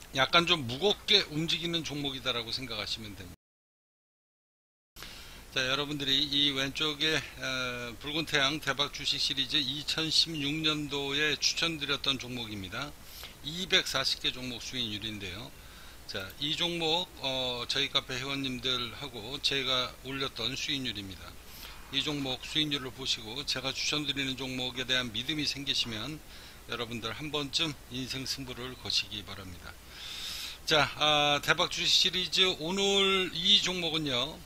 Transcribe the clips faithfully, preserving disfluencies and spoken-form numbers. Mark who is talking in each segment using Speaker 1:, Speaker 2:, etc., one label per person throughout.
Speaker 1: 약간 좀 무겁게 움직이는 종목이다라고 생각하시면 됩니다. 자, 여러분들이 이 왼쪽에 어, 붉은 태양 대박 주식 시리즈 이천십육 년도에 추천드렸던 종목입니다. 이백사십 개 종목 수익률인데요. 자, 이 종목 어, 저희 카페 회원님들하고 제가 올렸던 수익률입니다. 이 종목 수익률을 보시고 제가 추천드리는 종목에 대한 믿음이 생기시면 여러분들 한 번쯤 인생 승부를 거시기 바랍니다. 자, 아, 대박 주식 시리즈 오늘 이 종목은요,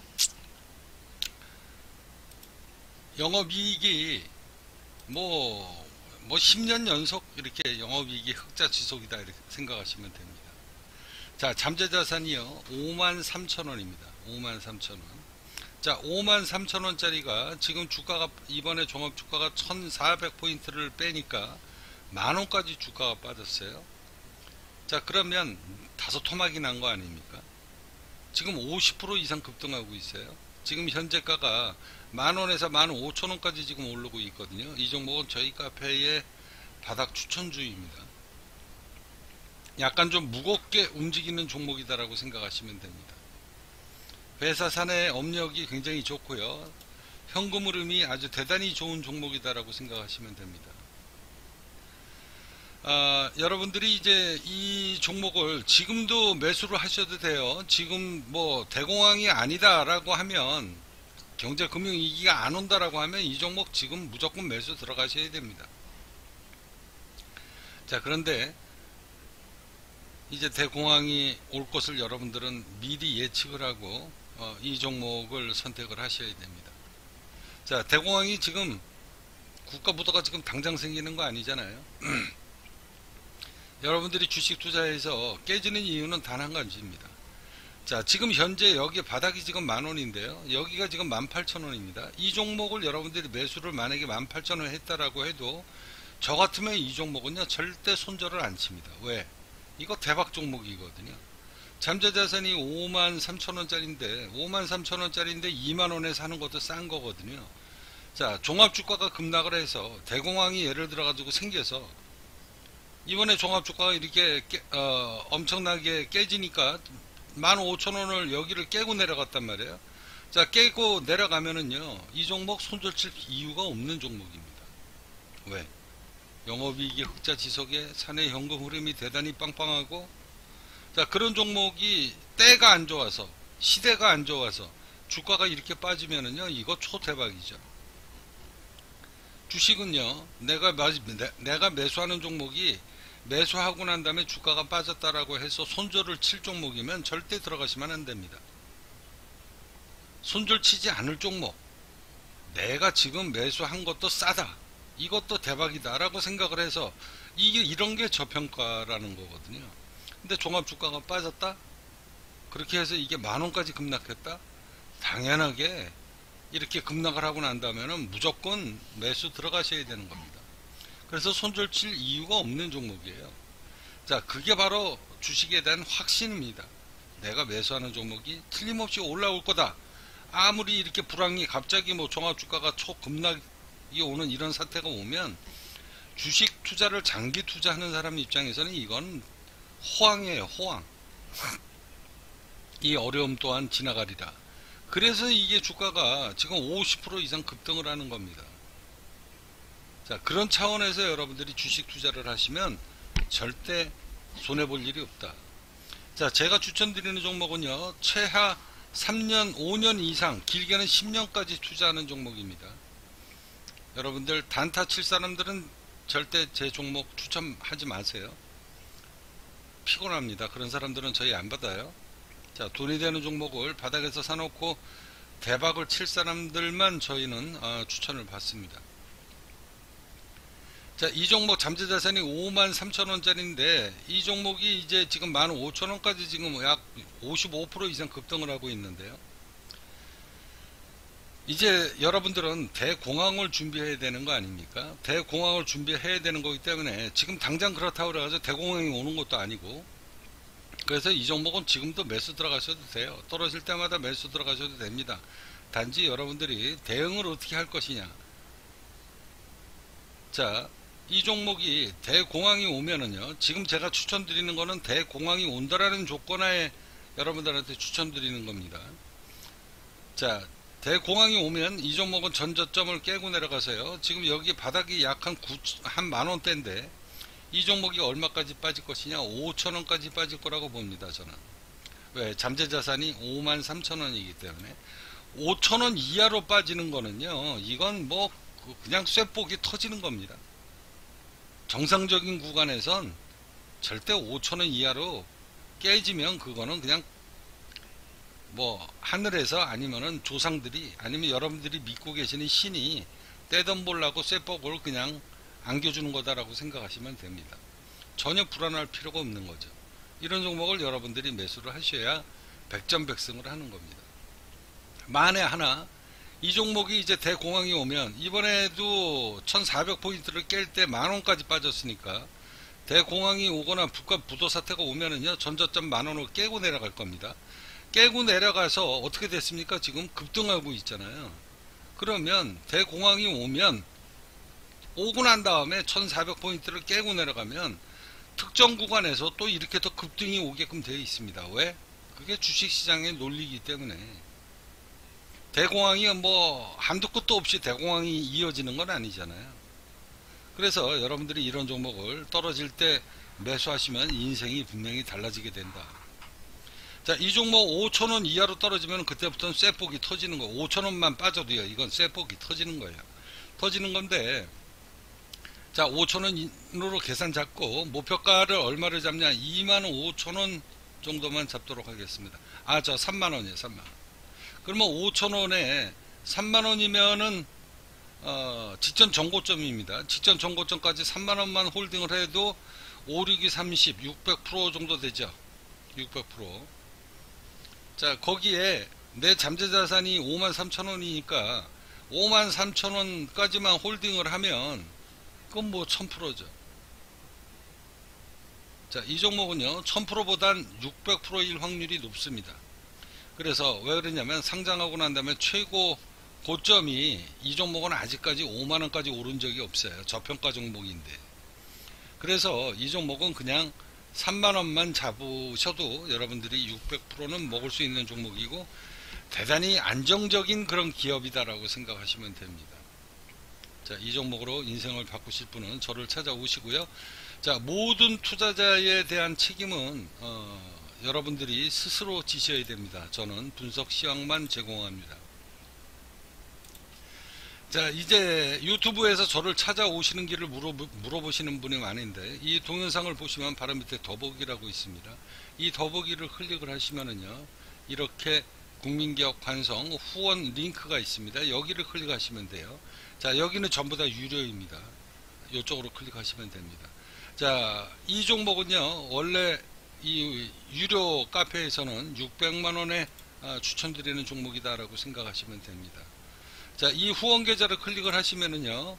Speaker 1: 영업이익이 뭐, 뭐 십 년 연속 이렇게 영업이익이 흑자 지속이다 이렇게 생각하시면 됩니다. 자, 잠재자산이요 오만 삼천 원입니다. 오만 삼천 원. 자, 오만 삼천 원짜리가 지금 주가가 이번에 종합주가가 천사백 포인트를 빼니까 만원까지 주가가 빠졌어요. 자, 그러면 다소 토막이 난 거 아닙니까? 지금 오십 퍼센트 이상 급등하고 있어요. 지금 현재가가 만원에서 만 오천 원까지 지금 오르고 있거든요. 이 종목은 저희 카페의 바닥 추천주입니다. 약간 좀 무겁게 움직이는 종목이다라고 생각하시면 됩니다. 회사 사내 업력이 굉장히 좋고요. 현금 흐름이 아주 대단히 좋은 종목이다라고 생각하시면 됩니다. 아, 여러분들이 이제 이 종목을 지금도 매수를 하셔도 돼요. 지금 뭐 대공황이 아니다라고 하면 경제금융위기가 안 온다라고 하면 이 종목 지금 무조건 매수 들어가셔야 됩니다. 자, 그런데 이제 대공황이 올 것을 여러분들은 미리 예측을 하고 어, 이 종목을 선택을 하셔야 됩니다. 자, 대공황이 지금 국가부도가 지금 당장 생기는 거 아니잖아요. 여러분들이 주식 투자해서 깨지는 이유는 단 한 가지입니다. 자, 지금 현재 여기 바닥이 지금 만원인데요. 여기가 지금 만 팔천 원입니다. 이 종목을 여러분들이 매수를 만약에 만 팔천 원 했다라고 해도 저 같으면 이 종목은요 절대 손절을 안 칩니다. 왜? 이거 대박 종목이거든요. 잠재자산이 오만 삼천 원짜리인데 오만 삼천 원짜리인데 이만 원에 사는 것도 싼 거거든요. 자, 종합주가가 급락을 해서 대공황이 예를 들어 가지고 생겨서 이번에 종합주가가 이렇게 깨, 어, 엄청나게 깨지니까 만 오천 원을 여기를 깨고 내려갔단 말이에요. 자, 깨고 내려가면은요 이 종목 손절 칠 이유가 없는 종목입니다. 왜? 영업이익이 흑자 지속에 사내 현금 흐름이 대단히 빵빵하고, 자, 그런 종목이 때가 안 좋아서 시대가 안 좋아서 주가가 이렇게 빠지면은요 이거 초대박이죠. 주식은요 내가 내가 매수하는 종목이 매수하고 난 다음에 주가가 빠졌다라고 해서 손절을 칠 종목이면 절대 들어가시면 안 됩니다. 손절 치지 않을 종목, 내가 지금 매수한 것도 싸다, 이것도 대박이다 라고 생각을 해서, 이게 이런 게 저평가라는 거거든요. 근데 종합주가가 빠졌다? 그렇게 해서 이게 만원까지 급락했다? 당연하게 이렇게 급락을 하고 난다면 무조건 매수 들어가셔야 되는 겁니다. 그래서 손절 칠 이유가 없는 종목이에요. 자, 그게 바로 주식에 대한 확신입니다. 내가 매수하는 종목이 틀림없이 올라올 거다. 아무리 이렇게 불황이 갑자기 뭐 종합주가가 초급락이 오는 이런 사태가 오면 주식 투자를 장기 투자하는 사람 입장에서는 이건 호황이에요, 호황. 이 어려움 또한 지나가리라. 그래서 이게 주가가 지금 오십 퍼센트 이상 급등을 하는 겁니다. 자, 그런 차원에서 여러분들이 주식 투자를 하시면 절대 손해볼 일이 없다. 자, 제가 추천드리는 종목은요 최하 삼 년 오 년 이상, 길게는 십 년까지 투자하는 종목입니다. 여러분들 단타 칠 사람들은 절대 제 종목 추천하지 마세요. 피곤합니다. 그런 사람들은 저희 안 받아요. 자, 돈이 되는 종목을 바닥에서 사놓고 대박을 칠 사람들만 저희는 어, 추천을 받습니다. 자, 이 종목 잠재자산이 오만 삼천 원짜리인데 이 종목이 이제 지금 만 오천 원까지 지금 약 오십오 퍼센트 이상 급등을 하고 있는데요. 이제 여러분들은 대공황을 준비해야 되는 거 아닙니까? 대공황을 준비해야 되는 거기 때문에 지금 당장 그렇다고 그래서 대공황이 오는 것도 아니고, 그래서 이 종목은 지금도 매수 들어가셔도 돼요. 떨어질 때마다 매수 들어가셔도 됩니다. 단지 여러분들이 대응을 어떻게 할 것이냐. 자, 이 종목이 대공황이 오면은요, 지금 제가 추천드리는 거는 대공황이 온다라는 조건하에 여러분들한테 추천드리는 겁니다. 자, 대공황이 오면 이 종목은 전저점을 깨고 내려가서요, 지금 여기 바닥이 약 한 한 만원대인데 이 종목이 얼마까지 빠질 것이냐, 오천원까지 빠질 거라고 봅니다. 저는. 왜? 잠재자산이 오만 삼천원이기 때문에. 오천원 이하로 빠지는 거는요, 이건 뭐 그냥 쇠폭이 터지는 겁니다. 정상적인 구간에선 절대 오천원 이하로 깨지면 그거는 그냥 뭐 하늘에서 아니면은 조상들이 아니면 여러분들이 믿고 계시는 신이 떼돈 벌라고 쇠폭을 그냥 안겨주는 거다라고 생각하시면 됩니다. 전혀 불안할 필요가 없는 거죠. 이런 종목을 여러분들이 매수를 하셔야 백전백승을 하는 겁니다. 만에 하나 이 종목이 이제 대공황이 오면, 이번에도 천사백 포인트를 깰 때 만원까지 빠졌으니까 대공황이 오거나 북한 부도 사태가 오면은요, 전저점 만원을 깨고 내려갈 겁니다. 깨고 내려가서 어떻게 됐습니까? 지금 급등하고 있잖아요. 그러면 대공황이 오면, 오고 난 다음에 천사백 포인트를 깨고 내려가면 특정 구간에서 또 이렇게 더 급등이 오게끔 되어 있습니다. 왜? 그게 주식시장의 논리이기 때문에. 대공황이 뭐 한두 끝도 없이 대공황이 이어지는 건 아니잖아요. 그래서 여러분들이 이런 종목을 떨어질 때 매수하시면 인생이 분명히 달라지게 된다. 자, 이 종목 오천원 이하로 떨어지면 그때부터는 쇠폭이 터지는 거예요. 오천원만 빠져도요, 이건 쇠폭이 터지는 거예요. 터지는 건데, 자, 오천원으로 계산 잡고 목표가를 얼마를 잡냐, 이만 오천원 정도만 잡도록 하겠습니다. 아, 저 삼만원이에요. 삼만원. 그러면 오천원에 삼만원이면은 어, 직전 정고점입니다. 직전 정고점까지 삼만원만 홀딩을 해도 오, 육이 삼십, 육백 퍼센트 정도 되죠. 육백 퍼센트. 자, 거기에 내 잠재자산이 오만 삼천원이니까 오만 삼천원까지만 홀딩을 하면 그건 뭐 천 퍼센트죠. 자, 이 종목은요, 천 퍼센트보단 육백 퍼센트일 확률이 높습니다. 그래서 왜 그러냐면, 상장하고 난 다음에 최고 고점이 이 종목은 아직까지 오만원까지 오른 적이 없어요. 저평가 종목인데. 그래서 이 종목은 그냥 삼만원만 잡으셔도 여러분들이 육백 퍼센트는 먹을 수 있는 종목이고, 대단히 안정적인 그런 기업이다라고 생각하시면 됩니다. 자, 이 종목으로 인생을 바꾸실 분은 저를 찾아오시고요. 자, 모든 투자자에 대한 책임은 어, 여러분들이 스스로 지셔야 됩니다. 저는 분석 시황만 제공합니다. 자, 이제 유튜브에서 저를 찾아오시는 길을 물어, 물어보시는 분이 많은데, 이 동영상을 보시면 바로 밑에 더보기라고 있습니다. 이 더보기를 클릭을 하시면은요, 이렇게 국민기업 관성 후원 링크가 있습니다. 여기를 클릭하시면 돼요. 자, 여기는 전부 다 유료입니다. 이쪽으로 클릭하시면 됩니다. 자, 이 종목은요, 원래 이 유료 카페에서는 육백만원에 추천드리는 종목이다 라고 생각하시면 됩니다. 자, 이 후원 계좌를 클릭을 하시면은요,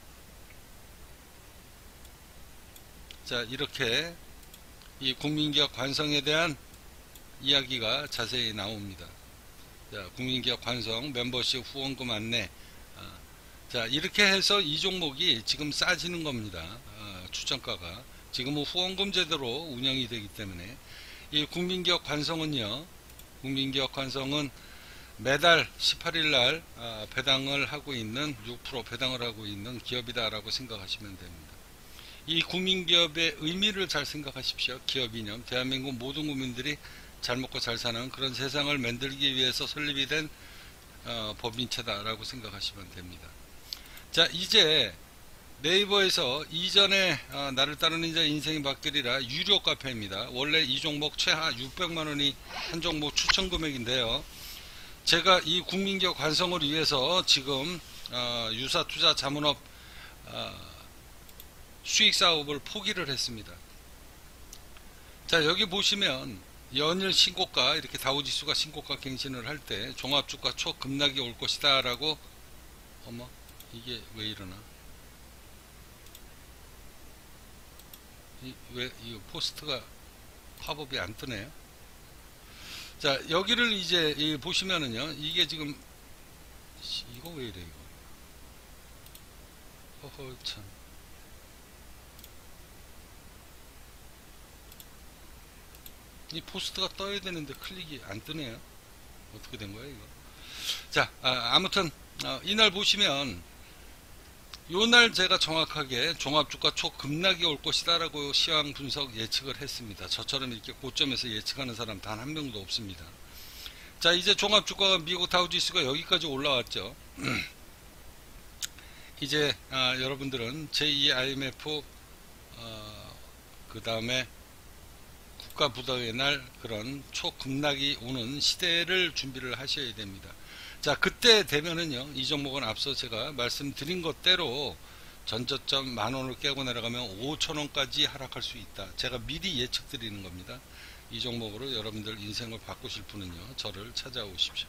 Speaker 1: 자, 이렇게 이 국민기업 관성에 대한 이야기가 자세히 나옵니다. 자, 국민기업 관성 멤버십 후원금 안내. 자, 이렇게 해서 이 종목이 지금 싸지는 겁니다. 아, 추천가가 지금은 후원금 제도로 운영이 되기 때문에. 이 국민기업 관성은요, 국민기업 관성은 매달 십팔일날 아, 배당을 하고 있는, 육 퍼센트 배당을 하고 있는 기업이다라고 생각하시면 됩니다. 이 국민기업의 의미를 잘 생각하십시오. 기업 이념, 대한민국 모든 국민들이 잘 먹고 잘 사는 그런 세상을 만들기 위해서 설립이 된 어, 법인체다라고 생각하시면 됩니다. 자, 이제 네이버에서 이전에 어, 나를 따르는 이자 인생이 바뀌리라 유료 카페입니다. 원래 이 종목 최하 육백만원이 한 종목 추천 금액인데요. 제가 이 국민기업 관성을 위해서 지금 어, 유사투자 자문업 어, 수익사업을 포기를 했습니다. 자, 여기 보시면 연일 신고가, 이렇게 다우지수가 신고가 갱신을 할 때 종합주가 초급락이 올 것이다 라고, 어머, 이게 왜 이러나? 이, 왜, 이 포스트가 팝업이 안 뜨네요. 자, 여기를 이제 이 보시면은요, 이게 지금, 이거 왜 이래, 이거. 허허, 참. 이 포스트가 떠야 되는데 클릭이 안 뜨네요. 어떻게 된 거예요, 이거? 자, 아, 아무튼 어, 이날 보시면 요날 제가 정확하게 종합주가 초급락이 올 것이다 라고 시황 분석 예측을 했습니다. 저처럼 이렇게 고점에서 예측하는 사람 단 한 명도 없습니다. 자, 이제 종합주가가 미국 다우지수가 여기까지 올라왔죠. 이제 아, 여러분들은 제이 아이엠에프 어, 그 다음에 국가부도의 날 그런 초급락이 오는 시대를 준비를 하셔야 됩니다. 자, 그때 되면은요, 이 종목은 앞서 제가 말씀드린 것대로 전저점 만원을 깨고 내려가면 오천원까지 하락할 수 있다. 제가 미리 예측 드리는 겁니다. 이 종목으로 여러분들 인생을 바꾸실 분은요, 저를 찾아오십시오.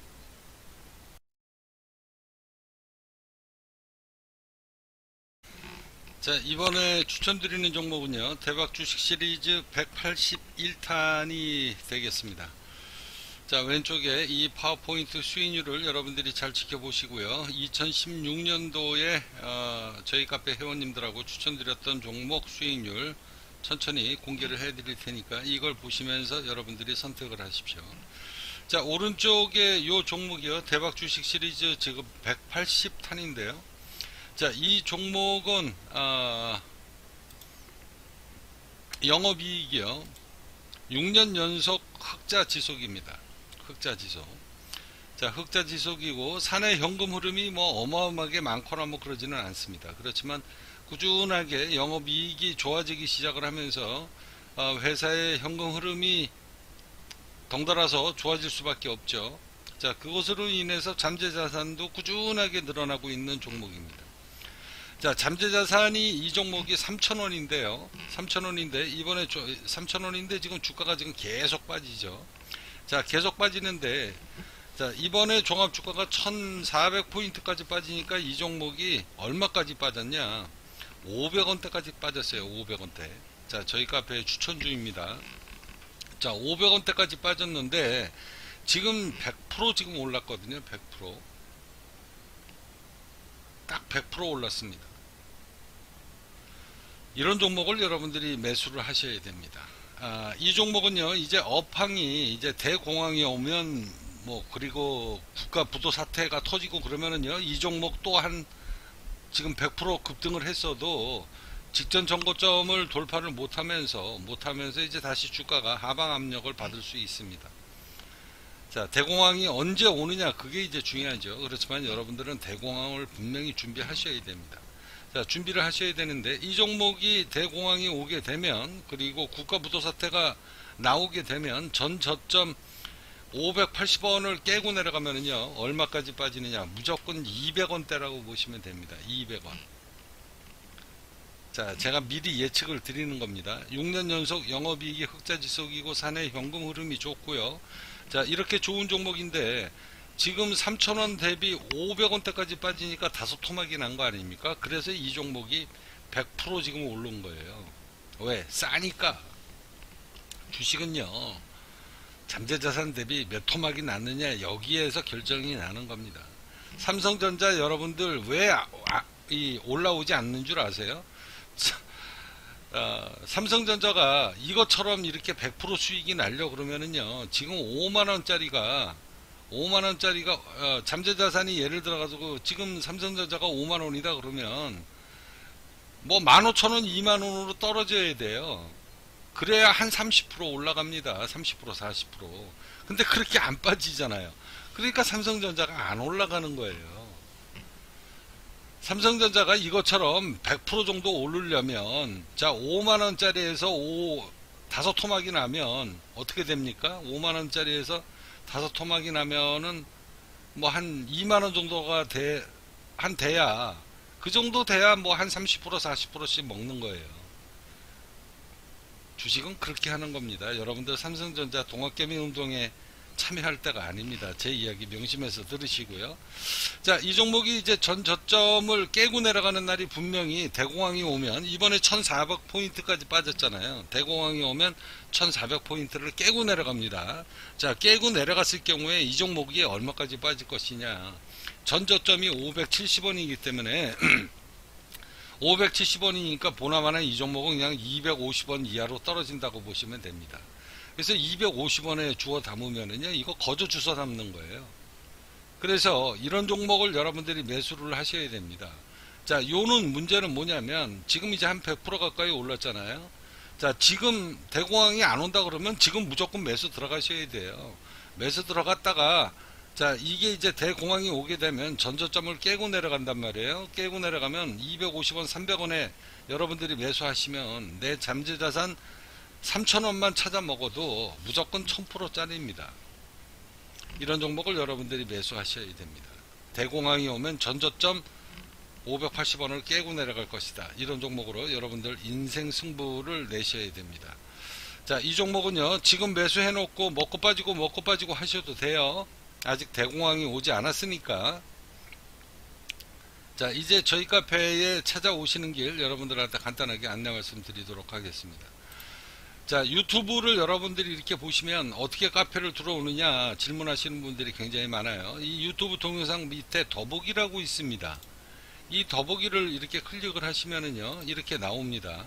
Speaker 1: 자, 이번에 추천드리는 종목은요, 대박 주식 시리즈 백팔십일 탄이 되겠습니다. 자, 왼쪽에 이 파워포인트 수익률을 여러분들이 잘 지켜보시고요. 이천십육년도에 어, 저희 카페 회원님들하고 추천드렸던 종목 수익률 천천히 공개를 해드릴 테니까 이걸 보시면서 여러분들이 선택을 하십시오. 자, 오른쪽에 요 종목이요, 대박 주식 시리즈 지금 백팔십 탄인데요. 자, 이 종목은 어, 영업이익이요, 육 년 연속 흑자 지속입니다. 흑자 지속. 자, 흑자 지속이고 사내 현금 흐름이 뭐 어마어마하게 많거나 뭐 그러지는 않습니다. 그렇지만 꾸준하게 영업이익이 좋아지기 시작을 하면서 어, 회사의 현금 흐름이 덩달아서 좋아질 수밖에 없죠. 자, 그것으로 인해서 잠재자산도 꾸준하게 늘어나고 있는 종목입니다. 자, 잠재자산이 이 종목이 삼천원인데요. 삼천원인데 이번에 삼천원인데 지금 주가가 지금 계속 빠지죠. 자, 계속 빠지는데, 자, 이번에 종합주가가 천사백 포인트까지 빠지니까 이 종목이 얼마까지 빠졌냐? 오백원대까지 빠졌어요. 오백원대. 자, 저희 카페의 추천주입니다. 자, 오백원대까지 빠졌는데 지금 백 퍼센트 지금 올랐거든요. 백 퍼센트. 딱 백 퍼센트 올랐습니다. 이런 종목을 여러분들이 매수를 하셔야 됩니다. 아, 이 종목은요, 이제 업황이 이제 대공황이 오면 뭐 그리고 국가 부도 사태가 터지고 그러면은요, 이 종목 또한 지금 백 퍼센트 급등을 했어도 직전 정고점을 돌파를 못하면서 못하면서 이제 다시 주가가 하방 압력을 받을 수 있습니다. 자, 대공황이 언제 오느냐, 그게 이제 중요하죠. 그렇지만 여러분들은 대공황을 분명히 준비하셔야 됩니다. 자, 준비를 하셔야 되는데 이 종목이 대공황이 오게 되면, 그리고 국가부도 사태가 나오게 되면 전 저점 오백팔십원을 깨고 내려가면은요, 얼마까지 빠지느냐, 무조건 이백원대라고 보시면 됩니다. 이백원. 자, 제가 미리 예측을 드리는 겁니다. 육 년 연속 영업이익이 흑자 지속이고 사내 현금 흐름이 좋고요. 자, 이렇게 좋은 종목인데 지금 삼천원 대비 오백원대까지 빠지니까 다소 토막이 난 거 아닙니까? 그래서 이 종목이 백 퍼센트 지금 오른 거예요. 왜? 싸니까. 주식은요, 잠재자산 대비 몇 토막이 났느냐, 여기에서 결정이 나는 겁니다. 삼성전자 여러분들 왜 아, 아, 이 올라오지 않는 줄 아세요? 어, 삼성전자가 이것처럼 이렇게 백 퍼센트 수익이 날려 그러면은요, 지금 오만원짜리가 오만원짜리가 어, 잠재자산이 예를 들어 가지고 지금 삼성전자가 오만원이다 그러면 뭐 만 오천원 이만원으로 떨어져야 돼요. 그래야 한 삼십 퍼센트 올라갑니다. 삼십 퍼센트 사십 퍼센트. 근데 그렇게 안 빠지잖아요. 그러니까 삼성전자가 안 올라가는 거예요. 삼성전자가 이것처럼 백 퍼센트 정도 오르려면, 자, 오만원짜리에서 오, 다섯 토막이 나면 어떻게 됩니까? 오만원짜리에서 다섯 토막이 나면은 뭐 한 이만원 정도가 돼, 한 돼야, 그 정도 돼야 뭐 한 삼십 퍼센트 사십 퍼센트씩 먹는 거예요. 주식은 그렇게 하는 겁니다. 여러분들 삼성전자 동학개미 운동에 참여할 때가 아닙니다. 제 이야기 명심해서 들으시고요. 자, 이 종목이 이제 전 저점을 깨고 내려가는 날이 분명히 대공황이 오면, 이번에 천사백 포인트까지 빠졌잖아요. 대공황이 오면 천사백 포인트를 깨고 내려갑니다. 자, 깨고 내려갔을 경우에 이 종목이 얼마까지 빠질 것이냐. 전 저점이 오백칠십원이기 때문에 오백칠십원이니까 보나마나 이 종목은 그냥 이백오십원 이하로 떨어진다고 보시면 됩니다. 그래서 이백오십 원에 주워 담으면은요, 이거 거저 주워 담는 거예요. 그래서 이런 종목을 여러분들이 매수를 하셔야 됩니다. 자, 요는 문제는 뭐냐면 지금 이제 한 백 퍼센트 가까이 올랐잖아요. 자, 지금 대공황이 안 온다 그러면 지금 무조건 매수 들어가셔야 돼요. 매수 들어갔다가 자, 이게 이제 대공황이 오게 되면 전저점을 깨고 내려간단 말이에요. 깨고 내려가면 이백오십 원, 삼백 원에 여러분들이 매수하시면 내 잠재자산 삼천 원만 찾아 먹어도 무조건 천 퍼센트 짜리입니다. 이런 종목을 여러분들이 매수하셔야 됩니다. 대공황이 오면 전저점 오백팔십 원을 깨고 내려갈 것이다. 이런 종목으로 여러분들 인생 승부를 내셔야 됩니다. 자, 이 종목은요, 지금 매수해 놓고 먹고 빠지고 먹고 빠지고 하셔도 돼요. 아직 대공황이 오지 않았으니까. 자, 이제 저희 카페에 찾아오시는 길 여러분들한테 간단하게 안내 말씀드리도록 하겠습니다. 자, 유튜브를 여러분들이 이렇게 보시면 어떻게 카페를 들어오느냐 질문하시는 분들이 굉장히 많아요. 이 유튜브 동영상 밑에 더보기라고 있습니다. 이 더보기를 이렇게 클릭을 하시면은요, 이렇게 나옵니다.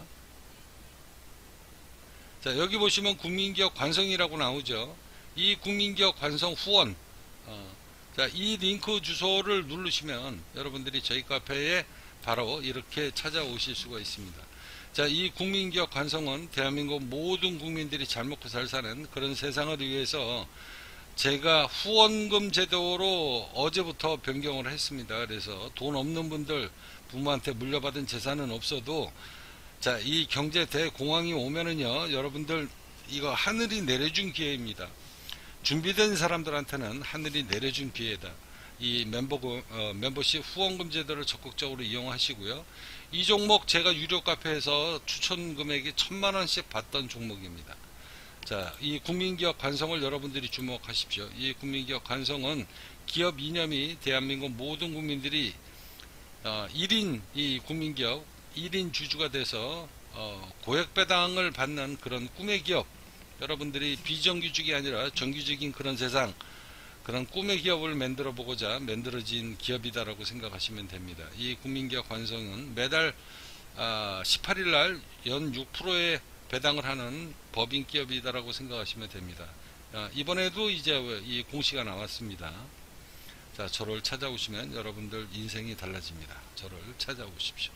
Speaker 1: 자, 여기 보시면 국민기업 관성이라고 나오죠. 이 국민기업 관성 후원, 어, 자, 이 링크 주소를 누르시면 여러분들이 저희 카페에 바로 이렇게 찾아오실 수가 있습니다. 자, 이 국민기업 관성은 대한민국 모든 국민들이 잘 먹고 잘 사는 그런 세상을 위해서 제가 후원금 제도로 어제부터 변경을 했습니다. 그래서 돈 없는 분들, 부모한테 물려받은 재산은 없어도 자, 이 경제 대공황이 오면은요, 여러분들 이거 하늘이 내려준 기회입니다. 준비된 사람들한테는 하늘이 내려준 기회다. 이 멤버, 어, 멤버십 후원금 제도를 적극적으로 이용하시고요. 이 종목 제가 유료 카페에서 추천 금액이 천만 원씩 받던 종목입니다. 자, 이 국민기업 관성을 여러분들이 주목하십시오. 이 국민기업 관성은 기업 이념이 대한민국 모든 국민들이 어, 일 인 이 국민기업 일 인 주주가 돼서 어, 고액배당을 받는 그런 꿈의 기업, 여러분들이 비정규직이 아니라 정규직인 그런 세상, 그런 꿈의 기업을 만들어 보고자 만들어진 기업이다라고 생각하시면 됩니다. 이 국민기업 관성은 매달 아, 십팔 일 날 연 육 퍼센트의 배당을 하는 법인 기업이다라고 생각하시면 됩니다. 아, 이번에도 이제 이 공시가 나왔습니다. 자, 저를 찾아오시면 여러분들 인생이 달라집니다. 저를 찾아오십시오.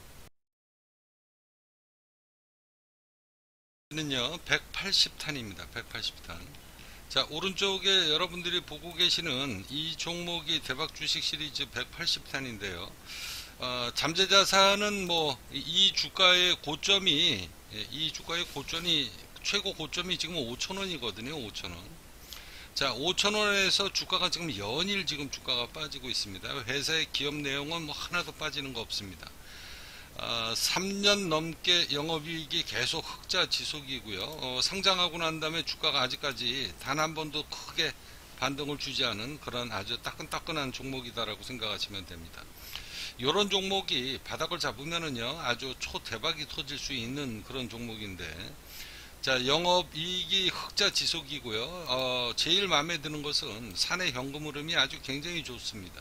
Speaker 1: 는요 백팔십 탄입니다. 백팔십 탄. 자, 오른쪽에 여러분들이 보고 계시는 이 종목이 대박 주식 시리즈 백팔십 탄인데요. 어, 잠재자산은 뭐 이 주가의 고점이 이 주가의 고점이 최고 고점이 지금 오천 원이거든요. 오천 원. 자, 오천 원에서 주가가 지금 연일 지금 주가가 빠지고 있습니다. 회사의 기업 내용은 뭐 하나도 빠지는 거 없습니다. 어, 삼 년 넘게 영업이익이 계속 흑자 지속이고요. 어, 상장하고 난 다음에 주가가 아직까지 단 한 번도 크게 반등을 주지 않은 그런 아주 따끈따끈한 종목이다라고 생각하시면 됩니다. 이런 종목이 바닥을 잡으면은요, 아주 초대박이 터질 수 있는 그런 종목인데, 자, 영업이익이 흑자 지속이고요. 어, 제일 마음에 드는 것은 사내 현금 흐름이 아주 굉장히 좋습니다.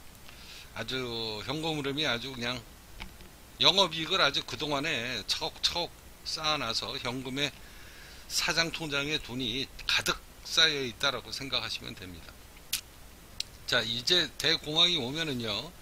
Speaker 1: 아주 현금 흐름이 아주 그냥 영업이익을 아주 그동안에 차곡차곡 쌓아놔서 현금에 사장 통장에 돈이 가득 쌓여 있다라고 생각하시면 됩니다. 자, 이제 대공황이 오면은요,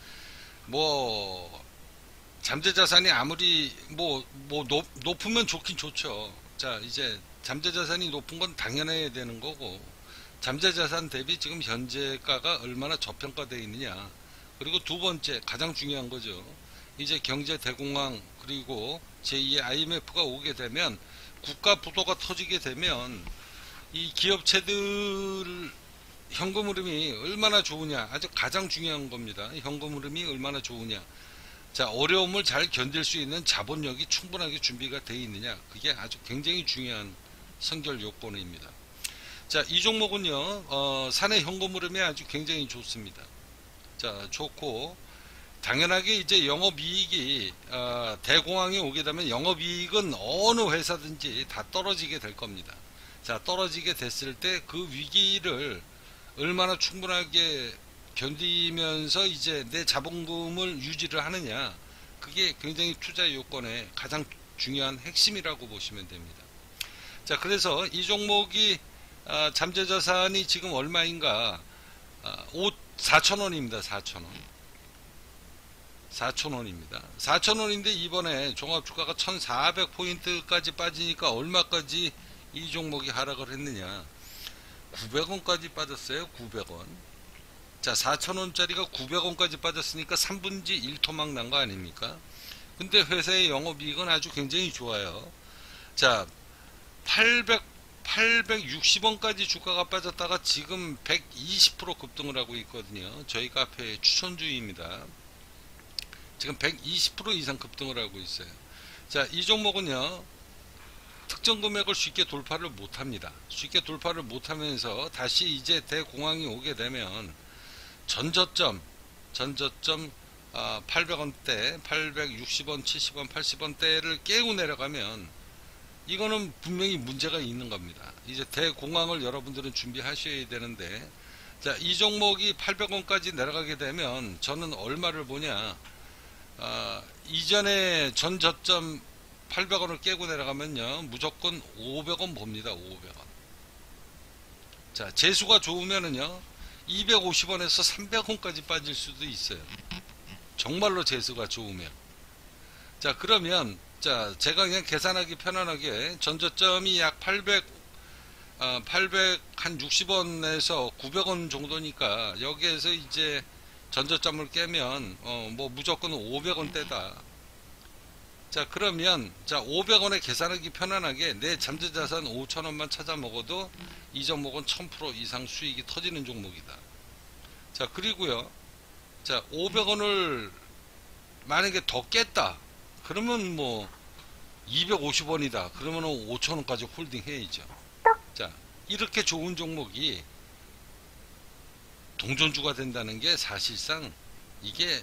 Speaker 1: 뭐 잠재자산이 아무리 뭐, 뭐 높, 높으면 좋긴 좋죠. 자, 이제 잠재자산이 높은 건 당연해야 되는 거고, 잠재자산 대비 지금 현재가가 얼마나 저평가되어 있느냐, 그리고 두 번째 가장 중요한 거죠. 이제 경제 대공황 그리고 제이의 아이엠에프가 오게 되면, 국가 부도가 터지게 되면 이 기업체들 현금 흐름이 얼마나 좋으냐, 아주 가장 중요한 겁니다. 현금 흐름이 얼마나 좋으냐. 자, 어려움을 잘 견딜 수 있는 자본력이 충분하게 준비가 되어 있느냐, 그게 아주 굉장히 중요한 선결 요건입니다. 자, 이 종목은요, 어, 사내 현금 흐름이 아주 굉장히 좋습니다. 자, 좋고, 당연하게 이제 영업이익이 어, 대공황이 오게 되면 영업이익은 어느 회사든지 다 떨어지게 될 겁니다. 자, 떨어지게 됐을 때 그 위기를 얼마나 충분하게 견디면서 이제 내 자본금을 유지를 하느냐, 그게 굉장히 투자 요건의 가장 중요한 핵심이라고 보시면 됩니다. 자, 그래서 이 종목이 아, 잠재자산이 지금 얼마인가? 아, 사천 원입니다. 사천 원. 사천 원입니다. 사천 원인데 이번에 종합주가가 천사백 포인트까지 빠지니까 얼마까지 이 종목이 하락을 했느냐? 구백 원까지 빠졌어요. 구백 원. 자, 사천 원짜리가 구백 원까지 빠졌으니까 삼분지 일 토막 난 거 아닙니까? 근데 회사의 영업이익은 아주 굉장히 좋아요. 자, 팔백, 팔백육십 원까지 주가가 빠졌다가 지금 백이십 퍼센트 급등을 하고 있거든요. 저희 카페의 추천주입니다. 지금 백이십 퍼센트 이상 급등을 하고 있어요. 자, 이 종목은요, 특정 금액을 쉽게 돌파를 못합니다. 쉽게 돌파를 못하면서 다시 이제 대공황이 오게 되면 전저점, 전저점 아, 팔백 원대, 팔백육십 원, 칠십 원, 팔십 원대를 깨고 내려가면 이거는 분명히 문제가 있는 겁니다. 이제 대공황을 여러분들은 준비하셔야 되는데, 자, 이 종목이 팔백 원까지 내려가게 되면 저는 얼마를 보냐? 아, 이전에 전 저점 팔백 원을 깨고 내려가면요, 무조건 오백 원 봅니다. 오백 원. 자, 재수가 좋으면은요, 이백오십 원에서 삼백 원까지 빠질 수도 있어요. 정말로 재수가 좋으면. 자, 그러면 자, 제가 그냥 계산하기 편안하게 전저점이 약 팔백, 아, 팔백육십 원에서 구백 원 정도니까 여기에서 이제 전저점을 깨면 어, 뭐 무조건 오백 원대다. 자, 그러면 자, 오백 원에 계산하기 편안하게 내 잠재자산 오천 원만 찾아 먹어도 이 종목은 천 퍼센트 이상 수익이 터지는 종목이다. 자, 그리고요, 자, 오백 원을 만약에 더 깼다 그러면 뭐 이백오십 원이다 그러면 오천 원까지 홀딩 해야죠. 자, 이렇게 좋은 종목이 동전주가 된다는 게 사실상 이게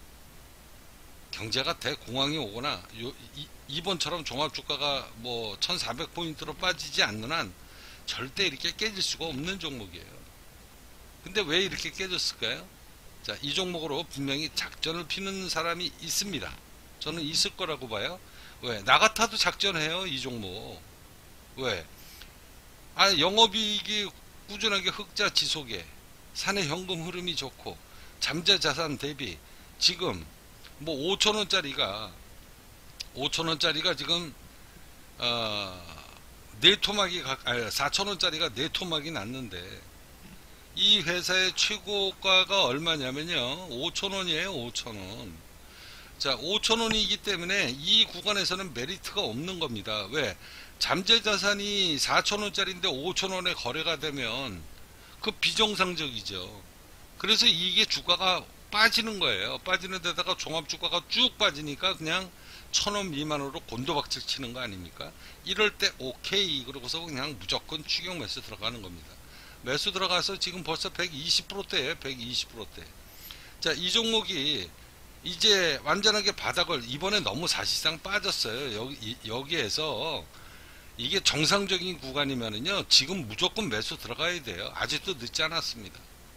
Speaker 1: 경제가 대공황이 오거나 요, 이, 이번처럼 종합주가가 뭐 천사백 포인트로 빠지지 않는 한 절대 이렇게 깨질 수가 없는 종목이에요. 근데 왜 이렇게 깨졌을까요? 자, 이 종목으로 분명히 작전을 피는 사람이 있습니다. 저는 있을 거라고 봐요. 왜? 나 같아도 작전해요, 이 종목. 왜? 아, 영업이익이 꾸준하게 흑자 지속에 사내 현금 흐름이 좋고 잠재자산 대비 지금 뭐 오천 원짜리가 오천 원짜리가 지금 어, 네 토막이 아니, 사천 원짜리가 네 토막이 났는데 이 회사의 최고가가 얼마냐면요, 오천 원이에요. 오천 원. 자, 오천 원이기 때문에 이 구간에서는 메리트가 없는 겁니다. 왜? 잠재자산이 사천 원짜리인데 오천 원에 거래가 되면 그 비정상적이죠. 그래서 이게 주가가 빠지는 거예요. 빠지는 데다가 종합주가가 쭉 빠지니까 그냥 천 원 미만으로 곤도박질 치는 거 아닙니까? 이럴 때 오케이 그러고서 그냥 무조건 추격 매수 들어가는 겁니다. 매수 들어가서 지금 벌써 백이십 퍼센트대예요. 백이십 퍼센트대. 자, 이 종목이 이제 완전하게 바닥을 이번에 너무 사실상 빠졌어요. 여기, 여기에서 이게 정상적인 구간이면은요, 지금 무조건 매수 들어가야 돼요. 아직도 늦지 않았습니다.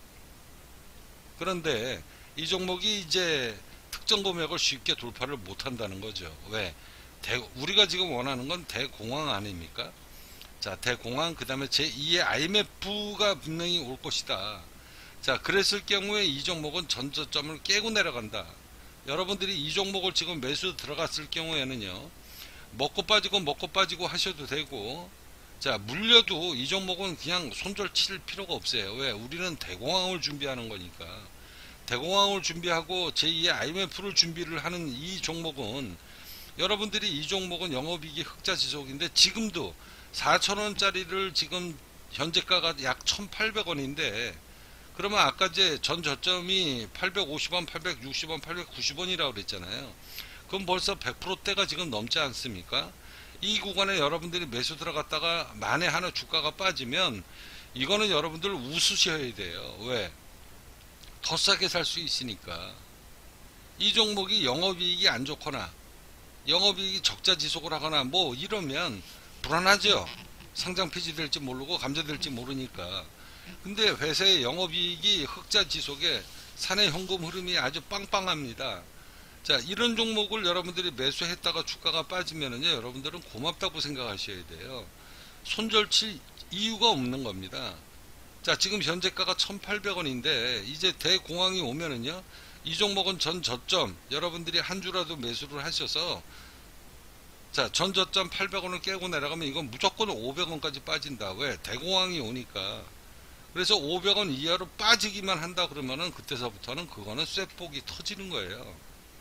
Speaker 1: 그런데 이 종목이 이제 특정 금액을 쉽게 돌파를 못 한다는 거죠. 왜? 대, 우리가 지금 원하는 건 대공황 아닙니까? 자, 대공황, 그 다음에 제이의 아이엠에프가 분명히 올 것이다. 자, 그랬을 경우에 이 종목은 전저점을 깨고 내려간다. 여러분들이 이 종목을 지금 매수 들어갔을 경우에는요, 먹고 빠지고 먹고 빠지고 하셔도 되고, 자, 물려도 이 종목은 그냥 손절 칠 필요가 없어요. 왜? 우리는 대공황을 준비하는 거니까. 대공황을 준비하고 제이의 아이엠에프를 준비를 하는 이 종목은, 여러분들이 이 종목은 영업이익이 흑자 지속인데 지금도 사천 원짜리를 지금 현재가가 약 천팔백 원인데 그러면 아까 이제 전 저점이 팔백오십 원, 팔백육십 원, 팔백구십 원이라고 그랬잖아요. 그럼 벌써 백 퍼센트대가 지금 넘지 않습니까? 이 구간에 여러분들이 매수 들어갔다가 만에 하나 주가가 빠지면 이거는 여러분들 웃으셔야 돼요. 왜? 더 싸게 살 수 있으니까. 이 종목이 영업이익이 안 좋거나 영업이익이 적자 지속을 하거나 뭐 이러면 불안하죠. 상장 폐지될지 모르고 감자될지 모르니까. 근데 회사의 영업이익이 흑자 지속에 사내 현금 흐름이 아주 빵빵합니다. 자, 이런 종목을 여러분들이 매수했다가 주가가 빠지면은요, 여러분들은 고맙다고 생각하셔야 돼요. 손절칠 이유가 없는 겁니다. 자, 지금 현재가가 천팔백 원인데 이제 대공황이 오면은요, 이 종목은 전 저점 여러분들이 한 주라도 매수를 하셔서, 자, 전 저점 팔백 원을 깨고 내려가면 이건 무조건 오백 원까지 빠진다. 왜? 대공황이 오니까. 그래서 오백 원 이하로 빠지기만 한다 그러면은 그때서부터는 그거는 쇠폭이 터지는 거예요.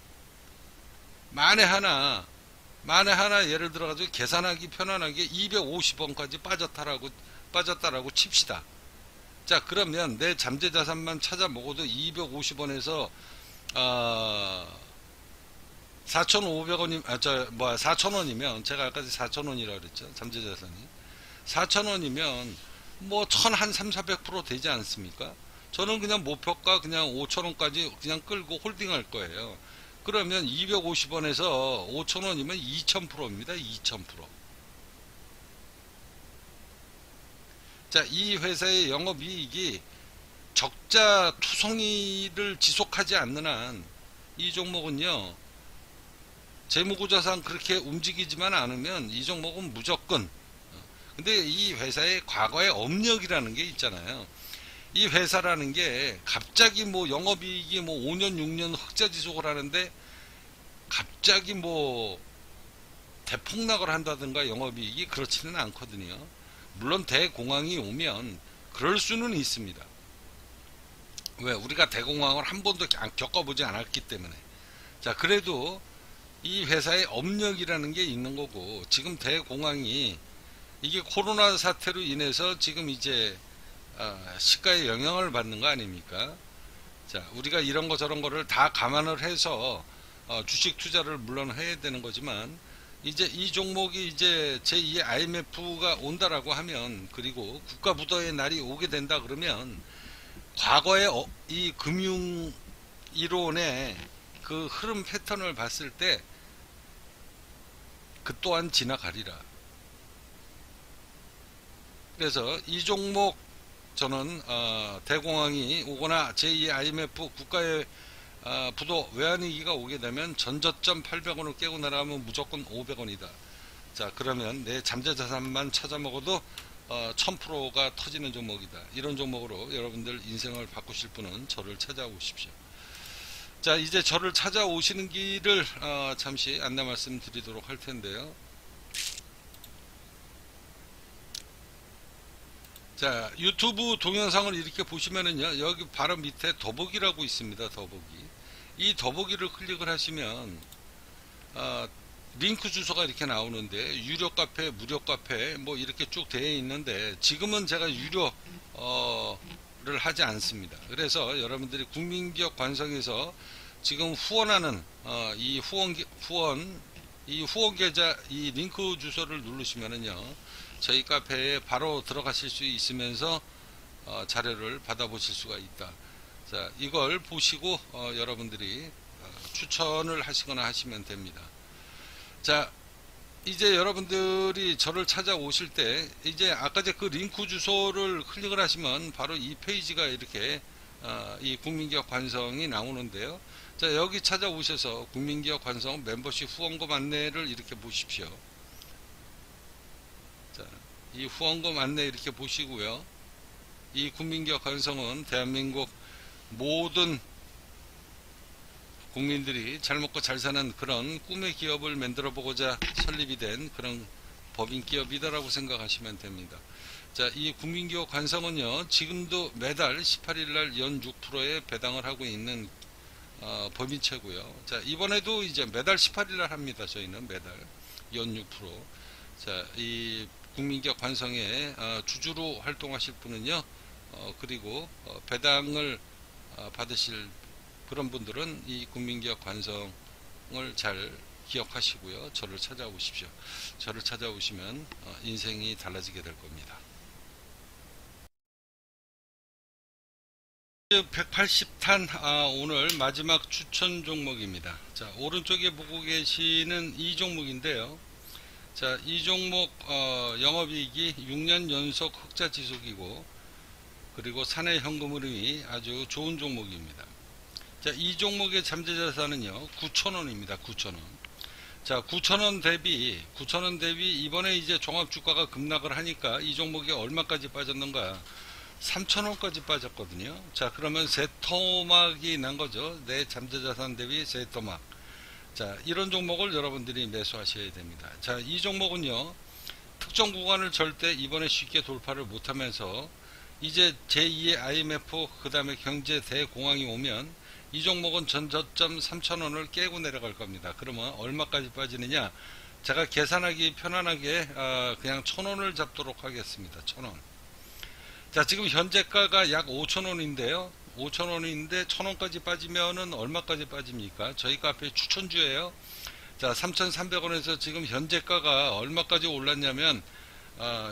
Speaker 1: 만에 하나 만에 하나 예를 들어 가지고 계산하기 편안하게 이백오십 원까지 빠졌다라고 빠졌다라고 칩시다. 자, 그러면 내 잠재 자산만 찾아 먹어도 이백오십 원에서 어, 사천오백 원이 아 저 뭐야 사천 원이면, 제가 아까 사천 원이라고 그랬죠. 잠재 자산이 사천 원이면 뭐 천 한 삼, 사백 퍼센트 되지 않습니까? 저는 그냥 목표가 그냥 오천 원까지 그냥 끌고 홀딩할 거예요. 그러면 이백오십 원에서 오천 원이면 이천 퍼센트입니다. 이천 퍼센트. 자, 이 회사의 영업이익이 적자 투성이를 지속하지 않는 한 이 종목은요, 재무구조상 그렇게 움직이지만 않으면 이 종목은 무조건. 근데 이 회사의 과거의 업력이라는 게 있잖아요. 이 회사라는 게 갑자기 뭐 영업이익이 뭐 오 년 육 년 흑자 지속을 하는데 갑자기 뭐 대폭락을 한다든가 영업이익이 그렇지는 않거든요. 물론 대공황이 오면 그럴 수는 있습니다. 왜? 우리가 대공황을 한 번도 겪어보지 않았기 때문에. 자, 그래도 이 회사의 업력이라는 게 있는 거고, 지금 대공황이 이게 코로나 사태로 인해서 지금 이제 어, 시가에 영향을 받는 거 아닙니까? 자, 우리가 이런 거 저런 거를 다 감안을 해서 어, 주식 투자를 물론 해야 되는 거지만, 이제 이 종목이 이제 제이의 아이엠에프가 온다라고 하면, 그리고 국가 부도의 날이 오게 된다 그러면, 과거의 어, 이 금융 이론의 그 흐름 패턴을 봤을 때 그 또한 지나가리라. 그래서 이 종목 저는 어, 대공황이 오거나 제이의 아이엠에프 국가의 어, 부도 외환위기가 오게 되면 전저점 팔백 원을 깨고 나가면 무조건 오백 원이다. 자, 그러면 내 잠재자산만 찾아 먹어도 어, 천 퍼센트가 터지는 종목이다. 이런 종목으로 여러분들 인생을 바꾸실 분은 저를 찾아오십시오. 자, 이제 저를 찾아오시는 길을 어, 잠시 안내 말씀 드리도록 할 텐데요. 자, 유튜브 동영상을 이렇게 보시면은요, 여기 바로 밑에 더보기라고 있습니다. 더보기. 이 더보기를 클릭을 하시면 어, 링크 주소가 이렇게 나오는데, 유료 카페, 무료 카페 뭐 이렇게 쭉 되어 있는데, 지금은 제가 유료를 하지 않습니다. 그래서 여러분들이 국민기업 관성에서 지금 후원하는 어, 이 후원 후원 이 후원 계좌 이 링크 주소를 누르시면은요, 저희 카페에 바로 들어가실 수 있으면서 어, 자료를 받아보실 수가 있다. 자, 이걸 보시고 어, 여러분들이 어, 추천을 하시거나 하시면 됩니다. 자, 이제 여러분들이 저를 찾아오실 때, 이제 아까 그 링크 주소를 클릭을 하시면 바로 이 페이지가 이렇게 어, 이 국민기업 관성이 나오는데요. 자, 여기 찾아오셔서 국민기업 관성 멤버십 후원금 안내를 이렇게 보십시오. 자, 이 후원금 안내 이렇게 보시고요. 이 국민기업 관성은 대한민국 모든 국민들이 잘 먹고 잘 사는 그런 꿈의 기업을 만들어 보고자 설립이 된 그런 법인 기업이다라고 생각하시면 됩니다. 자, 이 국민기업 관성은요, 지금도 매달 십팔 일날 연 육 퍼센트의 배당을 하고 있는 어, 법인채고요. 자, 이번에도 이제 매달 십팔 일날 합니다. 저희는 매달 연 육 퍼센트. 자, 이 국민기업 관성의 어, 주주로 활동하실 분은요, 어, 그리고 어, 배당을 어, 받으실 그런 분들은 이 국민기업 관성을 잘 기억하시고요. 저를 찾아오십시오. 저를 찾아오시면 어, 인생이 달라지게 될 겁니다. 백팔십 탄 아, 오늘 마지막 추천 종목입니다. 자, 오른쪽에 보고 계시는 이 종목인데요. 자, 이 종목 어, 영업이익이 육 년 연속 흑자 지속이고, 그리고 사내 현금 흐름이 아주 좋은 종목입니다. 자, 이 종목의 잠재자산은요 구천 원입니다. 구천 원. 자, 구천 원 대비, 구천 원 대비 이번에 이제 종합주가가 급락을 하니까 이 종목이 얼마까지 빠졌는가? 삼천 원까지 빠졌거든요. 자, 그러면 세토막이 난 거죠. 내 잠재자산 대비 세토막. 자, 이런 종목을 여러분들이 매수하셔야 됩니다. 자, 이 종목은요, 특정 구간을 절대 이번에 쉽게 돌파를 못하면서 이제 제이의 아이엠에프 그 다음에 경제 대공황이 오면 이 종목은 전저점 삼천 원을 깨고 내려갈 겁니다. 그러면 얼마까지 빠지느냐? 제가 계산하기 편안하게 그냥 천 원을 잡도록 하겠습니다. 천 원. 자, 지금 현재가가 약 오천 원인데요. 오천 원인데 천 원까지 빠지면은 얼마까지 빠집니까? 저희 카페 추천주예요. 자, 삼천삼백 원에서 지금 현재가가 얼마까지 올랐냐면 아,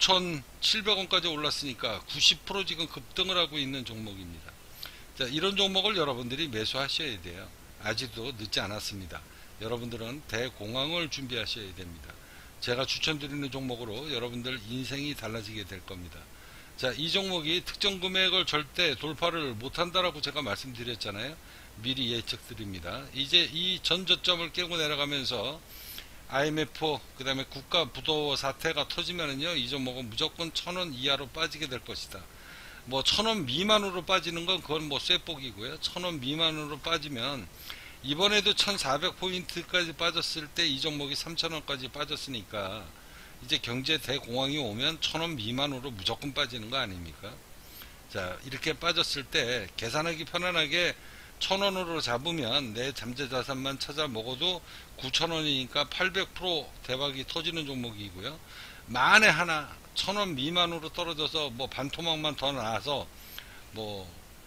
Speaker 1: 오천칠백 원까지 올랐으니까 구십 퍼센트 지금 급등을 하고 있는 종목입니다. 자, 이런 종목을 여러분들이 매수하셔야 돼요. 아직도 늦지 않았습니다. 여러분들은 대공황을 준비하셔야 됩니다. 제가 추천드리는 종목으로 여러분들 인생이 달라지게 될 겁니다. 자, 이 종목이 특정 금액을 절대 돌파를 못한다라고 제가 말씀드렸잖아요. 미리 예측 드립니다. 이제 이 전저점을 깨고 내려가면서 아이엠에프 그 다음에 국가 부도 사태가 터지면은요, 이 종목은 무조건 천 원 이하로 빠지게 될 것이다. 뭐 천 원 미만으로 빠지는 건 그건 뭐 쇠복이고요. 천 원 미만으로 빠지면 이번에도 천사백 포인트까지 빠졌을 때 이 종목이 삼천 원까지 빠졌으니까 이제 경제 대공황이 오면 천 원 미만으로 무조건 빠지는 거 아닙니까? 자, 이렇게 빠졌을 때 계산하기 편안하게 천 원으로 잡으면 내 잠재자산만 찾아 먹어도 구천 원이니까 팔백 퍼센트 대박이 터지는 종목이고요. 만에 하나 천 원 미만으로 떨어져서 뭐 반토막만 더 나와서 뭐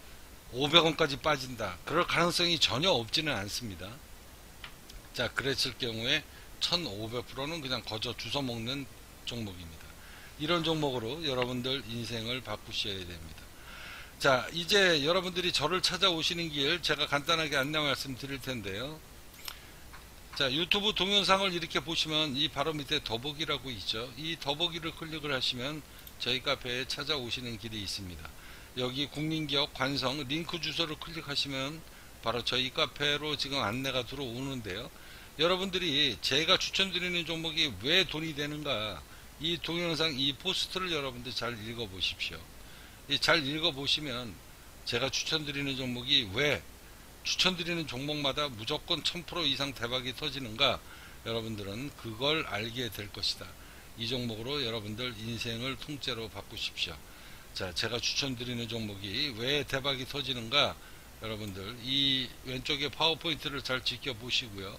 Speaker 1: 오백 원까지 빠진다. 그럴 가능성이 전혀 없지는 않습니다. 자, 그랬을 경우에 천오백 퍼센트는 그냥 거저 주워 먹는 종목입니다. 이런 종목으로 여러분들 인생을 바꾸셔야 됩니다. 자, 이제 여러분들이 저를 찾아오시는 길 제가 간단하게 안내 말씀 드릴 텐데요. 자, 유튜브 동영상을 이렇게 보시면 이 바로 밑에 더보기라고 있죠. 이 더보기를 클릭을 하시면 저희 카페에 찾아오시는 길이 있습니다. 여기 국민기업 관성 링크 주소를 클릭하시면 바로 저희 카페로 지금 안내가 들어오는데요. 여러분들이 제가 추천드리는 종목이 왜 돈이 되는가, 이 동영상 이 포스트를 여러분들 잘 읽어보십시오. 잘 읽어보시면 제가 추천드리는 종목이 왜 추천드리는 종목마다 무조건 천 퍼센트 이상 대박이 터지는가, 여러분들은 그걸 알게 될 것이다. 이 종목으로 여러분들 인생을 통째로 바꾸십시오. 자, 제가 추천드리는 종목이 왜 대박이 터지는가, 여러분들 이 왼쪽에 파워포인트를 잘 지켜보시고요.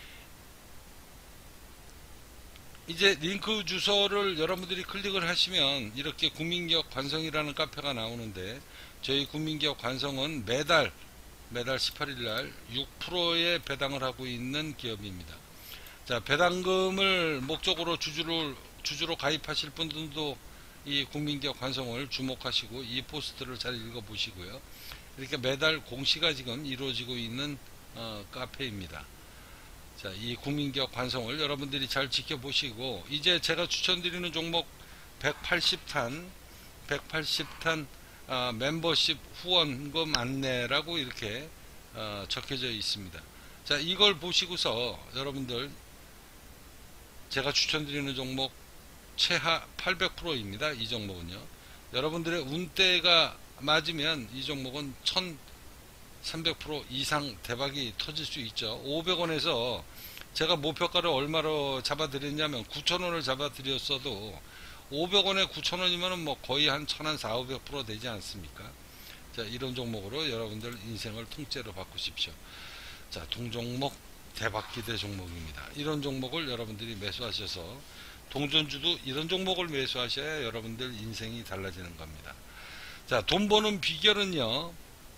Speaker 1: 이제 링크 주소를 여러분들이 클릭을 하시면 이렇게 국민기업 관성이라는 카페가 나오는데, 저희 국민기업 관성은 매달 매달 십팔 일날 육 퍼센트의 배당을 하고 있는 기업입니다. 자, 배당금을 목적으로 주주를 주주로 가입하실 분들도 이 국민기업 관성을 주목하시고 이 포스트를 잘 읽어보시고요. 이렇게 매달 공시가 지금 이루어지고 있는 어, 카페입니다. 자, 이 국민기업 관성을 여러분들이 잘 지켜보시고, 이제 제가 추천드리는 종목 백팔십 탄 백팔십 탄 어, 멤버십 후원금 안내라고 이렇게 어, 적혀져 있습니다. 자, 이걸 보시고서 여러분들 제가 추천드리는 종목 최하 팔백 퍼센트입니다. 이 종목은요. 여러분들의 운대가 맞으면 이 종목은 천삼백 퍼센트 이상 대박이 터질 수 있죠. 오백 원에서 제가 목표가를 얼마로 잡아드렸냐면 구천 원을 잡아드렸어도 오백 원에 구천 원이면 뭐 거의 한 천 한 사오백 퍼센트 되지 않습니까? 자, 이런 종목으로 여러분들 인생을 통째로 바꾸십시오. 자, 동종목 대박 기대 종목입니다. 이런 종목을 여러분들이 매수하셔서, 동전주도 이런 종목을 매수하셔야 여러분들 인생이 달라지는 겁니다. 자, 돈 버는 비결은요,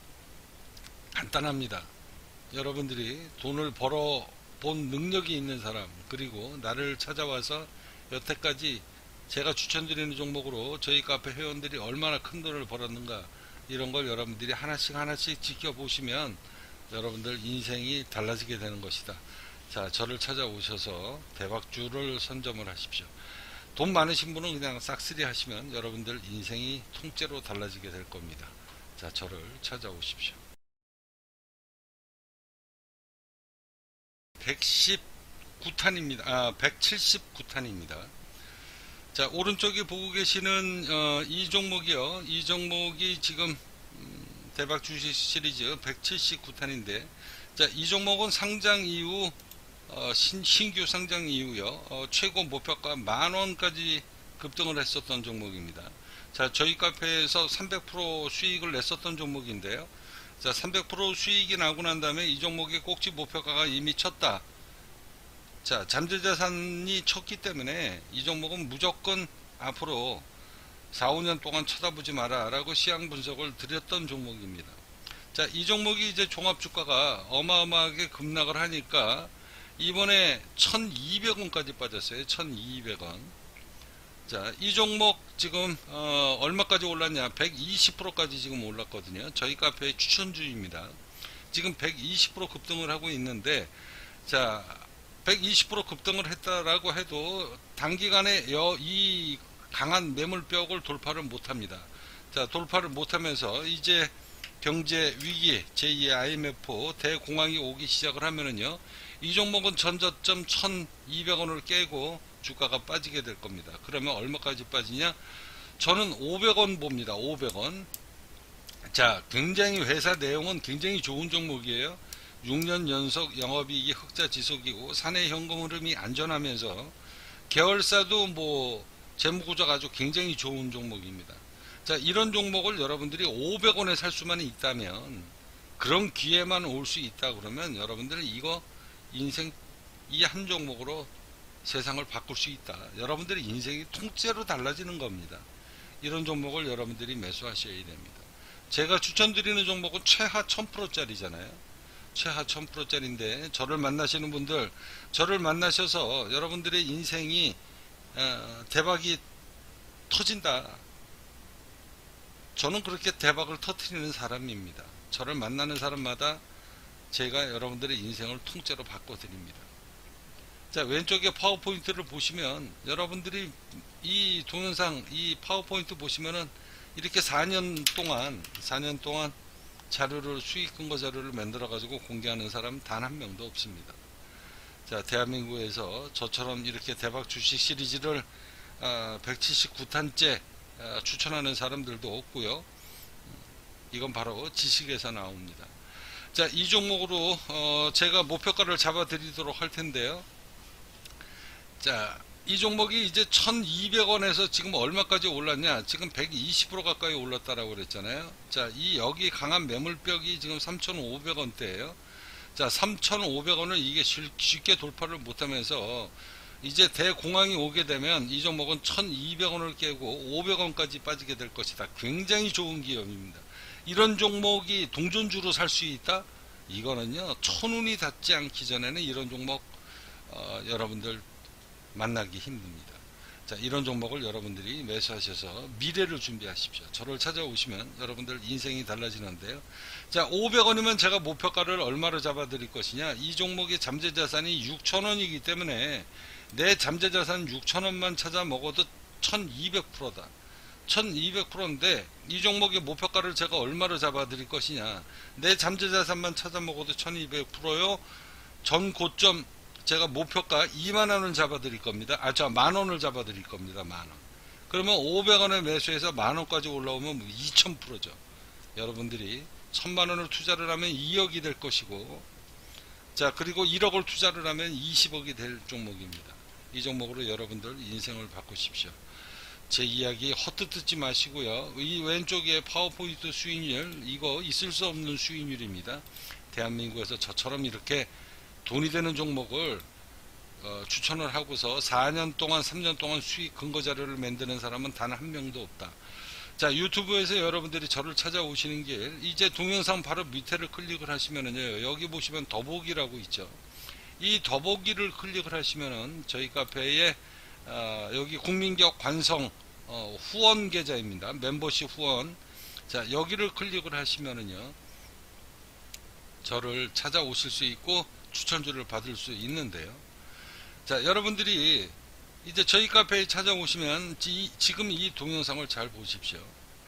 Speaker 1: 간단합니다. 여러분들이 돈을 벌어 본 능력이 있는 사람, 그리고 나를 찾아와서 여태까지 제가 추천드리는 종목으로 저희 카페 회원들이 얼마나 큰 돈을 벌었는가, 이런 걸 여러분들이 하나씩 하나씩 지켜보시면 여러분들 인생이 달라지게 되는 것이다. 자, 저를 찾아오셔서 대박주를 선점을 하십시오. 돈 많으신 분은 그냥 싹쓸이 하시면 여러분들 인생이 통째로 달라지게 될 겁니다. 자, 저를 찾아오십시오. 백십 탄입니다. 아, 백칠십구 탄입니다. 자, 오른쪽에 보고 계시는 어, 이 종목이요. 이 종목이 지금 음, 대박 주식 시리즈 백칠십구 탄인데, 자, 이 종목은 상장 이후 어, 신, 신규 상장 이후요. 어, 최고 목표가 만 원까지 급등을 했었던 종목입니다. 자, 저희 카페에서 삼백 퍼센트 수익을 냈었던 종목인데요. 자, 삼백 퍼센트 수익이 나고 난 다음에 이 종목의 꼭지 목표가가 이미 쳤다. 자, 잠재자산이 쳤기 때문에 이 종목은 무조건 앞으로 사, 오 년 동안 쳐다보지 마라 라고 시황 분석을 드렸던 종목입니다. 자, 이 종목이 이제 종합주가가 어마어마하게 급락을 하니까 이번에 천이백 원까지 빠졌어요. 천이백 원. 자, 이 종목 지금 어, 얼마까지 올랐냐? 백이십 퍼센트까지 지금 올랐거든요. 저희 카페의 추천주입니다. 지금 백이십 퍼센트 급등을 하고 있는데, 자, 백이십 퍼센트 급등을 했다라고 해도 단기간에 여, 이 강한 매물벽을 돌파를 못합니다. 자, 돌파를 못하면서 이제 경제 위기, 제이의 아이엠에프 대공황이 오기 시작을 하면은요, 이 종목은 전저점 천이백 원을 깨고 주가가 빠지게 될 겁니다. 그러면 얼마까지 빠지냐? 저는 오백 원 봅니다. 오백 원. 자, 굉장히 회사 내용은 굉장히 좋은 종목이에요. 육 년 연속 영업이익이 흑자 지속이고 사내 현금 흐름이 안전하면서 계열사도 뭐 재무구조가 아주 굉장히 좋은 종목입니다. 자, 이런 종목을 여러분들이 오백 원에 살 수만 있다면, 그런 기회만 올 수 있다 그러면 여러분들은 이거 인생 이 한 종목으로 세상을 바꿀 수 있다. 여러분들의 인생이 통째로 달라지는 겁니다. 이런 종목을 여러분들이 매수하셔야 됩니다. 제가 추천드리는 종목은 최하 천 퍼센트짜리잖아요. 최하 천 퍼센트짜리인데 저를 만나시는 분들, 저를 만나셔서 여러분들의 인생이 어, 대박이 터진다. 저는 그렇게 대박을 터뜨리는 사람입니다. 저를 만나는 사람마다 제가 여러분들의 인생을 통째로 바꿔드립니다. 자, 왼쪽에 파워포인트를 보시면 여러분들이 이 동영상, 이 파워포인트 보시면은 이렇게 사 년 동안 사 년 동안 자료를, 수익 근거 자료를 만들어 가지고 공개하는 사람 단 한 명도 없습니다. 자, 대한민국에서 저처럼 이렇게 대박 주식 시리즈를 어, 백칠십구 탄째 어, 추천하는 사람들도 없고요. 이건 바로 지식에서 나옵니다. 자, 이 종목으로 어, 제가 목표가를 잡아 드리도록 할 텐데요. 자, 이 종목이 이제 천이백 원에서 지금 얼마까지 올랐냐? 지금 백이십 퍼센트 가까이 올랐다라고 그랬잖아요. 자, 이 여기 강한 매물벽이 지금 삼천오백 원대예요. 자, 삼천오백 원을 이게 쉽게 돌파를 못하면서 이제 대공황이 오게 되면 이 종목은 천이백 원을 깨고 오백 원까지 빠지게 될 것이다. 굉장히 좋은 기업입니다. 이런 종목이 동전주로 살 수 있다? 이거는요, 천운이 닿지 않기 전에는 이런 종목 어, 여러분들 만나기 힘듭니다. 자, 이런 종목을 여러분들이 매수하셔서 미래를 준비하십시오. 저를 찾아오시면 여러분들 인생이 달라지는데요. 자, 오백 원이면 제가 목표가를 얼마로 잡아 드릴 것이냐? 이 종목의 잠재자산이 육천 원이기 때문에 내 잠재자산 육천 원만 찾아 먹어도 천이백 퍼센트다. 천이백 퍼센트인데 이 종목의 목표가를 제가 얼마로 잡아 드릴 것이냐? 내 잠재자산만 찾아 먹어도 천이백 퍼센트요. 전 고점 제가 목표가 이만 원을 잡아 드릴 겁니다. 아, 저 만 원을 잡아 드릴 겁니다. 만 원. 그러면 오백 원에 매수해서 만 원까지 올라오면 이천 퍼센트죠. 여러분들이 천만 원을 투자를 하면 이억이 될 것이고, 자, 그리고 일억을 투자를 하면 이십억이 될 종목입니다. 이 종목으로 여러분들 인생을 바꾸십시오. 제 이야기 헛뜻 듣지 마시고요. 이 왼쪽에 파워포인트 수익률, 이거 있을 수 없는 수익률입니다. 대한민국에서 저처럼 이렇게 돈이 되는 종목을 어, 추천을 하고서 사 년 동안, 삼 년 동안 수익 근거 자료를 만드는 사람은 단 한 명도 없다. 자, 유튜브에서 여러분들이 저를 찾아오시는 길, 이제 동영상 바로 밑에를 클릭을 하시면은요, 여기 보시면 더보기라고 있죠. 이 더보기를 클릭을 하시면은 저희 카페에 어, 여기 국민기업 관성 어, 후원 계좌입니다. 멤버십 후원. 자, 여기를 클릭을 하시면은요, 저를 찾아오실 수 있고 추천주를 받을 수 있는데요. 자, 여러분들이 이제 저희 카페에 찾아오시면 지, 지금 이 동영상을 잘 보십시오.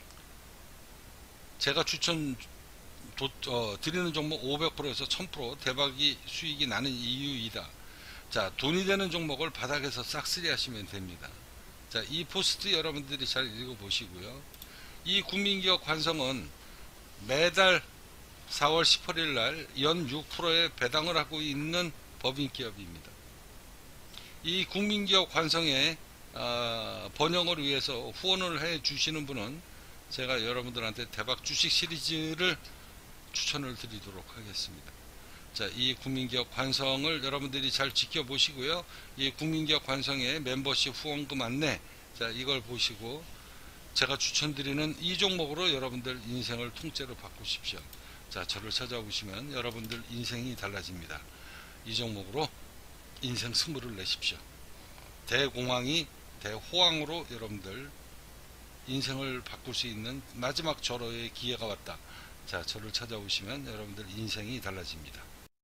Speaker 1: 제가 추천 도, 어, 드리는 종목 오백 퍼센트에서 천 퍼센트 대박이 수익이 나는 이유이다. 자, 돈이 되는 종목을 바닥에서 싹쓸이 하시면 됩니다. 자, 이 포스트 여러분들이 잘 읽어보시고요. 이 국민기업 관성은 매달 사월 십팔일 날 연 육 퍼센트의 배당을 하고 있는 법인기업입니다. 이 국민기업 관성의 어, 번영을 위해서 후원을 해 주시는 분은 제가 여러분들한테 대박 주식 시리즈를 추천을 드리도록 하겠습니다. 자, 이 국민기업 관성을 여러분들이 잘 지켜보시고요. 이 국민기업 관성의 멤버십 후원금 안내, 자, 이걸 보시고 제가 추천드리는 이 종목으로 여러분들 인생을 통째로 바꾸십시오. 자, 저를 찾아오시면 여러분들 인생이 달라집니다. 이 종목으로 인생 승부를 내십시오. 대공황이 대호황으로 여러분들 인생을 바꿀 수 있는 마지막 절호의 기회가 왔다. 자, 저를 찾아오시면 여러분들 인생이 달라집니다.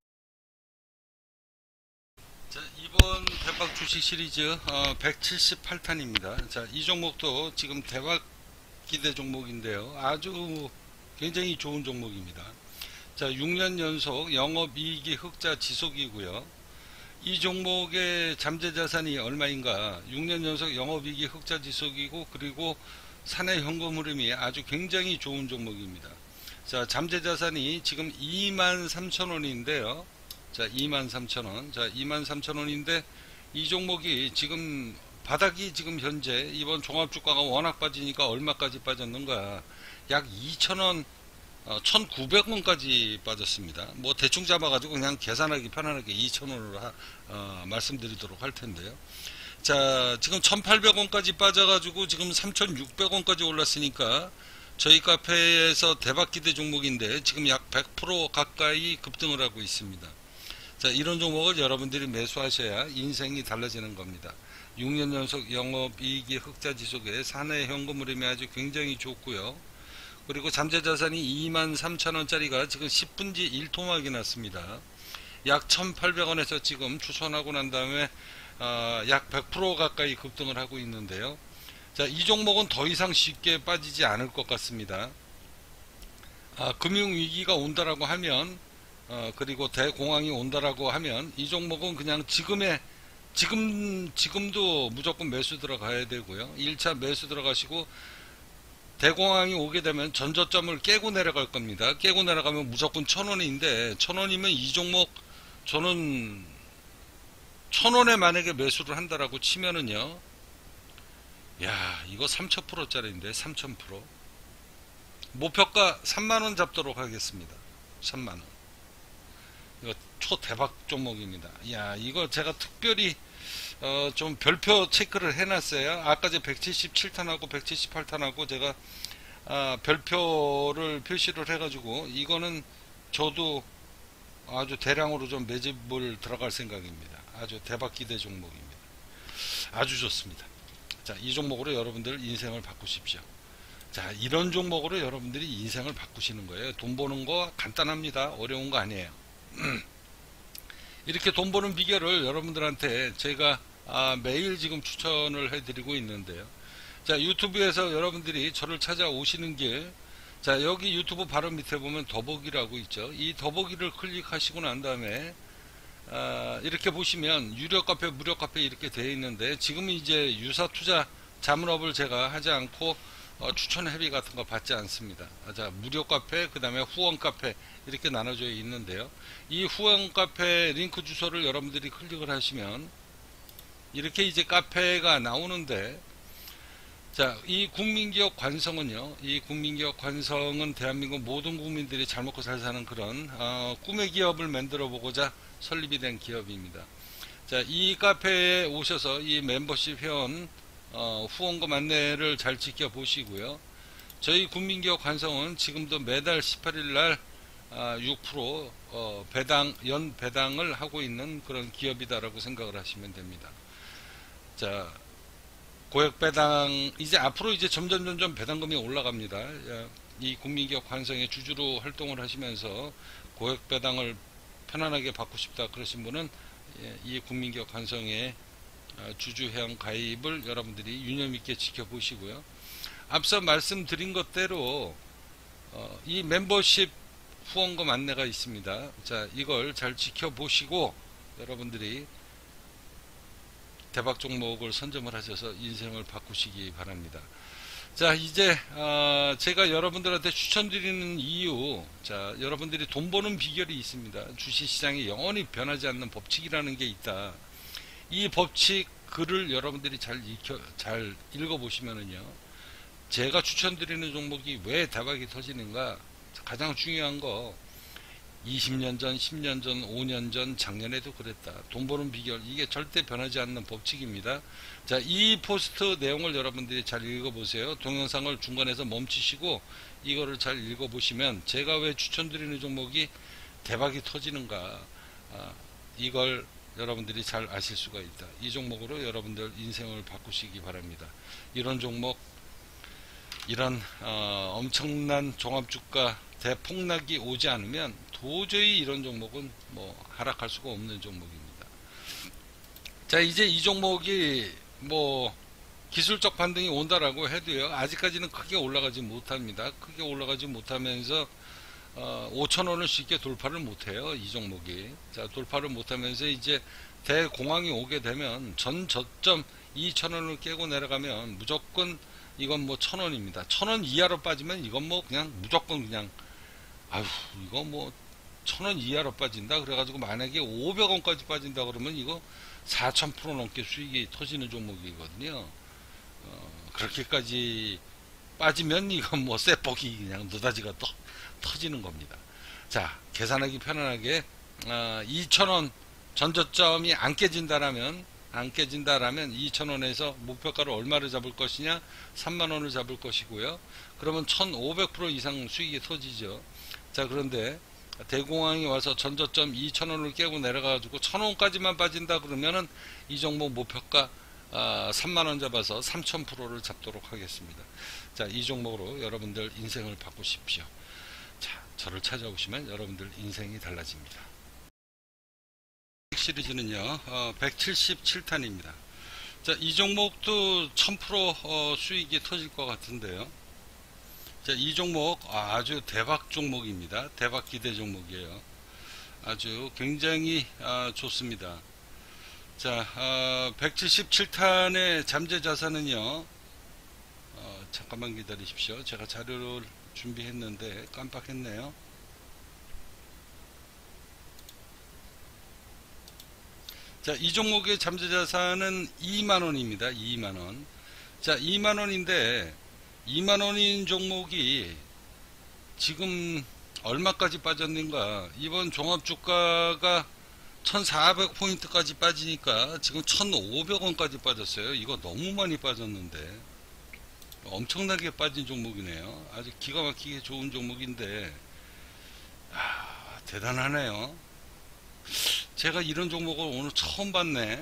Speaker 1: 자, 이번 대박 주식 시리즈 어, 백칠십팔 탄입니다. 자, 이 종목도 지금 대박 기대 종목인데요. 아주 굉장히 좋은 종목입니다. 자, 육 년 연속 영업이익이 흑자 지속이고요. 이 종목의 잠재자산이 얼마인가? 육 년 연속 영업이익이 흑자 지속이고, 그리고 사내 현금 흐름이 아주 굉장히 좋은 종목입니다. 자, 잠재자산이 지금 이만 삼천 원인데요. 자, 이만 삼천 원. 자, 이만 삼천 원인데 이 종목이 지금 바닥이 지금 현재 이번 종합주가가 워낙 빠지니까 얼마까지 빠졌는가? 약 이천 원, 어, 천구백 원까지 빠졌습니다. 뭐 대충 잡아가지고 그냥 계산하기 편안하게 이천 원으로 하, 어, 말씀드리도록 할 텐데요. 자, 지금 천팔백 원까지 빠져가지고 지금 삼천육백 원까지 올랐으니까 저희 카페에서 대박 기대 종목인데 지금 약 백 퍼센트 가까이 급등을 하고 있습니다. 자, 이런 종목을 여러분들이 매수하셔야 인생이 달라지는 겁니다. 육 년 연속 영업이익이 흑자 지속에 사내 현금 흐름이 아주 굉장히 좋고요. 그리고 잠재자산이 이만 삼천 원짜리가 지금 십 분지 일 토막이 났습니다. 약 천팔백 원에서 지금 추천하고 난 다음에 어, 약 백 퍼센트 가까이 급등을 하고 있는데요. 자, 이 종목은 더 이상 쉽게 빠지지 않을 것 같습니다. 아, 금융위기가 온다라고 하면 어, 그리고 대공황이 온다라고 하면 이 종목은 그냥 지금의 지금 지금도 무조건 매수 들어가야 되고요. 일 차 매수 들어가시고 대공황이 오게 되면 전저점을 깨고 내려갈 겁니다. 깨고 내려가면 무조건 천 원인데 천 원이면 이 종목 저는 천 원에 만약에 매수를 한다라고 치면은요, 야, 이거 삼천 퍼센트짜리인데 삼천 퍼센트 목표가 삼만 원 잡도록 하겠습니다. 삼만 원. 이거 초대박 종목입니다. 야, 이거 제가 특별히 어, 좀 별표 체크를 해놨어요. 아까 제 백칠십칠 탄하고 백칠십팔 탄하고 제가 아, 별표를 표시를 해가지고 이거는 저도 아주 대량으로 좀 매집을 들어갈 생각입니다. 아주 대박 기대 종목입니다. 아주 좋습니다. 자, 이 종목으로 여러분들 인생을 바꾸십시오. 자, 이런 종목으로 여러분들이 인생을 바꾸시는 거예요. 돈 버는 거 간단합니다. 어려운 거 아니에요. 이렇게 돈 버는 비결을 여러분들한테 제가 아, 매일 지금 추천을 해드리고 있는데요. 자, 유튜브에서 여러분들이 저를 찾아오시는 길, 자, 여기 유튜브 바로 밑에 보면 더보기라고 있죠. 이 더보기를 클릭하시고 난 다음에 아, 이렇게 보시면 유료 카페, 무료 카페 이렇게 되어 있는데 지금 이제 유사 투자 자문업을 제가 하지 않고 어, 추천 회비 같은 거 받지 않습니다. 아, 자, 무료 카페, 그 다음에 후원 카페 이렇게 나눠져 있는데요. 이 후원 카페 링크 주소를 여러분들이 클릭을 하시면 이렇게 이제 카페가 나오는데, 자, 이 국민기업 관성은요, 이 국민기업 관성은 대한민국 모든 국민들이 잘 먹고 잘 사는 그런 어, 꿈의 기업을 만들어 보고자 설립이 된 기업입니다. 자, 이 카페에 오셔서 이 멤버십 회원 어, 후원금 안내를 잘 지켜보시고요. 저희 국민기업 관성은 지금도 매달 십팔 일 날 아, 육 퍼센트 어, 배당, 연 배당을 하고 있는 그런 기업이다라고 생각을 하시면 됩니다. 자, 고액 배당, 이제 앞으로 이제 점점 점점 배당금이 올라갑니다. 이 국민기업 관성의 주주로 활동을 하시면서 고액 배당을 편안하게 받고 싶다 그러신 분은 이 국민기업 관성의 주주 회원 가입을 여러분들이 유념 있게 지켜보시고요. 앞서 말씀드린 것대로 어, 이 멤버십 후원금 안내가 있습니다. 자, 이걸 잘 지켜보시고 여러분들이 대박 종목을 선점을 하셔서 인생을 바꾸시기 바랍니다. 자, 이제 어 제가 여러분들한테 추천드리는 이유, 자, 여러분들이 돈 버는 비결이 있습니다. 주식시장에 영원히 변하지 않는 법칙이라는 게 있다. 이 법칙 글을 여러분들이 잘 읽혀, 잘 읽어보시면은요, 제가 추천드리는 종목이 왜 대박이 터지는가, 가장 중요한 거, 이십 년 전, 십 년 전, 오 년 전, 작년에도 그랬다. 돈 버는 비결, 이게 절대 변하지 않는 법칙입니다. 자, 이 포스트 내용을 여러분들이 잘 읽어보세요. 동영상을 중간에서 멈추시고 이거를 잘 읽어보시면 제가 왜 추천드리는 종목이 대박이 터지는가, 아, 이걸 여러분들이 잘 아실 수가 있다. 이 종목으로 여러분들 인생을 바꾸시기 바랍니다. 이런 종목, 이런 어, 엄청난 종합주가 대폭락이 오지 않으면 도저히 이런 종목은 뭐 하락할 수가 없는 종목입니다. 자, 이제 이 종목이 뭐 기술적 반등이 온다라고 해도요, 아직까지는 크게 올라가지 못합니다. 크게 올라가지 못하면서 어, 오천 원을 쉽게 돌파를 못해요, 이 종목이. 자, 돌파를 못하면서 이제 대공황이 오게 되면 전 저점 이천 원을 깨고 내려가면 무조건 이건 뭐 천 원입니다. 천 원 이하로 빠지면 이건 뭐 그냥 무조건 그냥, 아휴, 이거 뭐 천 원 이하로 빠진다 그래가지고 만약에 오백 원까지 빠진다 그러면 이거 사천 퍼센트 넘게 수익이 터지는 종목이거든요. 어, 그렇게까지 빠지면 이건 뭐 쇠뻑이 그냥 노다지가 또 터지는 겁니다. 자, 계산하기 편안하게 어, 이천 원 전저점이 안 깨진다라면 안 깨진다라면 이천 원에서 목표가를 얼마를 잡을 것이냐, 삼만 원을 잡을 것이고요. 그러면 천오백 퍼센트 이상 수익이 터지죠. 자, 그런데 대공황이 와서 전저점 이천 원을 깨고 내려가지고 천 원까지만 빠진다 그러면은 이 종목 목표가 아, 삼만 원 잡아서 삼천 퍼센트를 잡도록 하겠습니다. 자, 이 종목으로 여러분들 인생을 바꾸십시오. 자, 저를 찾아오시면 여러분들 인생이 달라집니다. 시리즈는요, 어, 백칠십칠 탄입니다. 자, 이 종목도 천 퍼센트 어, 수익이 터질 것 같은데요. 자, 이 종목 아주 대박 종목입니다. 대박 기대 종목이에요. 아주 굉장히 아, 좋습니다. 자, 어, 백칠십칠 탄의 잠재 자산은요, 어, 잠깐만 기다리십시오. 제가 자료를 준비했는데 깜빡했네요. 자, 이 종목의 잠재 자산은 이만 원입니다. 이만 원. 자, 이만 원인데 이만 원인 종목이 지금 얼마까지 빠졌는가? 이번 종합주가가 천사백 포인트까지 빠지니까 지금 천오백 원까지 빠졌어요. 이거 너무 많이 빠졌는데, 엄청나게 빠진 종목이네요. 아주 기가 막히게 좋은 종목인데, 아, 대단하네요. 제가 이런 종목을 오늘 처음 봤네.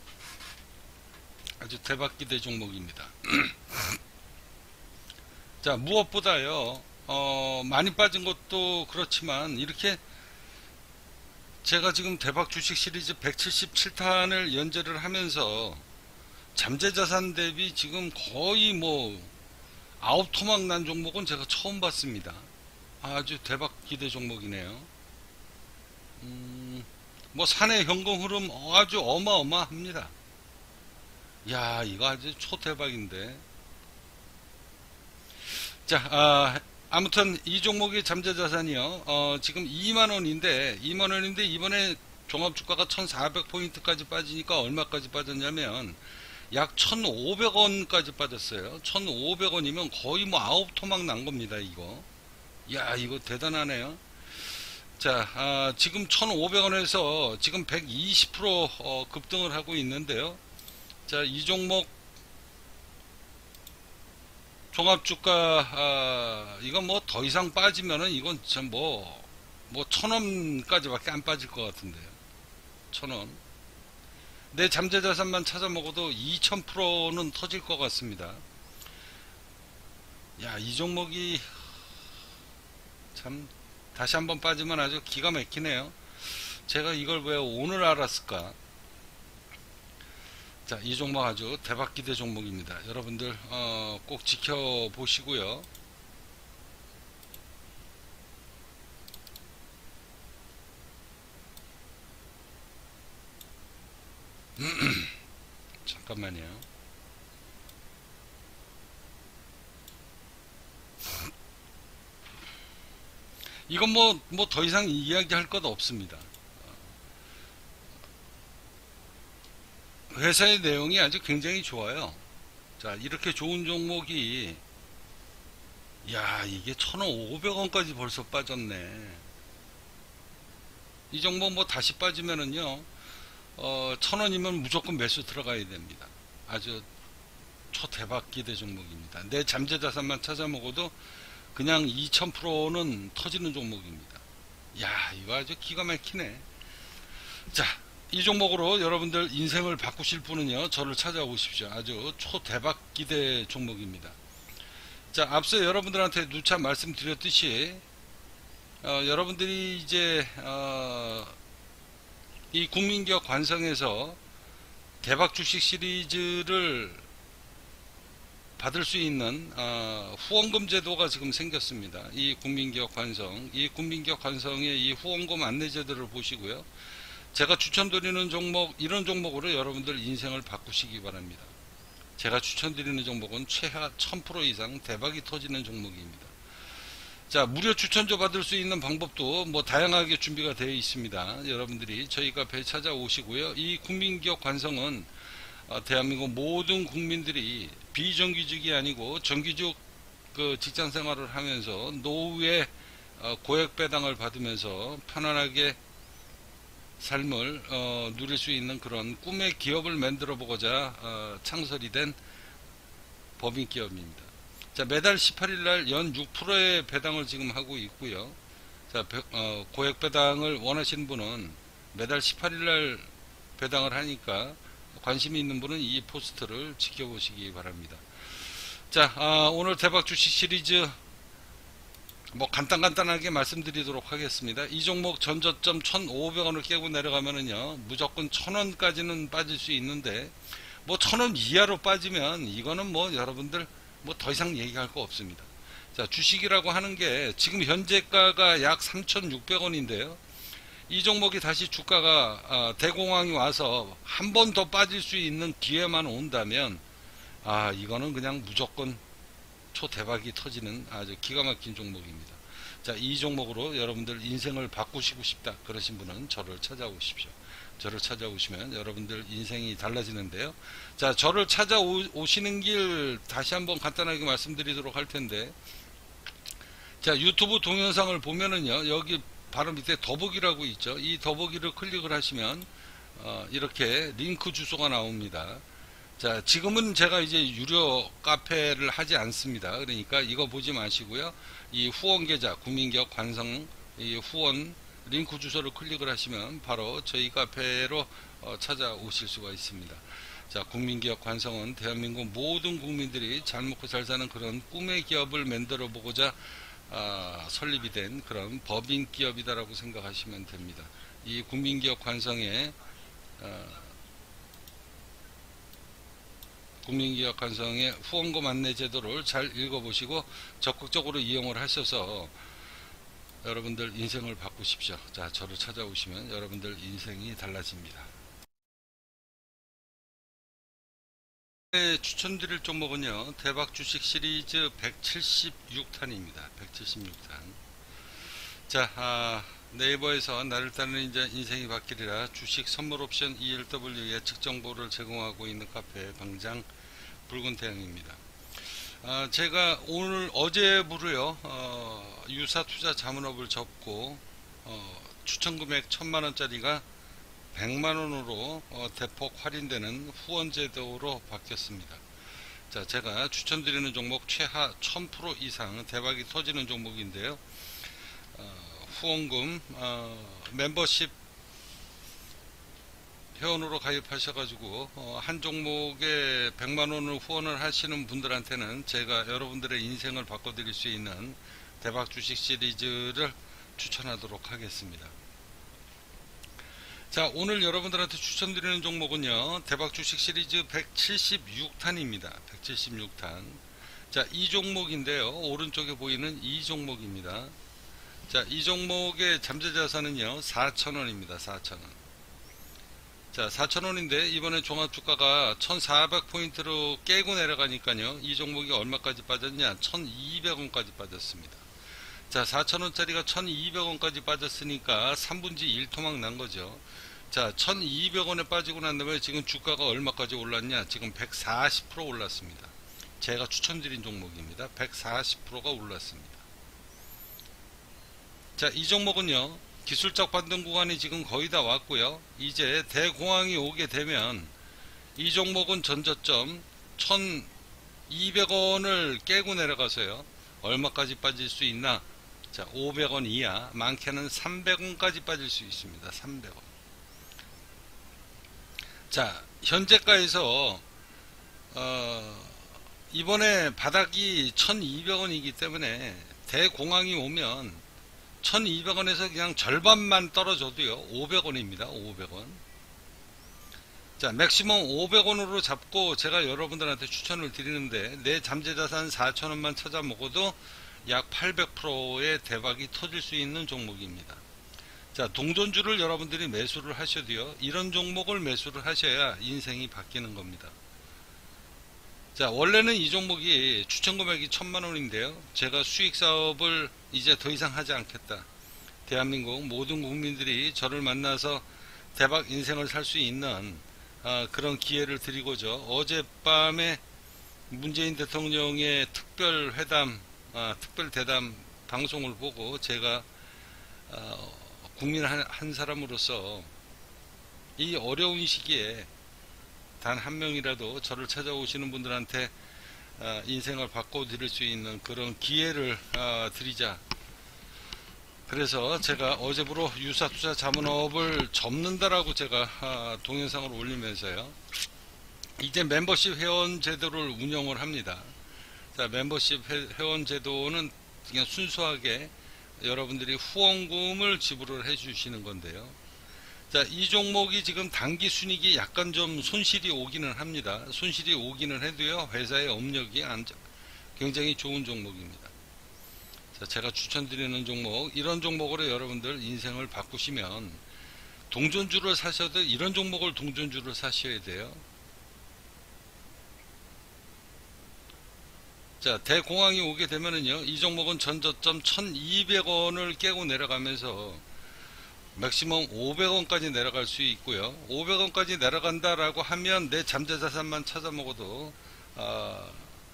Speaker 1: 아주 대박 기대 종목입니다. 자, 무엇보다요, 어, 많이 빠진 것도 그렇지만 이렇게 제가 지금 대박 주식 시리즈 백칠십칠 탄을 연재를 하면서 잠재자산 대비 지금 거의 뭐 아홉 토막 난 종목은 제가 처음 봤습니다. 아주 대박 기대 종목이네요. 음, 뭐 사내 현금 흐름 아주 어마어마합니다. 야, 이거 아주 초대박인데. 자, 아, 아무튼 이 종목의 잠재자산이요, 어, 지금 이만 원인데 이만 원인데 이번에 종합주가가 천사백 포인트까지 빠지니까 얼마까지 빠졌냐면 약 천오백 원까지 빠졌어요. 천오백 원이면 거의 뭐 아홉 토막 난 겁니다, 이거. 야, 이거 대단하네요. 자, 아, 지금 천오백 원에서 지금 백이십 퍼센트 어, 급등을 하고 있는데요. 자, 이 종목 종합주가, 아, 이건 뭐 더 이상 빠지면은 이건 참 뭐, 뭐 천 원까지밖에 안 빠질 것 같은데요. 천 원. 내 잠재자산만 찾아 먹어도 이천 퍼센트는 터질 것 같습니다. 야, 이 종목이 참 다시 한번 빠지면 아주 기가 막히네요. 제가 이걸 왜 오늘 알았을까? 자, 이 종목 아주 대박 기대 종목입니다. 여러분들 어, 꼭 지켜보시고요. 잠깐만요. 이건 뭐 뭐 더 이상 이야기할 것 없습니다. 회사의 내용이 아주 굉장히 좋아요. 자, 이렇게 좋은 종목이, 야, 이게 천오백 원까지 벌써 빠졌네. 이 종목 뭐 다시 빠지면은요, 어, 천 원이면 무조건 매수 들어가야 됩니다. 아주 초대박 기대 종목입니다. 내 잠재 자산만 찾아 먹어도 그냥 이천 퍼센트는 터지는 종목입니다. 야, 이거 아주 기가 막히네. 자, 이 종목으로 여러분들 인생을 바꾸실 분은요, 저를 찾아오십시오. 아주 초대박 기대 종목입니다. 자, 앞서 여러분들한테 누차 말씀드렸듯이 어, 여러분들이 이제 어, 이 국민기업 관성에서 대박 주식 시리즈를 받을 수 있는 어, 후원금 제도가 지금 생겼습니다. 이 국민기업 관성, 이 국민기업 관성의 이 후원금 안내 제도를 보시고요. 제가 추천드리는 종목, 이런 종목으로 여러분들 인생을 바꾸시기 바랍니다. 제가 추천드리는 종목은 최하 천 퍼센트 이상 대박이 터지는 종목입니다. 자, 무료 추천조 받을 수 있는 방법도 뭐 다양하게 준비가 되어 있습니다. 여러분들이 저희 카페에 찾아오시고요. 이 국민기업 관성은 어, 대한민국 모든 국민들이 비정규직이 아니고 정규직 그 직장 생활을 하면서 노후에 어, 고액 배당을 받으면서 편안하게 삶을 어, 누릴 수 있는 그런 꿈의 기업을 만들어 보고자 어, 창설이 된 법인 기업입니다. 자, 매달 십팔 일 날 연 육 퍼센트의 배당을 지금 하고 있고요. 자, 배, 어, 고액 배당을 원하시는 분은 매달 십팔 일 날 배당을 하니까 관심이 있는 분은 이 포스트를 지켜보시기 바랍니다. 자, 아, 오늘 대박 주식 시리즈 뭐 간단간단하게 말씀드리도록 하겠습니다. 이 종목 전저점 천오백 원을 깨고 내려가면은요, 무조건 천 원까지는 빠질 수 있는데, 뭐 천 원 이하로 빠지면 이거는 뭐 여러분들 뭐 더 이상 얘기할 거 없습니다. 자, 주식이라고 하는 게 지금 현재가가 약 삼천육백 원인데요. 이 종목이 다시 주가가 아, 대공황이 와서 한 번 더 빠질 수 있는 기회만 온다면, 아, 이거는 그냥 무조건 초대박이 터지는 아주 기가 막힌 종목입니다. 자, 이 종목으로 여러분들 인생을 바꾸시고 싶다 그러신 분은 저를 찾아오십시오. 저를 찾아오시면 여러분들 인생이 달라지는데요. 자, 저를 찾아오시는 길 다시 한번 간단하게 말씀드리도록 할 텐데, 자, 유튜브 동영상을 보면은요, 여기 바로 밑에 더보기라고 있죠. 이 더보기를 클릭을 하시면 어, 이렇게 링크 주소가 나옵니다. 자, 지금은 제가 이제 유료 카페를 하지 않습니다. 그러니까 이거 보지 마시고요. 이 후원 계좌, 국민기업 관성 이 후원 링크 주소를 클릭을 하시면 바로 저희 카페로 어, 찾아오실 수가 있습니다. 자, 국민기업 관성은 대한민국 모든 국민들이 잘 먹고 잘 사는 그런 꿈의 기업을 만들어 보고자 아, 설립이 된 그런 법인 기업이다라고 생각하시면 됩니다. 이 국민기업 관성의 어, 국민기업 관성의 후원금 안내 제도를 잘 읽어보시고 적극적으로 이용을 하셔서 여러분들 인생을 바꾸십시오. 자, 저를 찾아오시면 여러분들 인생이 달라집니다. 네, 추천드릴 종목은요, 대박 주식 시리즈 백칠십육 탄입니다. 백칠십육 탄. 자, 아, 네이버에서 나를 따르는 이제 인생이 바뀌리라 주식 선물 옵션 이엘더블유 예측 정보를 제공하고 있는 카페 방장 붉은 태양입니다. 아, 제가 오늘 어제부로요, 어, 유사 투자 자문업을 접고 어, 추천 금액 천만 원짜리가 백만 원으로 어, 대폭 할인되는 후원 제도로 바뀌었습니다. 자, 제가 추천드리는 종목 최하 천 퍼센트 이상 대박이 터지는 종목인데요. 어, 후원금 어, 멤버십 회원으로 가입하셔가지고 어, 한 종목에 백만 원을 후원을 하시는 분들한테는 제가 여러분들의 인생을 바꿔드릴 수 있는 대박 주식 시리즈를 추천하도록 하겠습니다. 자, 오늘 여러분들한테 추천드리는 종목은요, 대박 주식 시리즈 백칠십육 탄입니다. 백칠십육 탄. 자, 이 종목인데요, 오른쪽에 보이는 이 종목입니다. 자, 이 종목의 잠재 자산은요 사천 원입니다. 사천 원. 자, 사천 원인데 이번에 종합주가가 천사백 포인트로 깨고 내려가니까요. 이 종목이 얼마까지 빠졌냐? 천이백 원까지 빠졌습니다. 자, 사천 원짜리가 천이백 원까지 빠졌으니까 삼분지 일 토막 난 거죠. 자, 천이백 원에 빠지고 난 다음에 지금 주가가 얼마까지 올랐냐? 지금 백사십 퍼센트 올랐습니다. 제가 추천드린 종목입니다. 백사십 퍼센트가 올랐습니다. 자, 이 종목은요, 기술적 반등 구간이 지금 거의 다 왔고요. 이제 대공황이 오게 되면 이 종목은 전저점 천이백 원을 깨고 내려가서요. 얼마까지 빠질 수 있나? 자, 오백 원 이하, 많게는 삼백 원까지 빠질 수 있습니다. 삼백 원. 자, 현재가에서 어, 이번에 바닥이 천이백 원이기 때문에 대공황이 오면 천이백 원에서 그냥 절반만 떨어져도요, 오백 원입니다. 오백 원. 자, 맥시멈 오백 원으로 잡고 제가 여러분들한테 추천을 드리는데, 내 잠재자산 사천 원만 찾아 먹어도 약 팔백 퍼센트의 대박이 터질 수 있는 종목입니다. 자, 동전주를 여러분들이 매수를 하셔도요, 이런 종목을 매수를 하셔야 인생이 바뀌는 겁니다. 자, 원래는 이 종목이 추천 금액이 천만 원인데요. 제가 수익 사업을 이제 더 이상 하지 않겠다. 대한민국 모든 국민들이 저를 만나서 대박 인생을 살 수 있는 아, 그런 기회를 드리고자 어젯밤에 문재인 대통령의 특별 회담, 아, 특별 대담 방송을 보고 제가 아, 국민 한, 한 사람으로서 이 어려운 시기에 단 한 명이라도 저를 찾아오시는 분들한테 인생을 바꿔드릴 수 있는 그런 기회를 드리자. 그래서 제가 어제부로 유사투자 자문업을 접는다라고 제가 동영상을 올리면서요, 이제 멤버십 회원 제도를 운영을 합니다. 자, 멤버십 회원 제도는 그냥 순수하게 여러분들이 후원금을 지불을 해 주시는 건데요. 자, 이 종목이 지금 단기 순이익이 약간 좀 손실이 오기는 합니다. 손실이 오기는 해도요, 회사의 업력이 굉장히 좋은 종목입니다. 자, 제가 추천드리는 종목, 이런 종목으로 여러분들 인생을 바꾸시면 동전주를 사셔도 이런 종목을 동전주를 사셔야 돼요. 자, 대공황이 오게 되면은요, 이 종목은 전저점 천이백 원을 깨고 내려가면서 맥시멈 오백 원까지 내려갈 수 있고요. 오백 원까지 내려간다라고 하면 내 잠재자산만 찾아 먹어도 어,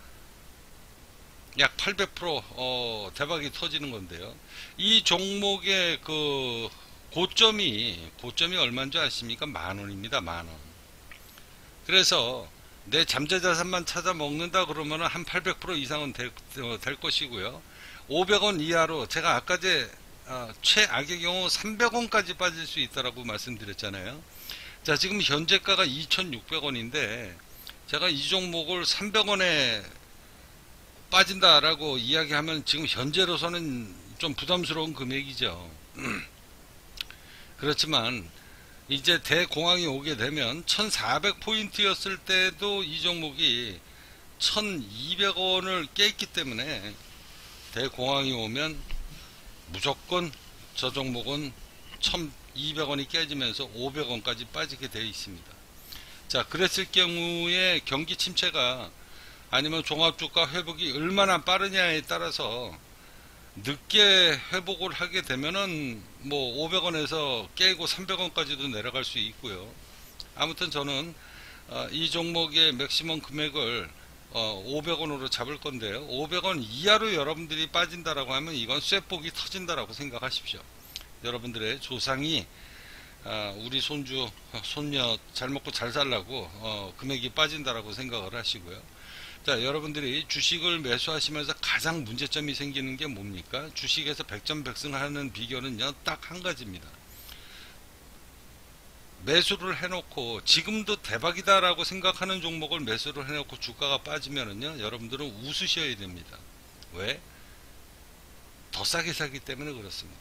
Speaker 1: 약 팔백 퍼센트 어, 대박이 터지는 건데요. 이 종목의 그 고점이 고점이 얼마인 줄 아십니까? 만 원입니다. 만 원. 그래서 내 잠재자산만 찾아 먹는다 그러면 한 팔백 퍼센트 이상은 될, 어, 될 것이고요. 오백 원 이하로 제가 아까 제 어, 최악의 경우 삼백 원까지 빠질 수 있다라고 말씀드렸잖아요. 자, 지금 현재가가 이천육백 원인데 제가 이 종목을 삼백 원에 빠진다라고 이야기하면 지금 현재로서는 좀 부담스러운 금액이죠. 그렇지만 이제 대공황이 오게 되면 천사백 포인트였을 때도 이 종목이 천이백 원을 깼기 때문에 대공황이 오면 무조건 저 종목은 천이백 원이 깨지면서 오백 원까지 빠지게 되어 있습니다. 자, 그랬을 경우에 경기 침체가 아니면 종합주가 회복이 얼마나 빠르냐에 따라서 늦게 회복을 하게 되면은 뭐 오백 원에서 깨고 삼백 원까지도 내려갈 수 있고요. 아무튼 저는 이 종목의 맥시멈 금액을 어, 오백 원으로 잡을 건데요. 오백 원 이하로 여러분들이 빠진다라고 하면 이건 쇠폭이 터진다라고 생각하십시오. 여러분들의 조상이 어, 우리 손주, 손녀 잘 먹고 잘 살라고 어, 금액이 빠진다라고 생각을 하시고요. 자, 여러분들이 주식을 매수하시면서 가장 문제점이 생기는 게 뭡니까? 주식에서 백전백승하는 비결은요, 딱 한 가지입니다. 매수를 해놓고 지금도 대박이다 라고 생각하는 종목을 매수를 해놓고 주가가 빠지면은요, 여러분들은 웃으셔야 됩니다. 왜? 더 싸게 사기 때문에 그렇습니다.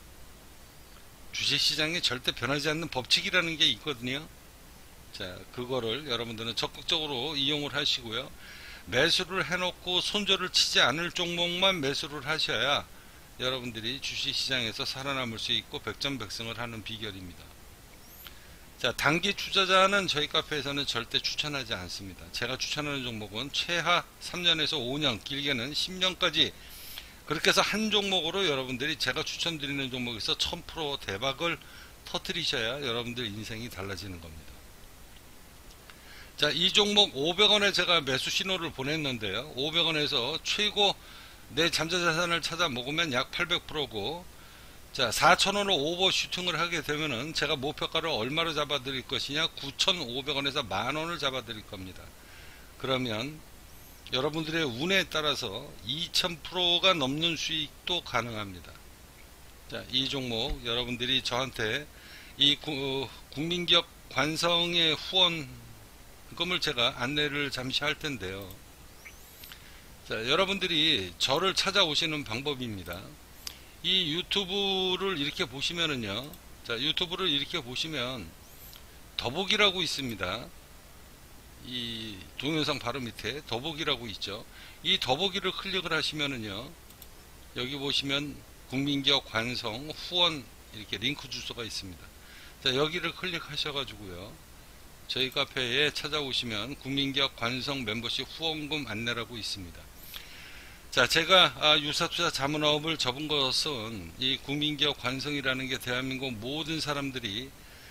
Speaker 1: 주식시장에 절대 변하지 않는 법칙이라는 게 있거든요. 자, 그거를 여러분들은 적극적으로 이용을 하시고요. 매수를 해놓고 손절을 치지 않을 종목만 매수를 하셔야 여러분들이 주식시장에서 살아남을 수 있고 백전백승을 하는 비결입니다. 자, 단기 투자자는 저희 카페에서는 절대 추천하지 않습니다. 제가 추천하는 종목은 최하 삼 년에서 오 년, 길게는 십 년까지, 그렇게 해서 한 종목으로 여러분들이 제가 추천드리는 종목에서 천 퍼센트 대박을 터뜨리셔야 여러분들 인생이 달라지는 겁니다. 자, 이 종목 오백 원에 제가 매수 신호를 보냈는데요. 오백 원에서 최고 내 잠재자산을 찾아 먹으면 약 팔백 퍼센트고, 자, 사천 원으로 오버슈팅을 하게 되면은 제가 목표가를 얼마로 잡아 드릴 것이냐, 구천오백 원에서 만 원을 잡아 드릴 겁니다. 그러면 여러분들의 운에 따라서 이천 퍼센트가 넘는 수익도 가능합니다. 자, 이 종목 여러분들이 저한테 이 구, 국민기업 관성의 후원금을 제가 안내를 잠시 할 텐데요. 자, 여러분들이 저를 찾아오시는 방법입니다. 이 유튜브를 이렇게 보시면은요, 자, 유튜브를 이렇게 보시면 더보기라고 있습니다. 이 동영상 바로 밑에 더보기라고 있죠. 이 더보기를 클릭을 하시면은요, 여기 보시면 국민기업 관성 후원 이렇게 링크 주소가 있습니다. 자, 여기를 클릭하셔가지고요, 저희 카페에 찾아오시면 국민기업 관성 멤버십 후원금 안내라고 있습니다. 자, 제가 유사투자 자문업을 접은 것은 이 국민기업 관성이라는 게 대한민국 모든 사람들이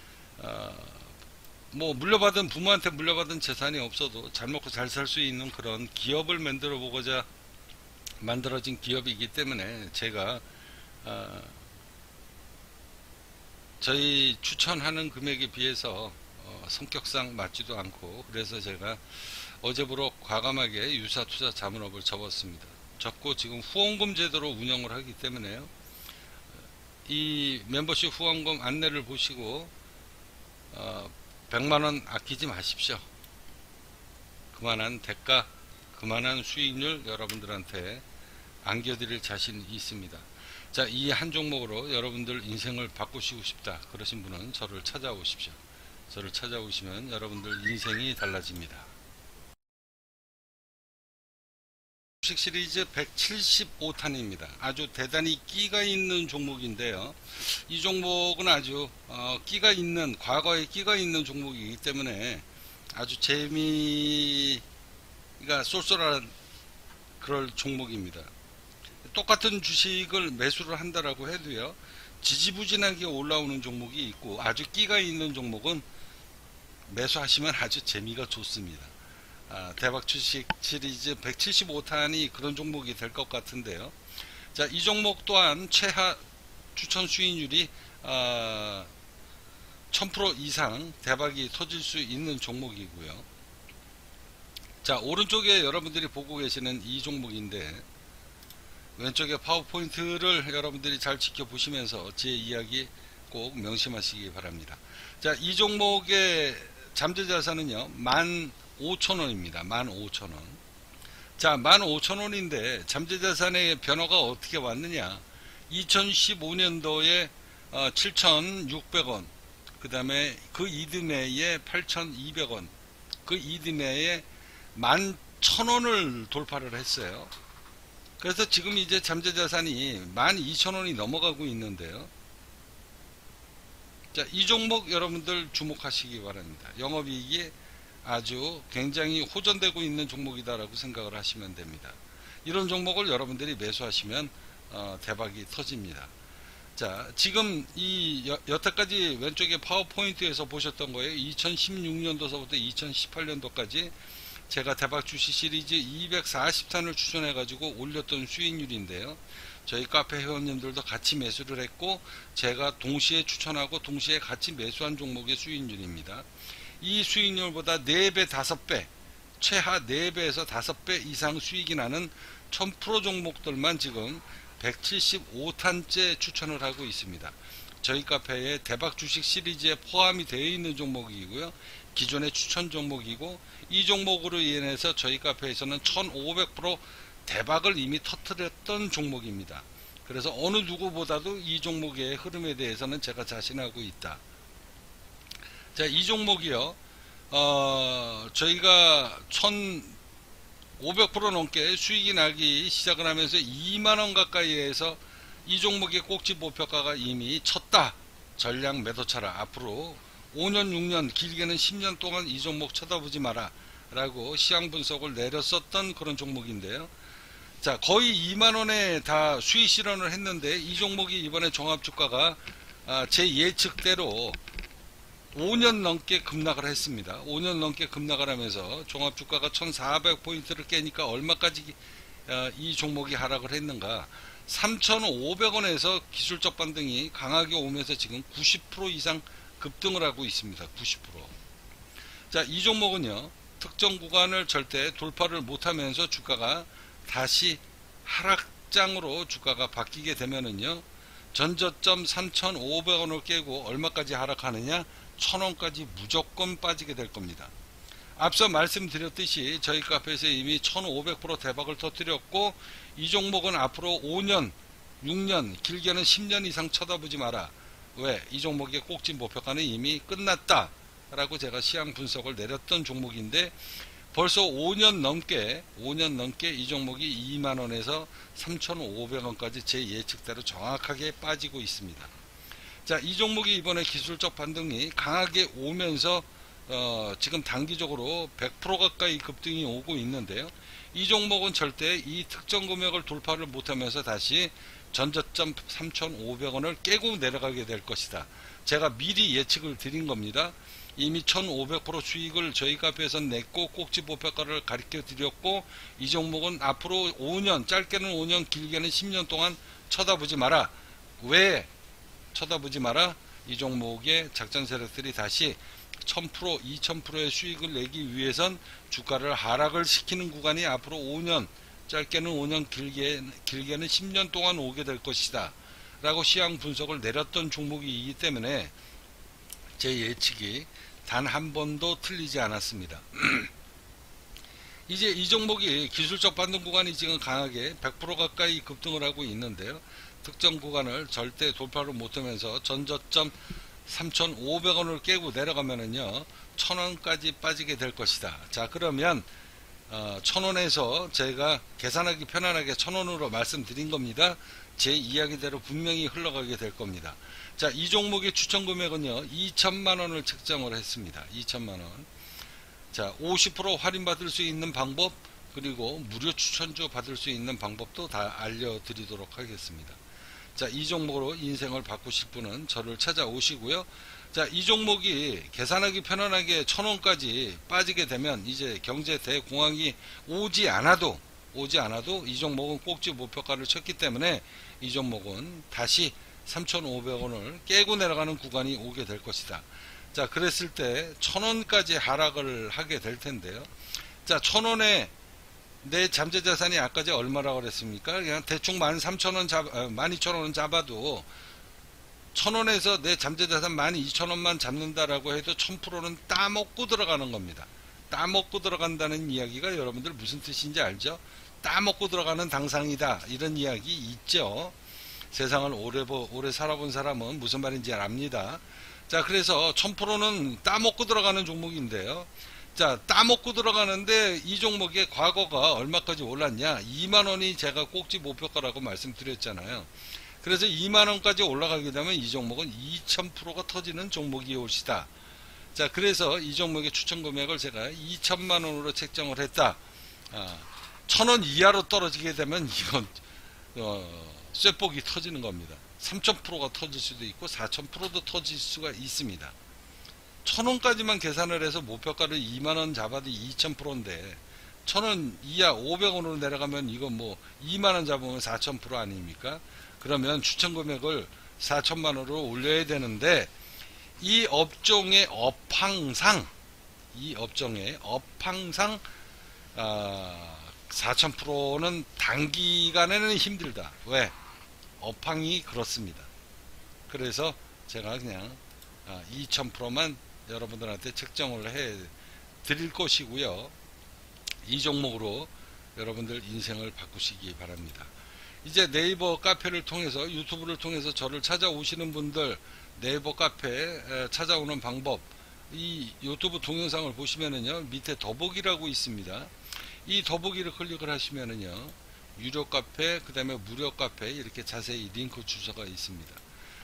Speaker 1: 뭐 물려받은, 부모한테 물려받은 재산이 없어도 잘 먹고 잘 살 수 있는 그런 기업을 만들어 보고자 만들어진 기업이기 때문에 제가 저희 추천하는 금액에 비해서 성격상 맞지도 않고, 그래서 제가 어제부로 과감하게 유사투자 자문업을 접었습니다. 접고 지금 후원금 제도로 운영을 하기 때문에요, 이 멤버십 후원금 안내를 보시고 어, 백만 원 아끼지 마십시오. 그만한 대가, 그만한 수익률 여러분들한테 안겨드릴 자신이 있습니다. 자, 이 한 종목으로 여러분들 인생을 바꾸시고 싶다 그러신 분은 저를 찾아오십시오. 저를 찾아오시면 여러분들 인생이 달라집니다. 주식 시리즈 백칠십오 탄입니다. 아주 대단히 끼가 있는 종목인데요. 이 종목은 아주 어, 끼가 있는, 과거에 끼가 있는 종목이기 때문에 아주 재미가 쏠쏠한 그럴 종목입니다. 똑같은 주식을 매수를 한다라고 해도요, 지지부진하게 올라오는 종목이 있고, 아주 끼가 있는 종목은 매수하시면 아주 재미가 좋습니다. 아, 대박 주식 시리즈 백칠십오 탄이 그런 종목이 될 것 같은데요. 자, 이 종목 또한 최하 추천 수익률이 아, 천 퍼센트 이상 대박이 터질 수 있는 종목이고요. 자, 오른쪽에 여러분들이 보고 계시는 이 종목인데, 왼쪽에 파워포인트를 여러분들이 잘 지켜보시면서 제 이야기 꼭 명심하시기 바랍니다. 자, 이 종목의 잠재자산은요 만 오천 원입니다. 만 오천 원. 자, 만 오천 원인데 잠재자산의 변화가 어떻게 왔느냐, 이천십오 년도에 어, 칠천육백 원, 그 다음에 그 이듬해에 팔천이백 원, 그 이듬해에 만 천 원을 돌파를 했어요. 그래서 지금 이제 잠재자산이 만 이천 원이 넘어가고 있는데요. 자, 이 종목 여러분들 주목하시기 바랍니다. 영업이익이 아주 굉장히 호전되고 있는 종목이다라고 생각을 하시면 됩니다. 이런 종목을 여러분들이 매수하시면 어, 대박이 터집니다. 자, 지금 이 여, 여태까지 왼쪽에 파워포인트에서 보셨던 거예요. 이천십육 년도서부터 이천십팔 년도까지 제가 대박 주식 시리즈 이백사십 탄을 추천해 가지고 올렸던 수익률인데요. 저희 카페 회원님들도 같이 매수를 했고, 제가 동시에 추천하고 동시에 같이 매수한 종목의 수익률입니다. 이 수익률보다 네 배, 다섯 배, 최하 네 배에서 다섯 배 이상 수익이 나는 천 퍼센트 종목들만 지금 백칠십오 탄째 추천을 하고 있습니다. 저희 카페에 대박 주식 시리즈에 포함이 되어 있는 종목이고요. 기존의 추천 종목이고, 이 종목으로 인해서 저희 카페에서는 천오백 퍼센트 대박을 이미 터뜨렸던 종목입니다. 그래서 어느 누구보다도 이 종목의 흐름에 대해서는 제가 자신하고 있다. 자, 이 종목이요, 어, 저희가 천오백 퍼센트 넘게 수익이 나기 시작을 하면서 이만 원 가까이에서 이 종목의 꼭지 목표가가 이미 쳤다. 전량 매도 차라. 앞으로 오 년, 육 년, 길게는 십 년 동안 이 종목 쳐다보지 마라 라고 시황 분석을 내렸었던 그런 종목인데요. 자, 거의 이만 원에 다 수익 실현을 했는데 이 종목이 이번에 종합주가가 아, 제 예측대로 오 년 넘게 급락을 했습니다. 오 년 넘게 급락을 하면서 종합주가가 천사백 포인트를 깨니까 얼마까지 아, 이 종목이 하락을 했는가. 삼천오백 원에서 기술적 반등이 강하게 오면서 지금 구십 퍼센트 이상 급등을 하고 있습니다. 구십 퍼센트. 자, 이 종목은요, 특정 구간을 절대 돌파를 못하면서 주가가 다시 하락장으로 주가가 바뀌게 되면은요, 전저점 삼천오백 원을 깨고 얼마까지 하락하느냐, 천 원까지 무조건 빠지게 될 겁니다. 앞서 말씀드렸듯이 저희 카페에서 이미 천오백 퍼센트 대박을 터뜨렸고, 이 종목은 앞으로 오 년, 육 년, 길게는 십 년 이상 쳐다보지 마라. 왜? 이 종목의 꼭지 목표가는 이미 끝났다 라고 제가 시황 분석을 내렸던 종목인데, 벌써 오 년 넘게 오 년 넘게 이 종목이 이만 원에서 삼천오백 원까지 제 예측대로 정확하게 빠지고 있습니다. 자, 이 종목이 이번에 기술적 반등이 강하게 오면서 어, 지금 단기적으로 백 퍼센트 가까이 급등이 오고 있는데요. 이 종목은 절대 이 특정 금액을 돌파를 못하면서 다시 전저점 삼천오백 원을 깨고 내려가게 될 것이다. 제가 미리 예측을 드린 겁니다. 이미 천오백 퍼센트 수익을 저희 카페에서 냈고 꼭지 목표가를 가르쳐 드렸고, 이 종목은 앞으로 오 년, 짧게는 오 년, 길게는 십 년 동안 쳐다보지 마라. 왜 쳐다보지 마라? 이 종목의 작전 세력들이 다시 천 퍼센트, 이천 퍼센트의 수익을 내기 위해선 주가를 하락을 시키는 구간이 앞으로 오 년, 짧게는 오 년, 길게, 길게는 십 년 동안 오게 될 것이다 라고 시황 분석을 내렸던 종목이기 때문에 제 예측이 단 한 번도 틀리지 않았습니다. 이제 이 종목이 기술적 반등 구간이 지금 강하게 백 퍼센트 가까이 급등을 하고 있는데요. 특정 구간을 절대 돌파를 못하면서 전저점 삼천오백 원을 깨고 내려가면은요, 천 원까지 빠지게 될 것이다. 자, 그러면 어, 천 원에서 제가 계산하기 편안하게 천 원으로 말씀드린 겁니다. 제 이야기대로 분명히 흘러가게 될 겁니다. 자, 이 종목의 추천 금액은요, 이천만 원을 책정을 했습니다. 이천만 원. 자, 오십 퍼센트 할인 받을 수 있는 방법, 그리고 무료 추천주 받을 수 있는 방법도 다 알려드리도록 하겠습니다. 자, 이 종목으로 인생을 바꾸실 분은 저를 찾아오시고요. 자, 이 종목이 계산하기 편안하게 천 원까지 빠지게 되면 이제 경제 대공황이 오지 않아도 오지 않아도 이 종목은 꼭지 목표가를 쳤기 때문에 이 종목은 다시 삼천오백 원을 깨고 내려가는 구간이 오게 될 것이다. 자, 그랬을 때 천 원까지 하락을 하게 될 텐데요. 자, 천 원에 내 잠재자산이 아까 제가 얼마라고 그랬습니까? 그냥 대충 만 삼천 원 잡, 만 이천 원 잡아도 천 원에서 내 잠재자산 만 이천 원만 잡는다라고 해도 천 퍼센트는 따먹고 들어가는 겁니다. 따먹고 들어간다는 이야기가 여러분들 무슨 뜻인지 알죠? 따먹고 들어가는 당상이다, 이런 이야기 있죠. 세상을 오래, 오래 살아본 사람은 무슨 말인지 압니다. 자, 그래서 천 퍼센트는 따먹고 들어가는 종목인데요. 자, 따먹고 들어가는데 이 종목의 과거가 얼마까지 올랐냐? 이만 원이 제가 꼭지 목표가라고 말씀드렸잖아요. 그래서 이만 원까지 올라가게 되면 이 종목은 이천 퍼센트가 터지는 종목이 올시다. 자, 그래서 이 종목의 추천 금액을 제가 이천만 원으로 책정을 했다. 아, 천 원 이하로 떨어지게 되면 이건 어, 쇠복이 터지는 겁니다. 삼천 퍼센트가 터질 수도 있고 사천 퍼센트도 터질 수가 있습니다. 천 원까지만 계산을 해서 목표가를 이만 원 잡아도 이천 퍼센트인데 천 원 이하 오백 원으로 내려가면 이건 뭐 이만 원 잡으면 사천 퍼센트 아닙니까? 그러면 추천 금액을 사천만 원으로 올려야 되는데, 이 업종의 업황상 이 업종의 업황상 아, 사천 퍼센트는 단기간에는 힘들다. 왜? 업황이 그렇습니다. 그래서 제가 그냥 아, 이천 퍼센트만 여러분들한테 책정을 해 드릴 것이고요. 이 종목으로 여러분들 인생을 바꾸시기 바랍니다. 이제 네이버 카페를 통해서, 유튜브를 통해서 저를 찾아오시는 분들, 네이버 카페에 찾아오는 방법, 이 유튜브 동영상을 보시면은요, 밑에 더보기라고 있습니다. 이 더보기를 클릭을 하시면은요, 유료 카페, 그 다음에 무료 카페, 이렇게 자세히 링크 주소가 있습니다.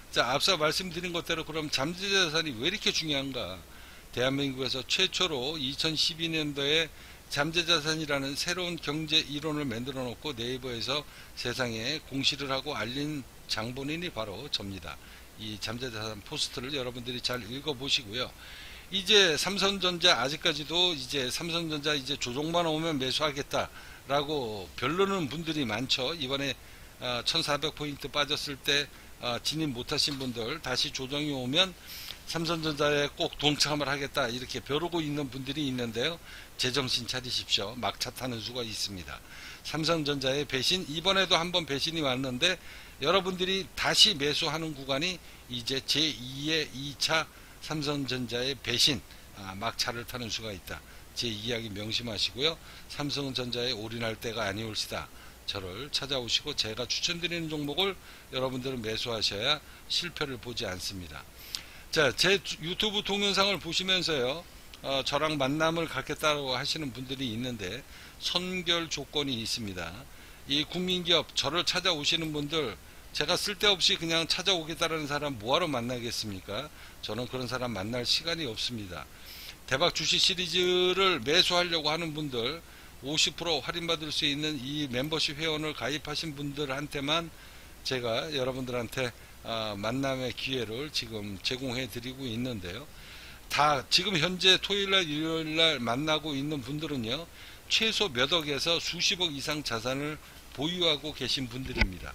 Speaker 1: 자, 앞서 말씀드린 것대로 그럼 잠재자산이 왜 이렇게 중요한가? 대한민국에서 최초로 이천십이 년도에 잠재자산이라는 새로운 경제 이론을 만들어 놓고 네이버에서 세상에 공시를 하고 알린 장본인이 바로 접니다. 이 잠재자산 포스트를 여러분들이 잘 읽어 보시고요. 이제 삼성전자 아직까지도 이제 삼성전자 이제 조정만 오면 매수하겠다라고 별로는 분들이 많죠. 이번에 천사백 포인트 빠졌을 때 진입 못하신 분들 다시 조정이 오면 삼성전자에 꼭 동참을 하겠다 이렇게 벼르고 있는 분들이 있는데요. 제정신 차리십시오. 막차 타는 수가 있습니다. 삼성전자의 배신, 이번에도 한번 배신이 왔는데 여러분들이 다시 매수하는 구간이 이제 제이의 이 차 삼성전자의 배신, 아, 막차를 타는 수가 있다. 제 이야기 명심하시고요. 삼성전자에 올인할 때가 아니올시다. 저를 찾아오시고 제가 추천드리는 종목을 여러분들은 매수하셔야 실패를 보지 않습니다. 자, 제 유튜브 동영상을 보시면서요, 어, 저랑 만남을 갖겠다고 하시는 분들이 있는데 선결 조건이 있습니다. 이 국민기업 저를 찾아오시는 분들, 제가 쓸데없이 그냥 찾아오겠다는 사람 뭐하러 만나겠습니까? 저는 그런 사람 만날 시간이 없습니다. 대박 주식 시리즈를 매수하려고 하는 분들, 오십 퍼센트 할인받을 수 있는 이 멤버십 회원을 가입하신 분들한테만 제가 여러분들한테 어, 만남의 기회를 지금 제공해 드리고 있는데요. 다 지금 현재 토요일날 일요일날 만나고 있는 분들은요, 최소 몇 억에서 수십억 이상 자산을 보유하고 계신 분들입니다.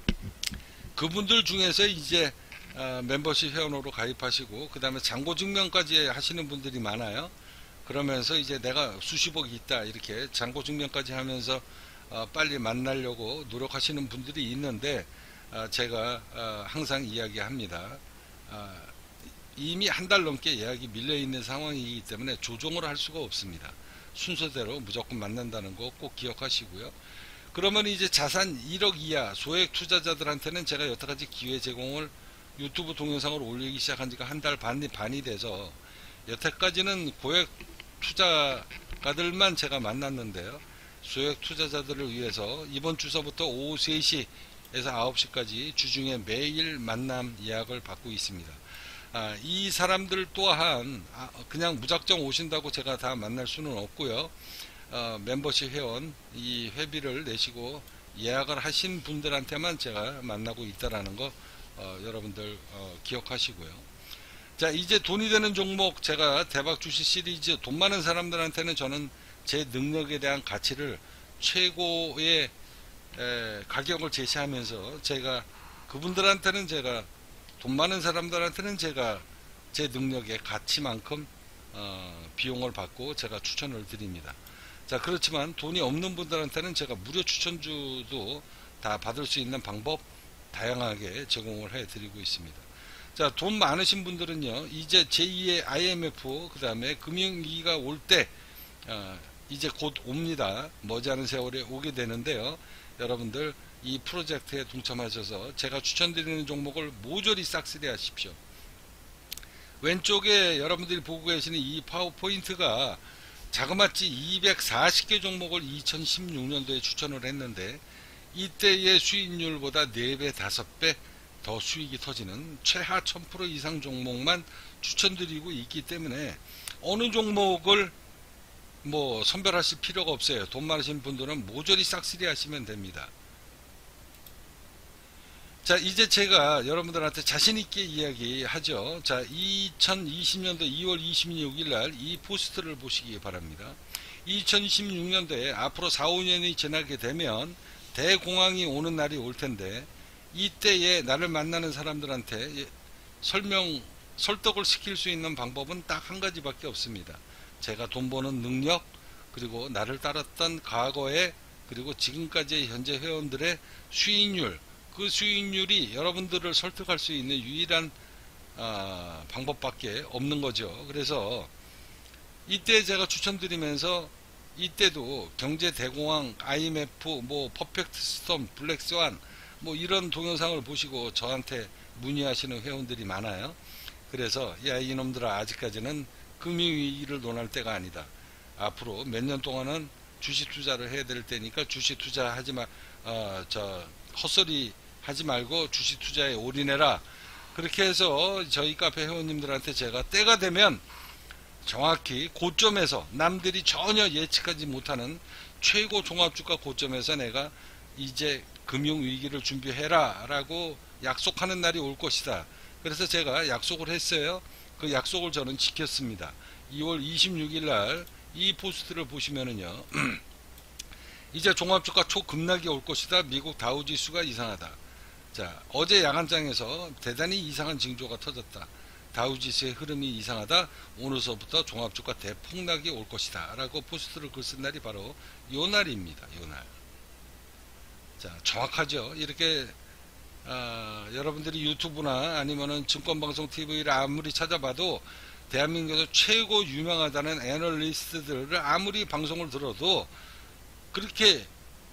Speaker 1: 그분들 중에서 이제 어, 멤버십 회원으로 가입하시고 그 다음에 잔고증명까지 하시는 분들이 많아요. 그러면서 이제 내가 수십억이 있다 이렇게 잔고증명까지 하면서 어, 빨리 만나려고 노력하시는 분들이 있는데 어, 제가 어, 항상 이야기합니다. 어, 이미 한 달 넘게 예약이 밀려있는 상황이기 때문에 조정을 할 수가 없습니다. 순서대로 무조건 만난다는 거 꼭 기억하시고요. 그러면 이제 자산 일억 이하 소액 투자자들한테는 제가 여태까지 기회 제공을 유튜브 동영상을 올리기 시작한 지가 한 달 반이, 반이 돼서 여태까지는 고액 투자가들만 제가 만났는데요. 소액 투자자들을 위해서 이번 주서부터 오후 세 시에서 아홉 시까지 주중에 매일 만남 예약을 받고 있습니다. 아, 이 사람들 또한 아, 그냥 무작정 오신다고 제가 다 만날 수는 없고요. 어, 멤버십 회원 이 회비를 내시고 예약을 하신 분들한테만 제가 만나고 있다라는 거 어, 여러분들 어, 기억하시고요. 자, 이제 돈이 되는 종목, 제가 대박 주식 시리즈 돈 많은 사람들한테는 저는 제 능력에 대한 가치를 최고의 에, 가격을 제시하면서 제가 그분들한테는 제가 돈 많은 사람들한테는 제가 제 능력의 가치만큼 어, 비용을 받고 제가 추천을 드립니다. 자, 그렇지만 돈이 없는 분들한테는 제가 무료 추천주도 다 받을 수 있는 방법 다양하게 제공을 해 드리고 있습니다. 자, 돈 많으신 분들은요, 이제 제이의 아이엠에프, 그 다음에 금융위기가 올 때, 어, 이제 곧 옵니다. 머지않은 세월에 오게 되는데요. 여러분들 이 프로젝트에 동참하셔서 제가 추천드리는 종목을 모조리 싹쓸이 하십시오. 왼쪽에 여러분들이 보고 계시는 이 파워포인트가 자그마치 이백사십 개 종목을 이천십육 년도에 추천을 했는데 이때의 수익률보다 네 배, 다섯 배 더 수익이 터지는 최하 천 퍼센트 이상 종목만 추천드리고 있기 때문에 어느 종목을 뭐 선별하실 필요가 없어요. 돈 많으신 분들은 모조리 싹쓸이 하시면 됩니다. 자, 이제 제가 여러분들한테 자신있게 이야기하죠. 자, 이천이십 년도 이월 이십육 일 날 이 포스트를 보시기 바랍니다. 이천십육 년도에 앞으로 사, 오 년이 지나게 되면 대공황이 오는 날이 올 텐데 이때에 나를 만나는 사람들한테 설명, 설득을 시킬 수 있는 방법은 딱 한 가지밖에 없습니다. 제가 돈 버는 능력, 그리고 나를 따랐던 과거에, 그리고 지금까지의 현재 회원들의 수익률, 그 수익률이 여러분들을 설득할 수 있는 유일한 어, 방법밖에 없는 거죠. 그래서 이때 제가 추천드리면서 이때도 경제 대공황, 아이엠에프, 뭐 퍼펙트 스톰, 블랙스완 뭐 이런 동영상을 보시고 저한테 문의하시는 회원들이 많아요. 그래서 야, 이놈들아, 아직까지는 금융위기를 논할 때가 아니다. 앞으로 몇 년 동안은 주식 투자를 해야 될 때니까 주식 투자하지 마, 어, 저 헛소리 하지 말고 주식 투자에 올인해라. 그렇게 해서 저희 카페 회원님들한테 제가 때가 되면 정확히 고점에서 남들이 전혀 예측하지 못하는 최고 종합주가 고점에서 내가 이제 금융위기를 준비해라 라고 약속하는 날이 올 것이다. 그래서 제가 약속을 했어요. 그 약속을 저는 지켰습니다. 이월 이십육일 날 이 포스트를 보시면은요 이제 종합주가 초급락이 올 것이다. 미국 다우지수가 이상하다. 자, 어제 야간장에서 대단히 이상한 징조가 터졌다. 다우지수의 흐름이 이상하다. 오늘서부터 종합주가 대폭락이 올 것이다 라고 포스트를 글 쓴 날이 바로 요 날입니다. 요 날. 자, 정확하죠. 이렇게 어, 여러분들이 유튜브나 아니면은 증권방송 티비를 아무리 찾아봐도 대한민국에서 최고 유명하다는 애널리스트들을 아무리 방송을 들어도 그렇게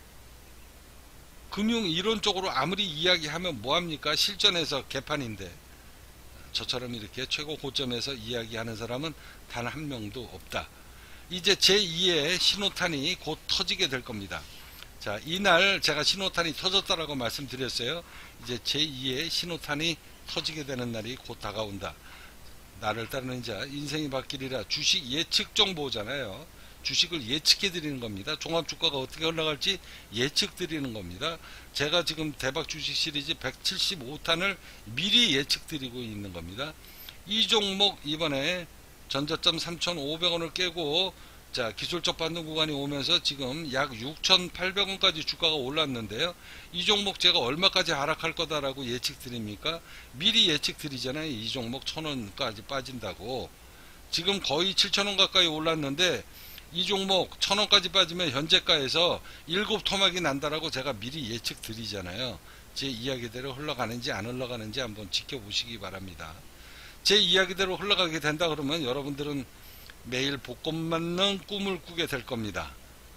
Speaker 1: 금융 이론적으로 아무리 이야기하면 뭐합니까? 실전에서 개판인데 저처럼 이렇게 최고 고점에서 이야기하는 사람은 단 한 명도 없다. 이제 제이의 신호탄이 곧 터지게 될 겁니다. 자, 이날 제가 신호탄이 터졌다라고 말씀드렸어요. 이제 제이의 신호탄이 터지게 되는 날이 곧 다가온다. 나를 따르는 자 인생이 바뀌리라. 주식 예측 정보잖아요. 주식을 예측해 드리는 겁니다. 종합주가가 어떻게 올라갈지 예측 드리는 겁니다. 제가 지금 대박 주식 시리즈 백칠십오 탄을 미리 예측 드리고 있는 겁니다. 이 종목 이번에 전저점 삼천오백 원을 깨고 자, 기술적 반등 구간이 오면서 지금 약 육천팔백 원까지 주가가 올랐는데요. 이 종목 제가 얼마까지 하락할 거다라고 예측 드립니까? 미리 예측 드리잖아요. 이 종목 천 원까지 빠진다고. 지금 거의 칠천 원 가까이 올랐는데 이 종목 천 원까지 빠지면 현재가에서 일곱 토막이 난다라고 제가 미리 예측 드리잖아요. 제 이야기대로 흘러가는지 안 흘러가는지 한번 지켜보시기 바랍니다. 제 이야기대로 흘러가게 된다 그러면 여러분들은 매일 복권 맞는 꿈을 꾸게 될 겁니다.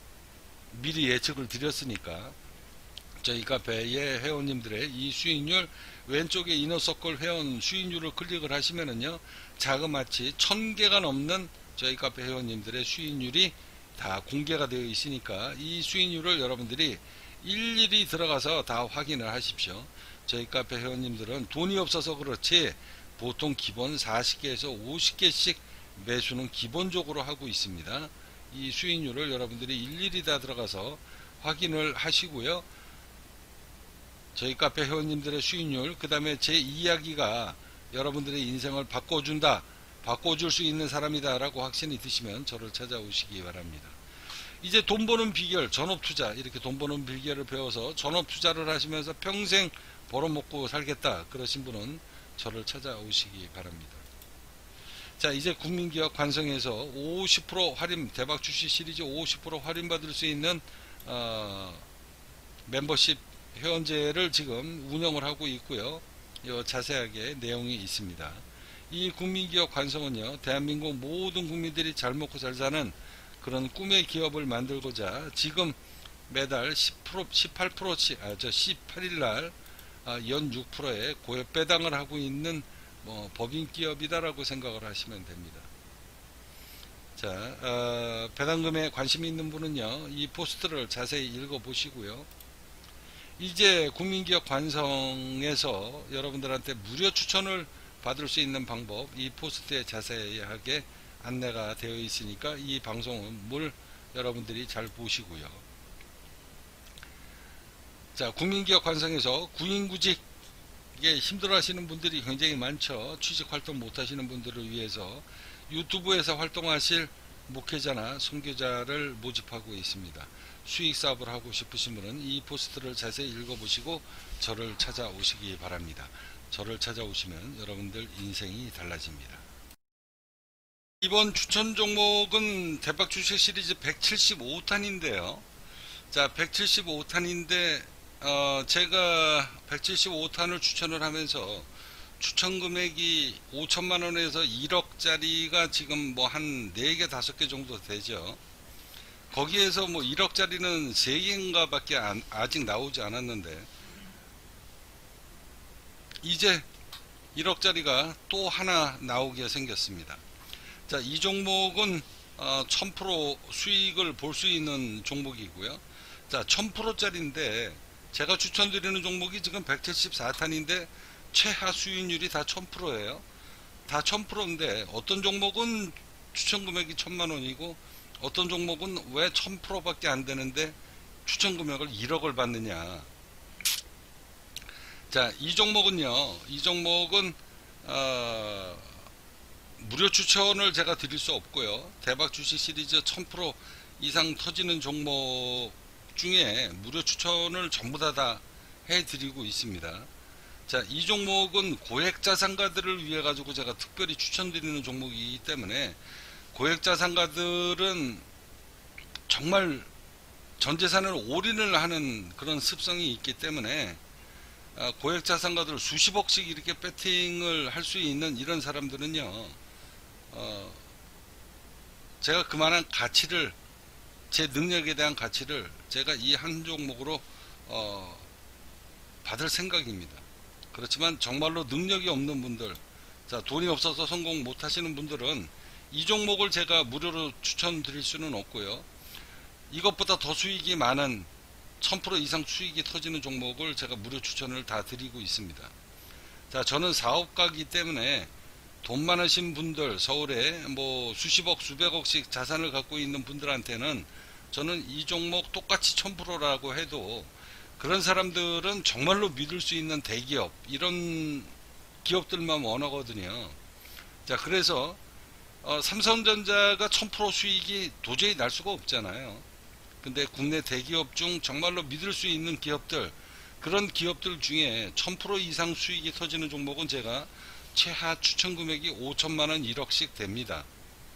Speaker 1: 미리 예측을 드렸으니까. 저희 카페의 회원님들의 이 수익률 왼쪽에 이너서클 회원 수익률을 클릭을 하시면은요 자그마치 천 개가 넘는 저희 카페 회원님들의 수익률이 다 공개가 되어 있으니까 이 수익률을 여러분들이 일일이 들어가서 다 확인을 하십시오. 저희 카페 회원님들은 돈이 없어서 그렇지 보통 기본 사십 개에서 오십 개씩 매수는 기본적으로 하고 있습니다. 이 수익률을 여러분들이 일일이 다 들어가서 확인을 하시고요. 저희 카페 회원님들의 수익률, 그 다음에 제 이야기가 여러분들의 인생을 바꿔준다, 바꿔줄 수 있는 사람이다 라고 확신이 드시면 저를 찾아오시기 바랍니다. 이제 돈 버는 비결, 전업투자, 이렇게 돈 버는 비결을 배워서 전업투자를 하시면서 평생 벌어먹고 살겠다 그러신 분은 저를 찾아오시기 바랍니다. 자, 이제 국민기업 관성에서 오십 퍼센트 할인, 대박 주식 시리즈 오십 퍼센트 할인 받을 수 있는 어, 멤버십 회원제를 지금 운영을 하고 있고요. 요 자세하게 내용이 있습니다. 이 국민기업 관성은요, 대한민국 모든 국민들이 잘 먹고 잘 사는 그런 꿈의 기업을 만들고자 지금 매달 십 퍼센트, 십팔 퍼센트씩, 아, 저 십팔 일 날 아, 연 육 퍼센트의 고액 배당을 하고 있는 뭐 법인 기업이다라고 생각을 하시면 됩니다. 자, 어, 배당금에 관심이 있는 분은요, 이 포스트를 자세히 읽어 보시고요. 이제 국민기업 관성에서 여러분들한테 무료 추천을 받을 수 있는 방법, 이 포스트에 자세하게 안내가 되어 있으니까 이 방송을 여러분들이 잘 보시고요. 자, 국민기업 관성에서 구인구직 이게 힘들어 하시는 분들이 굉장히 많죠. 취직 활동 못 하시는 분들을 위해서 유튜브에서 활동하실 목회자나 선교자를 모집하고 있습니다. 수익 사업을 하고 싶으신 분은 이 포스트를 자세히 읽어보시고 저를 찾아오시기 바랍니다. 저를 찾아오시면 여러분들 인생이 달라집니다. 이번 추천 종목은 대박 주식 시리즈 백칠십오 탄인데요. 자, 백칠십오 탄인데 어, 제가 백칠십오 탄을 추천을 하면서 추천 금액이 오천만 원에서 일억짜리가 지금 뭐 한 네 개, 다섯 개 정도 되죠. 거기에서 뭐 일억짜리는 세 개인가 밖에 안, 아직 나오지 않았는데 이제 일억짜리가 또 하나 나오게 생겼습니다. 자, 이 종목은 어, 천 퍼센트 수익을 볼 수 있는 종목이고요. 자, 천 퍼센트짜리인데 제가 추천드리는 종목이 지금 백칠십사 탄인데 최하 수익률이 다 천 퍼센트예요. 다 천 퍼센트인데 어떤 종목은 추천 금액이 천만 원이고 어떤 종목은 왜 천 퍼센트밖에 안 되는데 추천 금액을 일억을 받느냐. 자, 이 종목은요, 이 종목은 어, 무료 추천을 제가 드릴 수 없고요. 대박 주식 시리즈 천 퍼센트 이상 터지는 종목 중에 무료 추천을 전부 다 다 해드리고 있습니다. 자, 이 종목은 고액 자산가들을 위해 가지고 제가 특별히 추천드리는 종목이기 때문에 고액 자산가들은 정말 전 재산을 올인을 하는 그런 습성이 있기 때문에 고액 자산가들 수십억씩 이렇게 배팅을 할 수 있는 이런 사람들은요, 어, 제가 그만한 가치를, 제 능력에 대한 가치를 제가 이 한 종목으로 어, 받을 생각입니다. 그렇지만 정말로 능력이 없는 분들, 자, 돈이 없어서 성공 못 하시는 분들은 이 종목을 제가 무료로 추천드릴 수는 없고요. 이것보다 더 수익이 많은 천 퍼센트 이상 수익이 터지는 종목을 제가 무료 추천을 다 드리고 있습니다. 자, 저는 사업가이기 때문에 돈 많으신 분들, 서울에 뭐 수십억 수백억씩 자산을 갖고 있는 분들한테는 저는 이 종목 똑같이 천 퍼센트라고 해도 그런 사람들은 정말로 믿을 수 있는 대기업, 이런 기업들만 원하거든요. 자, 그래서 어, 삼성전자가 천 퍼센트 수익이 도저히 날 수가 없잖아요. 근데 국내 대기업 중 정말로 믿을 수 있는 기업들, 그런 기업들 중에 천 퍼센트 이상 수익이 터지는 종목은 제가 최하 추천 금액이 오천만 원, 일억씩 됩니다.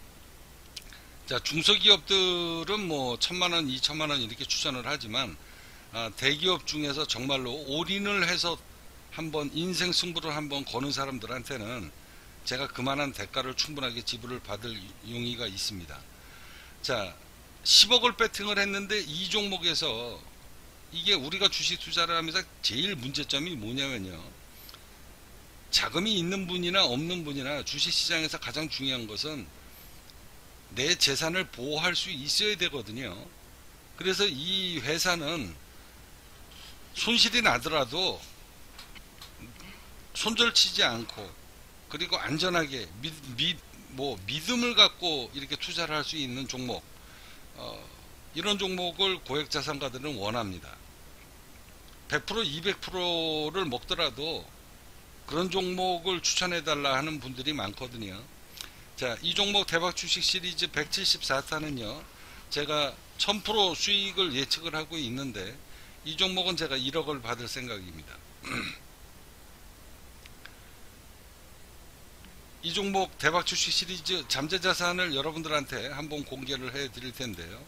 Speaker 1: 자, 중소기업들은 뭐 천만 원, 이천만 원 이렇게 추천을 하지만 아, 대기업 중에서 정말로 올인을 해서 한번 인생 승부를 한번 거는 사람들한테는 제가 그만한 대가를 충분하게 지불을 받을 용의가 있습니다. 자, 십억을 배팅을 했는데 이 종목에서 이게 우리가 주식 투자를 하면서 제일 문제점이 뭐냐면요, 자금이 있는 분이나 없는 분이나 주식시장에서 가장 중요한 것은 내 재산을 보호할 수 있어야 되거든요. 그래서 이 회사는 손실이 나더라도 손절치지 않고 그리고 안전하게 믿, 믿, 뭐 믿음을 갖고 이렇게 투자를 할 수 있는 종목, 어, 이런 종목을 고액자산가들은 원합니다. 백 퍼센트 이백 퍼센트를 먹더라도 그런 종목을 추천해달라 하는 분들이 많거든요. 자, 이 종목 대박 주식 시리즈 백칠십사 탄은요, 제가 천 퍼센트 수익을 예측을 하고 있는데 이 종목은 제가 일억을 받을 생각입니다. 이 종목 대박 주식 시리즈 잠재자산을 여러분들한테 한번 공개를 해 드릴 텐데요,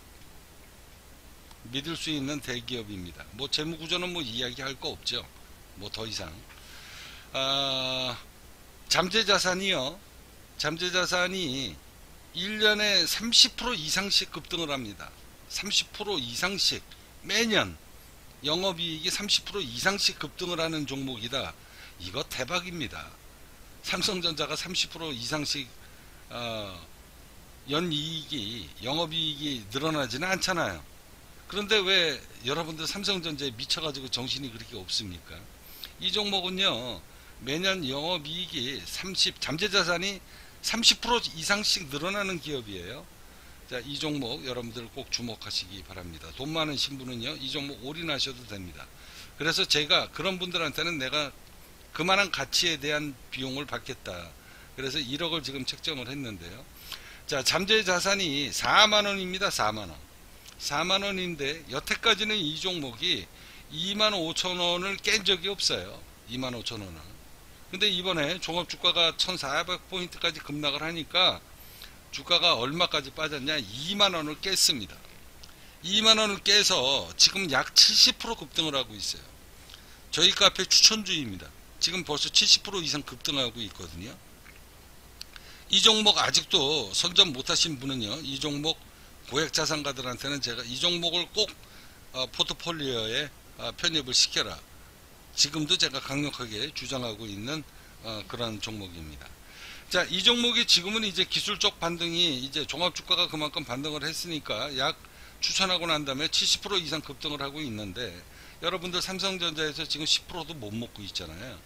Speaker 1: 믿을 수 있는 대기업입니다. 뭐 재무구조는 뭐 이야기할 거 없죠. 뭐 더 이상 아, 잠재자산이요, 잠재자산이 일 년에 삼십 퍼센트 이상씩 급등을 합니다. 삼십 퍼센트 이상씩 매년 영업이익이 삼십 퍼센트 이상씩 급등을 하는 종목이다. 이거 대박입니다. 삼성전자가 삼십 퍼센트 이상씩 어, 연이익이, 영업이익이 늘어나지는 않잖아요. 그런데 왜 여러분들 삼성전자에 미쳐가지고 정신이 그렇게 없습니까? 이 종목은요, 매년 영업이익이 삼십, 잠재자산이 삼십 퍼센트 이상씩 늘어나는 기업이에요. 자, 이 종목 여러분들 꼭 주목하시기 바랍니다. 돈 많으신 분은요, 이 종목 올인하셔도 됩니다. 그래서 제가 그런 분들한테는 내가 그만한 가치에 대한 비용을 받겠다. 그래서 일억을 지금 책정을 했는데요. 자, 잠재자산이 사만 원입니다. 사만 원. 사만 원인데 여태까지는 이 종목이 이만 오천 원을 깬 적이 없어요. 이만 오천 원을. 근데 이번에 종합주가가 천사백 포인트까지 급락을 하니까 주가가 얼마까지 빠졌냐? 이만 원을 깼습니다. 이만 원을 깨서 지금 약 칠십 퍼센트 급등을 하고 있어요. 저희 카페 추천주입니다. 지금 벌써 칠십 퍼센트 이상 급등하고 있거든요. 이 종목 아직도 선점 못하신 분은요, 이 종목 고액자산가들한테는 제가 이 종목을 꼭 어, 포트폴리오에 어, 편입을 시켜라. 지금도 제가 강력하게 주장하고 있는 어, 그런 종목입니다. 자, 이 종목이 지금은 이제 기술적 반등이, 이제 종합주가가 그만큼 반등을 했으니까 약 추천하고 난 다음에 칠십 퍼센트 이상 급등을 하고 있는데, 여러분들 삼성전자에서 지금 십 퍼센트도 못 먹고 있잖아요.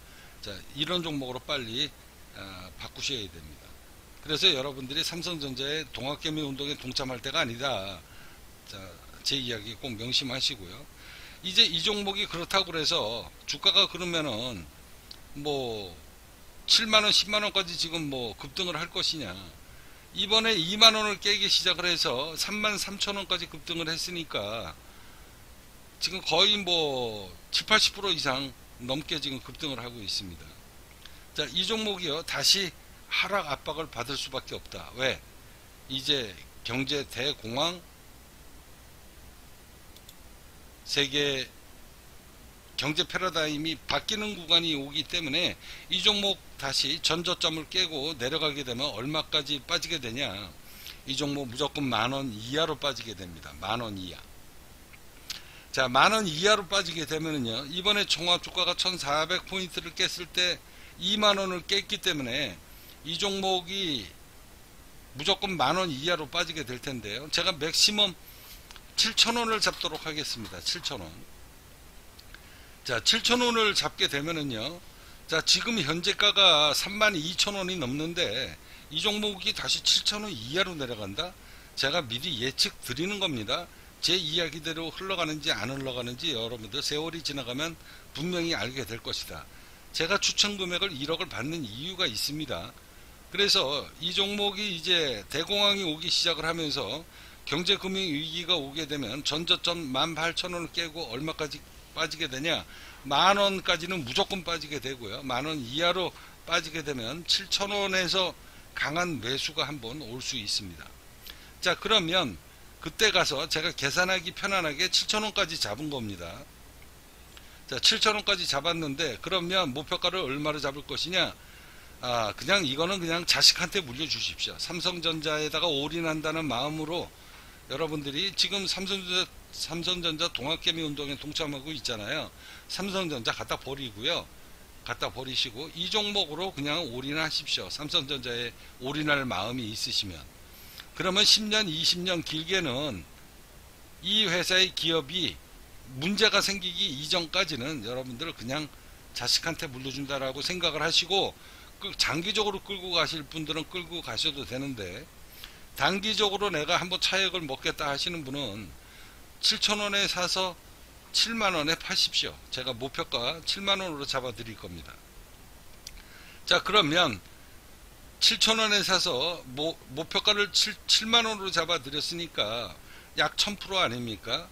Speaker 1: 자, 이런 종목으로 빨리 어, 바꾸셔야 됩니다. 그래서 여러분들이 삼성전자의 동학개미 운동에 동참할 때가 아니다. 자, 제 이야기 꼭 명심하시고요. 이제 이 종목이 그렇다고 그래서 주가가 그러면은 뭐 칠만원 십만원까지 지금 뭐 급등을 할 것이냐, 이번에 이만원을 깨기 시작을 해서 삼만 삼천원까지 급등을 했으니까 지금 거의 뭐 칠, 팔십 퍼센트 이상 넘게 지금 급등을 하고 있습니다. 자, 이 종목이요 다시 하락 압박을 받을 수밖에 없다. 왜? 이제 경제 대공황, 세계 경제 패러다임이 바뀌는 구간이 오기 때문에 이 종목 다시 전저점을 깨고 내려가게 되면 얼마까지 빠지게 되냐, 이 종목 무조건 만원 이하로 빠지게 됩니다. 만원 이하. 자, 만원 이하로 빠지게 되면은요, 이번에 종합주가가 천사백 포인트를 깼을 때 이만원을 깼기 때문에 이 종목이 무조건 만원 이하로 빠지게 될 텐데요, 제가 맥시멈 칠천원을 잡도록 하겠습니다. 칠천원. 자, 칠천원을 잡게 되면은요, 자, 지금 현재가가 삼만 이천원이 넘는데 이 종목이 다시 칠천원 이하로 내려간다? 제가 미리 예측 드리는 겁니다. 제 이야기대로 흘러가는지 안 흘러가는지 여러분들 세월이 지나가면 분명히 알게 될 것이다. 제가 추천 금액을 일억을 받는 이유가 있습니다. 그래서 이 종목이 이제 대공황이 오기 시작을 하면서 경제금융 위기가 오게 되면 전저점 만 팔천원을 깨고 얼마까지 빠지게 되냐, 만원까지는 무조건 빠지게 되고요, 만원 이하로 빠지게 되면 칠천원에서 강한 매수가 한번 올 수 있습니다. 자, 그러면 그때 가서 제가 계산하기 편안하게 칠천원까지 잡은 겁니다. 자, 칠천원까지 잡았는데 그러면 목표가를 얼마로 잡을 것이냐, 아, 그냥 이거는 그냥 자식한테 물려주십시오. 삼성전자에다가 올인한다는 마음으로 여러분들이 지금 삼성전자, 삼성전자 동학개미 운동에 동참하고 있잖아요. 삼성전자 갖다 버리고요, 갖다 버리시고 이 종목으로 그냥 올인하십시오. 삼성전자에 올인할 마음이 있으시면. 그러면 십 년 이십 년 길게는 이 회사의 기업이 문제가 생기기 이전까지는 여러분들 그냥 자식한테 물려준다라고 생각을 하시고, 장기적으로 끌고 가실 분들은 끌고 가셔도 되는데, 단기적으로 내가 한번 차익을 먹겠다 하시는 분은 칠천원에 사서 칠만원에 파십시오. 제가 목표가 칠만원으로 잡아 드릴 겁니다. 자, 그러면 칠천원에 사서 모, 목표가를 칠만원으로 잡아 드렸으니까 약 천 퍼센트 아닙니까?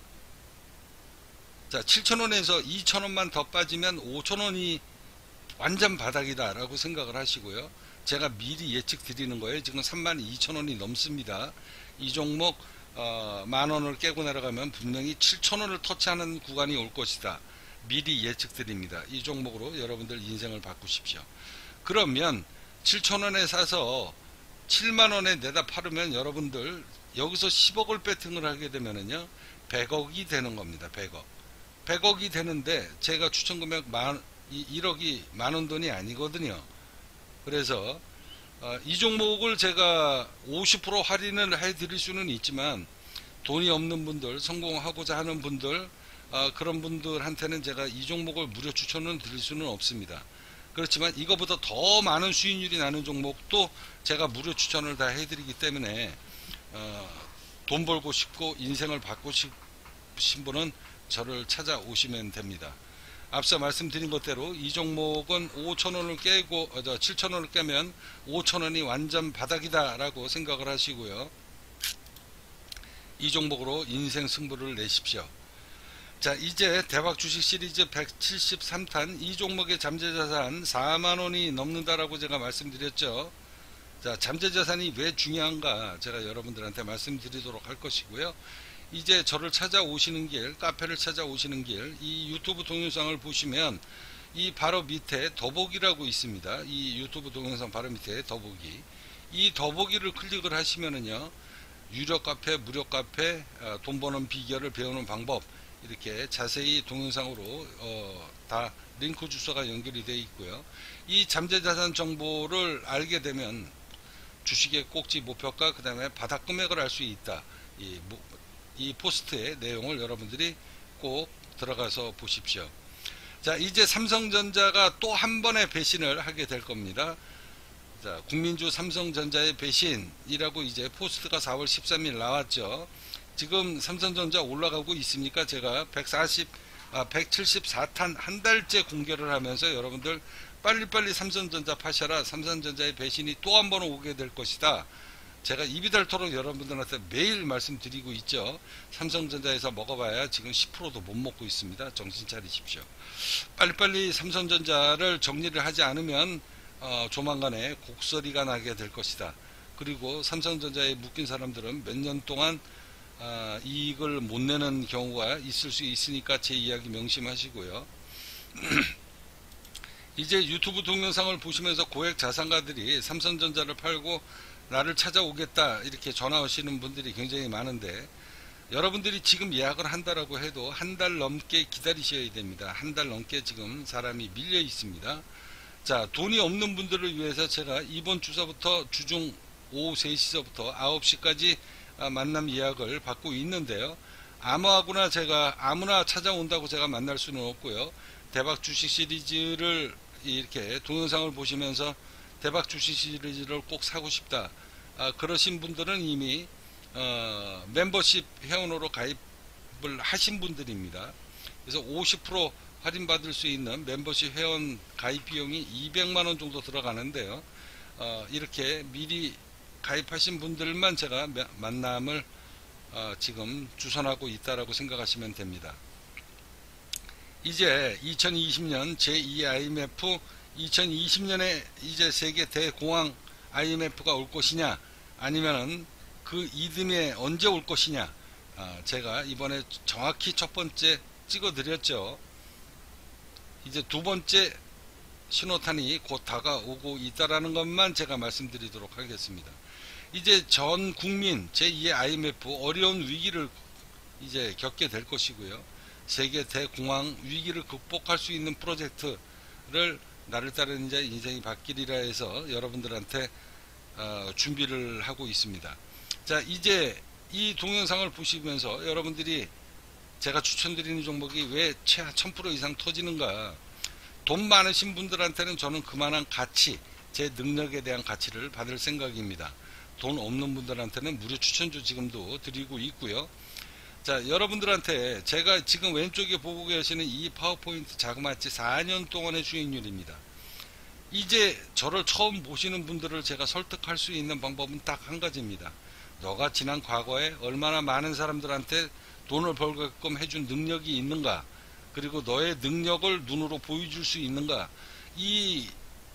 Speaker 1: 자, 칠천원에서 이천원만 더 빠지면 오천원이 완전 바닥이다 라고 생각을 하시고요, 제가 미리 예측 드리는 거예요. 지금 삼만 이천원이 넘습니다. 이 종목 어, 만원을 깨고 내려가면 분명히 칠천원을 터치하는 구간이 올 것이다. 미리 예측 드립니다. 이 종목으로 여러분들 인생을 바꾸십시오. 그러면 칠천원에 사서 칠만원에 내다 팔으면 여러분들 여기서 십억을 배팅을 하게 되면은요, 백억이 되는 겁니다. 백억. 백억이 되는데 제가 추천금액 만, 일억이 만원 돈이 아니거든요. 그래서 어, 이 종목을 제가 오십 퍼센트 할인을 해 드릴 수는 있지만 돈이 없는 분들, 성공하고자 하는 분들, 어, 그런 분들한테는 제가 이 종목을 무료 추천을 드릴 수는 없습니다. 그렇지만 이거보다 더 많은 수익률이 나는 종목도 제가 무료 추천을 다 해드리기 때문에 어, 돈 벌고 싶고 인생을 바꾸고 싶으신 분은 저를 찾아오시면 됩니다. 앞서 말씀드린 것대로 이 종목은 오천원을 깨고 어, 칠천원을 깨면 오천원이 완전 바닥이다 라고 생각을 하시고요, 이 종목으로 인생 승부를 내십시오. 자, 이제 대박 주식 시리즈 백칠십삼 탄 이 종목의 잠재자산 사만원이 넘는다라고 제가 말씀드렸죠. 자, 잠재자산이 왜 중요한가 제가 여러분들한테 말씀드리도록 할 것이고요, 이제 저를 찾아오시는 길, 카페를 찾아오시는 길, 이 유튜브 동영상을 보시면 이 바로 밑에 더보기라고 있습니다. 이 유튜브 동영상 바로 밑에 더보기, 이 더보기를 클릭을 하시면은요, 유료 카페, 무료 카페, 어, 돈 버는 비결을 배우는 방법, 이렇게 자세히 동영상으로 어, 다 링크 주소가 연결이 되어 있고요, 이 잠재자산 정보를 알게 되면 주식의 꼭지 목표가, 그 다음에 바닥 금액을 알 수 있다. 이, 이 포스트의 내용을 여러분들이 꼭 들어가서 보십시오. 자, 이제 삼성전자가 또 한 번의 배신을 하게 될 겁니다. 자, 국민주 삼성전자의 배신이라고 이제 포스트가 사월 십삼일 나왔죠. 지금 삼성전자 올라가고 있습니까? 제가 백사십, 아, 백칠십사 탄 한 달째 공개를 하면서 여러분들 빨리빨리 삼성전자 파셔라. 삼성전자의 배신이 또 한 번 오게 될 것이다. 제가 입이 닳도록 여러분들한테 매일 말씀드리고 있죠. 삼성전자에서 먹어봐야 지금 십 퍼센트도 못 먹고 있습니다. 정신 차리십시오. 빨리빨리 삼성전자를 정리를 하지 않으면 어, 조만간에 곡소리가 나게 될 것이다. 그리고 삼성전자에 묶인 사람들은 몇 년 동안 어, 이익을 못 내는 경우가 있을 수 있으니까 제 이야기 명심하시고요. 이제 유튜브 동영상을 보시면서 고액 자산가들이 삼성전자를 팔고 나를 찾아오겠다 이렇게 전화 오시는 분들이 굉장히 많은데, 여러분들이 지금 예약을 한다라고 해도 한 달 넘게 기다리셔야 됩니다. 한 달 넘게 지금 사람이 밀려 있습니다. 자, 돈이 없는 분들을 위해서 제가 이번 주서부터 주중 오후 세 시서부터 아홉 시까지 만남 예약을 받고 있는데요. 아무하고나 제가 아무나 찾아온다고 제가 만날 수는 없고요. 대박 주식 시리즈를 이렇게 동영상을 보시면서 대박 주식 시리즈를 꼭 사고 싶다, 아, 그러신 분들은 이미 어, 멤버십 회원으로 가입을 하신 분들입니다. 그래서 오십 퍼센트 할인받을 수 있는 멤버십 회원 가입 비용이 이백만 원 정도 들어가는데요. 어, 이렇게 미리 가입하신 분들만 제가 만남을 어, 지금 주선하고 있다라고 생각하시면 됩니다. 이제 이천이십 년 제이 아이엠에프, 이천이십 년에 이제 세계 대공황 아이엠에프가 올 것이냐, 아니면은 그 이듬해 언제 올 것이냐, 아, 제가 이번에 정확히 첫 번째 찍어 드렸죠. 이제 두 번째 신호탄이 곧 다가오고 있다라는 것만 제가 말씀드리도록 하겠습니다. 이제 전 국민 제이의 아이엠에프 어려운 위기를 이제 겪게 될 것이고요. 세계 대공황 위기를 극복할 수 있는 프로젝트를 나를 따르는 자의 인생이 바뀌리라 해서 여러분들한테 어, 준비를 하고 있습니다. 자, 이제 이 동영상을 보시면서 여러분들이 제가 추천드리는 종목이 왜 최하 천 퍼센트 이상 터지는가, 돈 많으신 분들한테는 저는 그만한 가치, 제 능력에 대한 가치를 받을 생각입니다. 돈 없는 분들한테는 무료 추천주 지금도 드리고 있고요. 자, 여러분들한테 제가 지금 왼쪽에 보고 계시는 이 파워포인트 자그마치 사 년 동안의 수익률입니다. 이제 저를 처음 보시는 분들을 제가 설득할 수 있는 방법은 딱 한 가지입니다. 너가 지난 과거에 얼마나 많은 사람들한테 돈을 벌게끔 해준 능력이 있는가, 그리고 너의 능력을 눈으로 보여줄 수 있는가, 이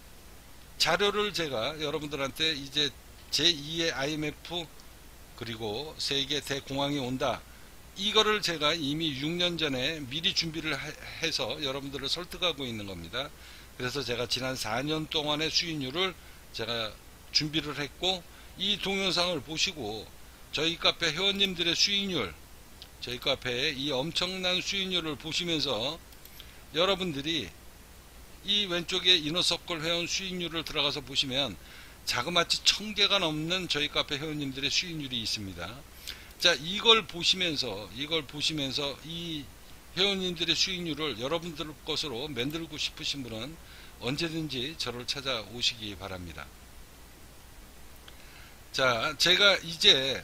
Speaker 1: 자료를 제가 여러분들한테 이제 제이의 아이엠에프 그리고 세계 대공황이 온다, 이거를 제가 이미 육 년 전에 미리 준비를 해서 여러분들을 설득하고 있는 겁니다. 그래서 제가 지난 사 년 동안의 수익률을 제가 준비를 했고, 이 동영상을 보시고 저희 카페 회원님들의 수익률, 저희 카페의 이 엄청난 수익률을 보시면서 여러분들이 이 왼쪽에 이너서클 회원 수익률을 들어가서 보시면 자그마치 천 개가 넘는 저희 카페 회원님들의 수익률이 있습니다. 자, 이걸 보시면서 이걸 보시면서 이 회원님들의 수익률을 여러분들 것으로 만들고 싶으신 분은 언제든지 저를 찾아오시기 바랍니다. 자, 제가 이제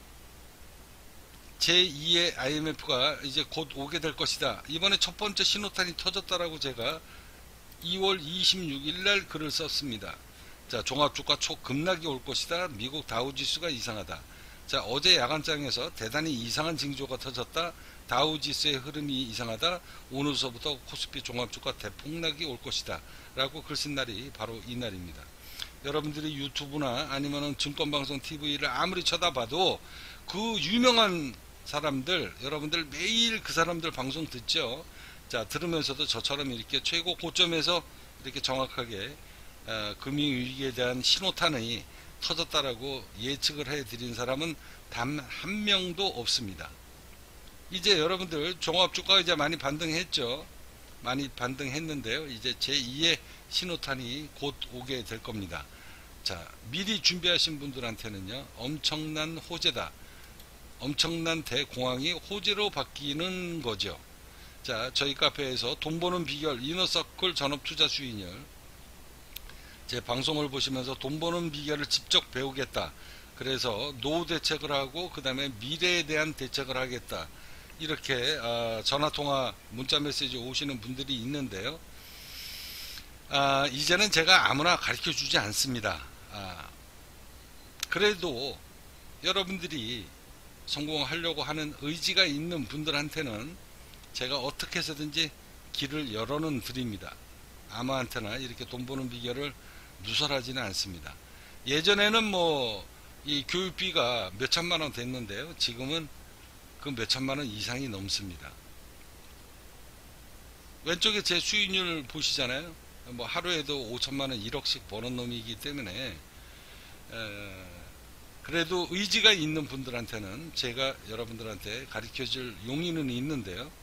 Speaker 1: 제이의 아이엠에프가 이제 곧 오게 될 것이다. 이번에 첫 번째 신호탄이 터졌다라고 제가 이월 이십육일 날 글을 썼습니다. 자, 종합주가 초급락이 올 것이다. 미국 다우지수가 이상하다. 자, 어제 야간장에서 대단히 이상한 징조가 터졌다. 다우지수의 흐름이 이상하다. 오늘서부터 코스피 종합주가 대폭락이 올 것이다. 라고 글 쓴 날이 바로 이 날입니다. 여러분들이 유튜브나 아니면은 증권방송 티비를 아무리 쳐다봐도 그 유명한 사람들, 여러분들 매일 그 사람들 방송 듣죠. 자, 들으면서도 저처럼 이렇게 최고 고점에서 이렇게 정확하게 어, 금융위기에 대한 신호탄이 터졌다라고 예측을 해드린 사람은 단 한 명도 없습니다. 이제 여러분들 종합주가가 이제 많이 반등했죠. 많이 반등했는데요. 이제 제이의 신호탄이 곧 오게 될 겁니다. 자, 미리 준비하신 분들한테는요, 엄청난 호재다. 엄청난 대공황이 호재로 바뀌는 거죠. 자, 저희 카페에서 돈 버는 비결, 이너서클 전업투자 수익률, 제 방송을 보시면서 돈 버는 비결을 직접 배우겠다. 그래서 노후 대책을 하고 그 다음에 미래에 대한 대책을 하겠다. 이렇게 어, 전화통화 문자메시지 오시는 분들이 있는데요. 아, 이제는 제가 아무나 가르쳐 주지 않습니다. 아, 그래도 여러분들이 성공하려고 하는 의지가 있는 분들한테는 제가 어떻게 해서든지 길을 열어는 드립니다. 아무한테나 이렇게 돈 버는 비결을 누설하지는 않습니다. 예전에는 뭐 이 교육비가 몇 천만 원 됐는데요. 지금은 그 몇 천만 원 이상이 넘습니다. 왼쪽에 제 수익률 보시잖아요. 뭐 하루에도 오천만 원, 일억씩 버는 놈이기 때문에 에, 그래도 의지가 있는 분들한테는 제가 여러분들한테 가르쳐줄 용의는 있는데요.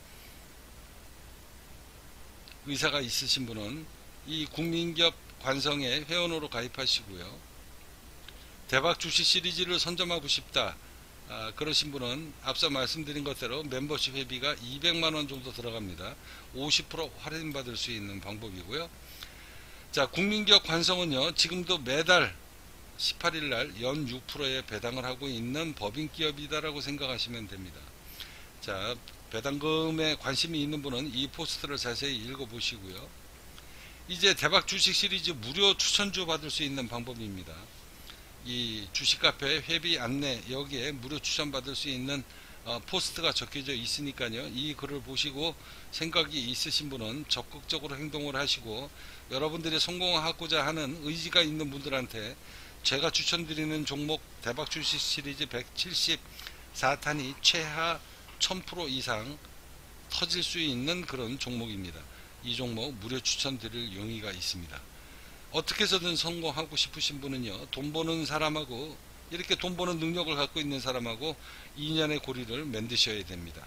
Speaker 1: 의사가 있으신 분은 이 국민기업 관성에 회원으로 가입하시고요. 대박 주식 시리즈를 선점하고 싶다. 아, 그러신 분은 앞서 말씀드린 것대로 멤버십 회비가 이백만 원 정도 들어갑니다. 오십 퍼센트 할인받을 수 있는 방법이고요. 자, 국민기업 관성은요, 지금도 매달 십팔 일 날 연 육 퍼센트의 배당을 하고 있는 법인기업이다라고 생각하시면 됩니다. 자, 배당금에 관심이 있는 분은 이 포스트를 자세히 읽어보시고요. 이제 대박 주식 시리즈 무료 추천주 받을 수 있는 방법입니다. 이 주식카페 회비 안내 여기에 무료 추천 받을 수 있는 어, 포스트가 적혀져 있으니까요. 이 글을 보시고 생각이 있으신 분은 적극적으로 행동을 하시고 여러분들이 성공하고자 하는 의지가 있는 분들한테 제가 추천드리는 종목 대박 주식 시리즈 백칠십사 탄이 최하 천 퍼센트 이상 터질 수 있는 그런 종목입니다. 이 종목 무료 추천드릴 용의가 있습니다. 어떻게 해서든 성공하고 싶으신 분은요, 돈 버는 사람하고 이렇게 돈 버는 능력을 갖고 있는 사람하고 인연의 고리를 맺으셔야 됩니다.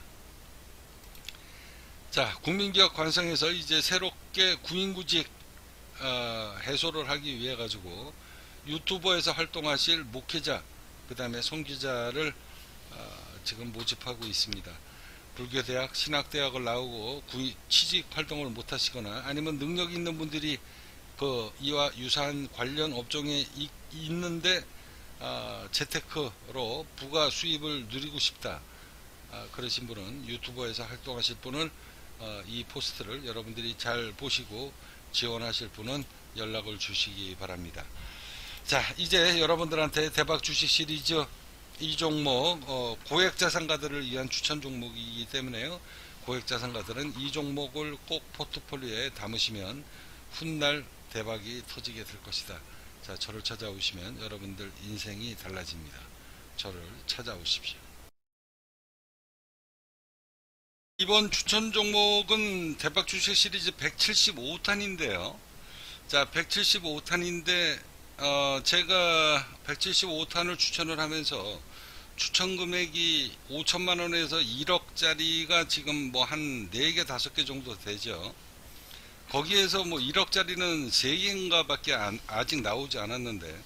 Speaker 1: 자, 국민기업 관성에서 이제 새롭게 구인구직 어, 해소를 하기 위해 가지고 유튜버에서 활동하실 목회자, 그 다음에 선교자를 어, 지금 모집하고 있습니다. 불교대학, 신학대학을 나오고 구이, 취직 활동을 못 하시거나 아니면 능력 있는 분들이 그 이와 유사한 관련 업종에 이, 있는데 어, 재테크로 부가 수입을 누리고 싶다. 어, 그러신 분은 유튜버에서 활동하실 분은 어, 이 포스트를 여러분들이 잘 보시고 지원하실 분은 연락을 주시기 바랍니다. 자, 이제 여러분들한테 대박 주식 시리즈 이 종목 어, 고액자산가들을 위한 추천 종목이기 때문에요. 고액자산가들은 이 종목을 꼭 포트폴리오에 담으시면 훗날 대박이 터지게 될 것이다. 자, 저를 찾아오시면 여러분들 인생이 달라집니다. 저를 찾아오십시오. 이번 추천 종목은 대박 주식 시리즈 백칠십오 탄인데요. 자, 백칠십오 탄인데 어, 제가 백칠십오 탄을 추천을 하면서 추천 금액이 오천만 원에서 일억짜리가 지금 뭐 한 네 개, 다섯 개 정도 되죠. 거기에서 뭐 일억짜리는 세 개인가 밖에 안, 아직 나오지 않았는데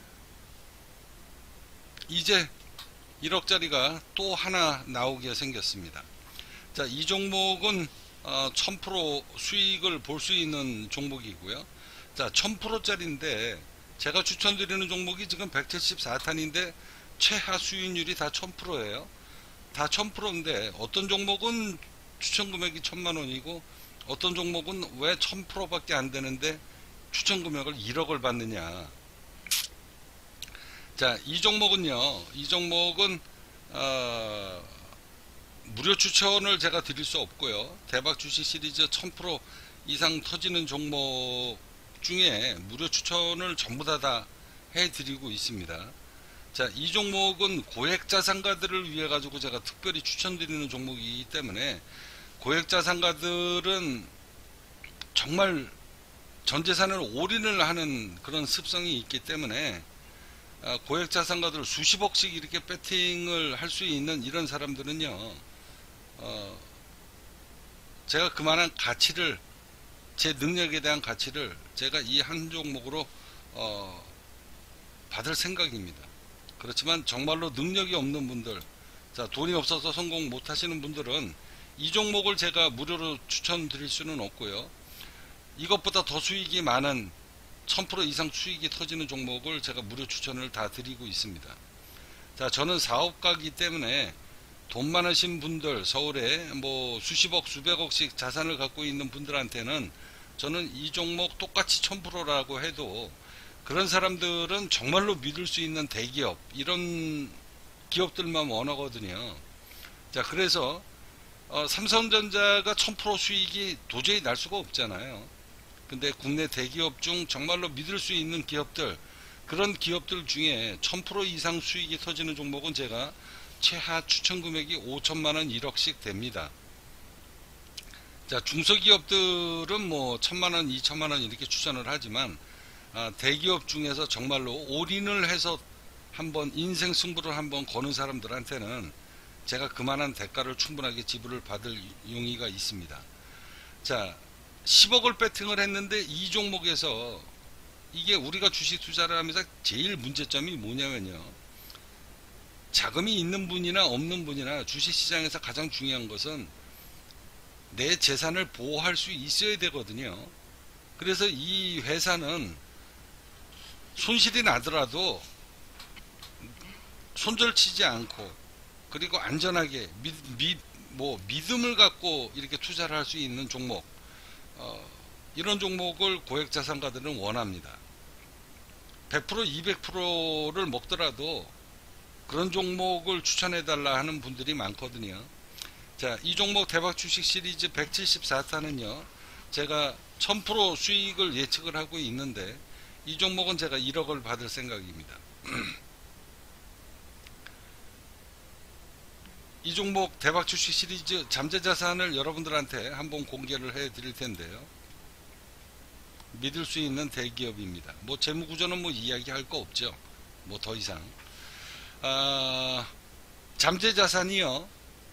Speaker 1: 이제 일억짜리가 또 하나 나오게 생겼습니다. 자, 이 종목은 어, 천 퍼센트 수익을 볼 수 있는 종목이고요. 자, 천 퍼센트짜리인데 제가 추천드리는 종목이 지금 백칠십사 탄인데 최하 수익률이 다 천 퍼센트예요. 다 천 퍼센트인데 어떤 종목은 추천 금액이 천만 원이고 어떤 종목은 왜 천 퍼센트 밖에 안 되는데 추천 금액을 일억을 받느냐. 자, 이 종목은요, 이 종목은 어, 무료 추천을 제가 드릴 수 없고요. 대박 주식 시리즈 천 퍼센트 이상 터지는 종목 중에 무료 추천을 전부 다 다 해드리고 있습니다. 자, 이 종목은 고액자산가들을 위해 가지고 제가 특별히 추천드리는 종목이기 때문에 고액자산가들은 정말 전재산을 올인을 하는 그런 습성이 있기 때문에 고액자산가들 수십억씩 이렇게 배팅을 할 수 있는 이런 사람들은요, 어, 제가 그만한 가치를, 제 능력에 대한 가치를 제가 이 한 종목으로 어, 받을 생각입니다. 그렇지만 정말로 능력이 없는 분들, 자, 돈이 없어서 성공 못 하시는 분들은 이 종목을 제가 무료로 추천드릴 수는 없고요. 이것보다 더 수익이 많은 천 퍼센트 이상 수익이 터지는 종목을 제가 무료 추천을 다 드리고 있습니다. 자, 저는 사업가이기 때문에 돈 많으신 분들, 서울에 뭐 수십억 수백억씩 자산을 갖고 있는 분들한테는 저는 이 종목 똑같이 천 퍼센트라고 해도 그런 사람들은 정말로 믿을 수 있는 대기업, 이런 기업들만 원하거든요. 자, 그래서 어, 삼성전자가 천 퍼센트 수익이 도저히 날 수가 없잖아요. 근데 국내 대기업 중 정말로 믿을 수 있는 기업들, 그런 기업들 중에 천 퍼센트 이상 수익이 터지는 종목은 제가 최하 추천 금액이 오천만원, 일억씩 됩니다. 자, 중소기업들은 뭐 천만원, 이천만원 이렇게 추천을 하지만 아, 대기업 중에서 정말로 올인을 해서 한번 인생 승부를 한번 거는 사람들한테는 제가 그만한 대가를 충분하게 지불을 받을 용의가 있습니다. 자, 십억을 배팅을 했는데 이 종목에서 이게 우리가 주식 투자를 하면서 제일 문제점이 뭐냐면요, 자금이 있는 분이나 없는 분이나 주식시장에서 가장 중요한 것은 내 재산을 보호할 수 있어야 되거든요. 그래서 이 회사는 손실이 나더라도 손절치지 않고 그리고 안전하게 믿, 믿, 뭐 믿음을 갖고 이렇게 투자를 할 수 있는 종목, 어, 이런 종목을 고액자산가들은 원합니다. 백 퍼센트 이백 퍼센트를 먹더라도 그런 종목을 추천해달라 하는 분들이 많거든요. 자, 이 종목 대박 주식 시리즈 백칠십사 탄은요 제가 천 퍼센트 수익을 예측을 하고 있는데 이 종목은 제가 일억을 받을 생각입니다. 이 종목 대박 주식 시리즈 잠재자산을 여러분들한테 한번 공개를 해 드릴 텐데요, 믿을 수 있는 대기업입니다. 뭐 재무구조는 뭐 이야기할 거 없죠. 뭐 더 이상 아, 잠재자산이요,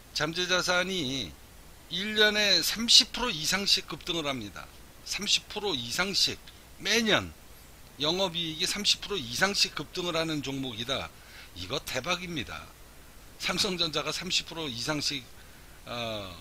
Speaker 1: 잠재자산이 일 년에 삼십 퍼센트 이상씩 급등을 합니다. 삼십 퍼센트 이상씩 매년 영업이익이 삼십 퍼센트 이상씩 급등을 하는 종목이다. 이거 대박입니다. 삼성전자가 삼십 퍼센트 이상씩 어,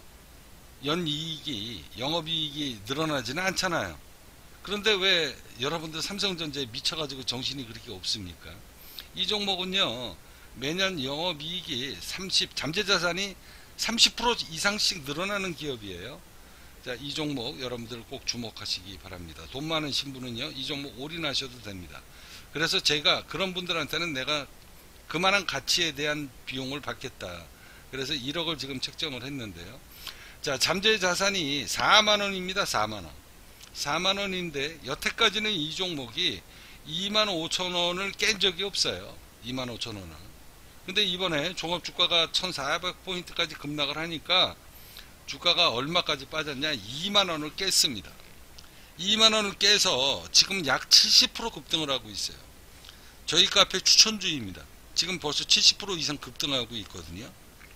Speaker 1: 연이익이, 영업이익이 늘어나지는 않잖아요. 그런데 왜 여러분들 삼성전자에 미쳐가지고 정신이 그렇게 없습니까? 이 종목은요 매년 영업이익이 삼십, 잠재자산이 삼십 퍼센트 이상씩 늘어나는 기업이에요. 자, 이 종목 여러분들 꼭 주목하시기 바랍니다. 돈 많으신 분은요 이 종목 올인하셔도 됩니다. 그래서 제가 그런 분들한테는 내가 그만한 가치에 대한 비용을 받겠다. 그래서 일억을 지금 책정을 했는데요. 자, 잠재자산이 사만원입니다. 사만원. 사만원인데 여태까지는 이 종목이 이만 오천원을 깬 적이 없어요. 이만 오천원을. 근데 이번에 종합주가가 천사백 포인트까지 급락을 하니까 주가가 얼마까지 빠졌냐, 이만원을 깼습니다. 이만원을 깨서 지금 약 칠십 퍼센트 급등을 하고 있어요. 저희 카페 추천주입니다. 지금 벌써 칠십 퍼센트 이상 급등하고 있거든요.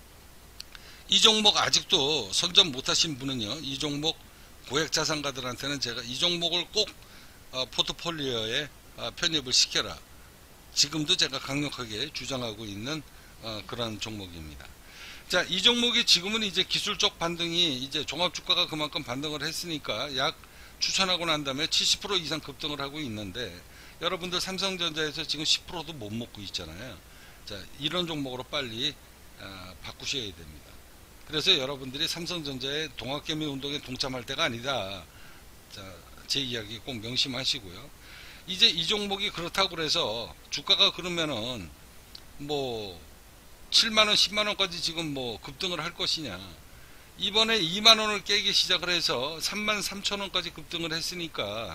Speaker 1: 이 종목 아직도 선점 못하신 분은요, 이 종목 고액자산가들한테는 제가 이 종목을 꼭 어, 포트폴리오에 어, 편입을 시켜라. 지금도 제가 강력하게 주장하고 있는 어, 그런 종목입니다. 자, 이 종목이 지금은 이제 기술적 반등이 이제 종합주가가 그만큼 반등을 했으니까 약 추천하고 난 다음에 칠십 퍼센트 이상 급등을 하고 있는데 여러분들 삼성전자에서 지금 십 퍼센트도 못 먹고 있잖아요. 자, 이런 종목으로 빨리 어, 바꾸셔야 됩니다. 그래서 여러분들이 삼성전자의 동학개미 운동에 동참할 때가 아니다. 자, 제 이야기 꼭 명심하시고요. 이제 이 종목이 그렇다고 그래서 주가가 그러면은 뭐 칠만원, 십만원까지 지금 뭐 급등을 할 것이냐. 이번에 이만원을 깨기 시작을 해서 삼만 삼천원까지 급등을 했으니까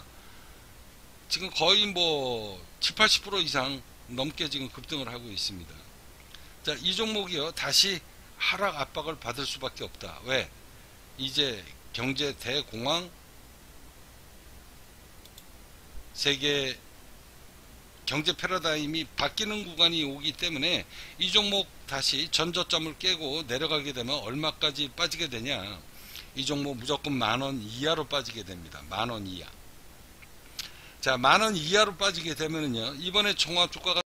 Speaker 1: 지금 거의 뭐 칠, 팔십 퍼센트 이상 넘게 지금 급등을 하고 있습니다. 자, 이 종목이요 다시 하락 압박을 받을 수밖에 없다. 왜? 이제 경제 대공황, 세계 경제 패러다임이 바뀌는 구간이 오기 때문에 이 종목 다시 전저점을 깨고 내려가게 되면 얼마까지 빠지게 되냐, 이 종목 무조건 만원 이하로 빠지게 됩니다. 만원 이하. 자, 만원 이하로 빠지게 되면은요 이번에 종합주가가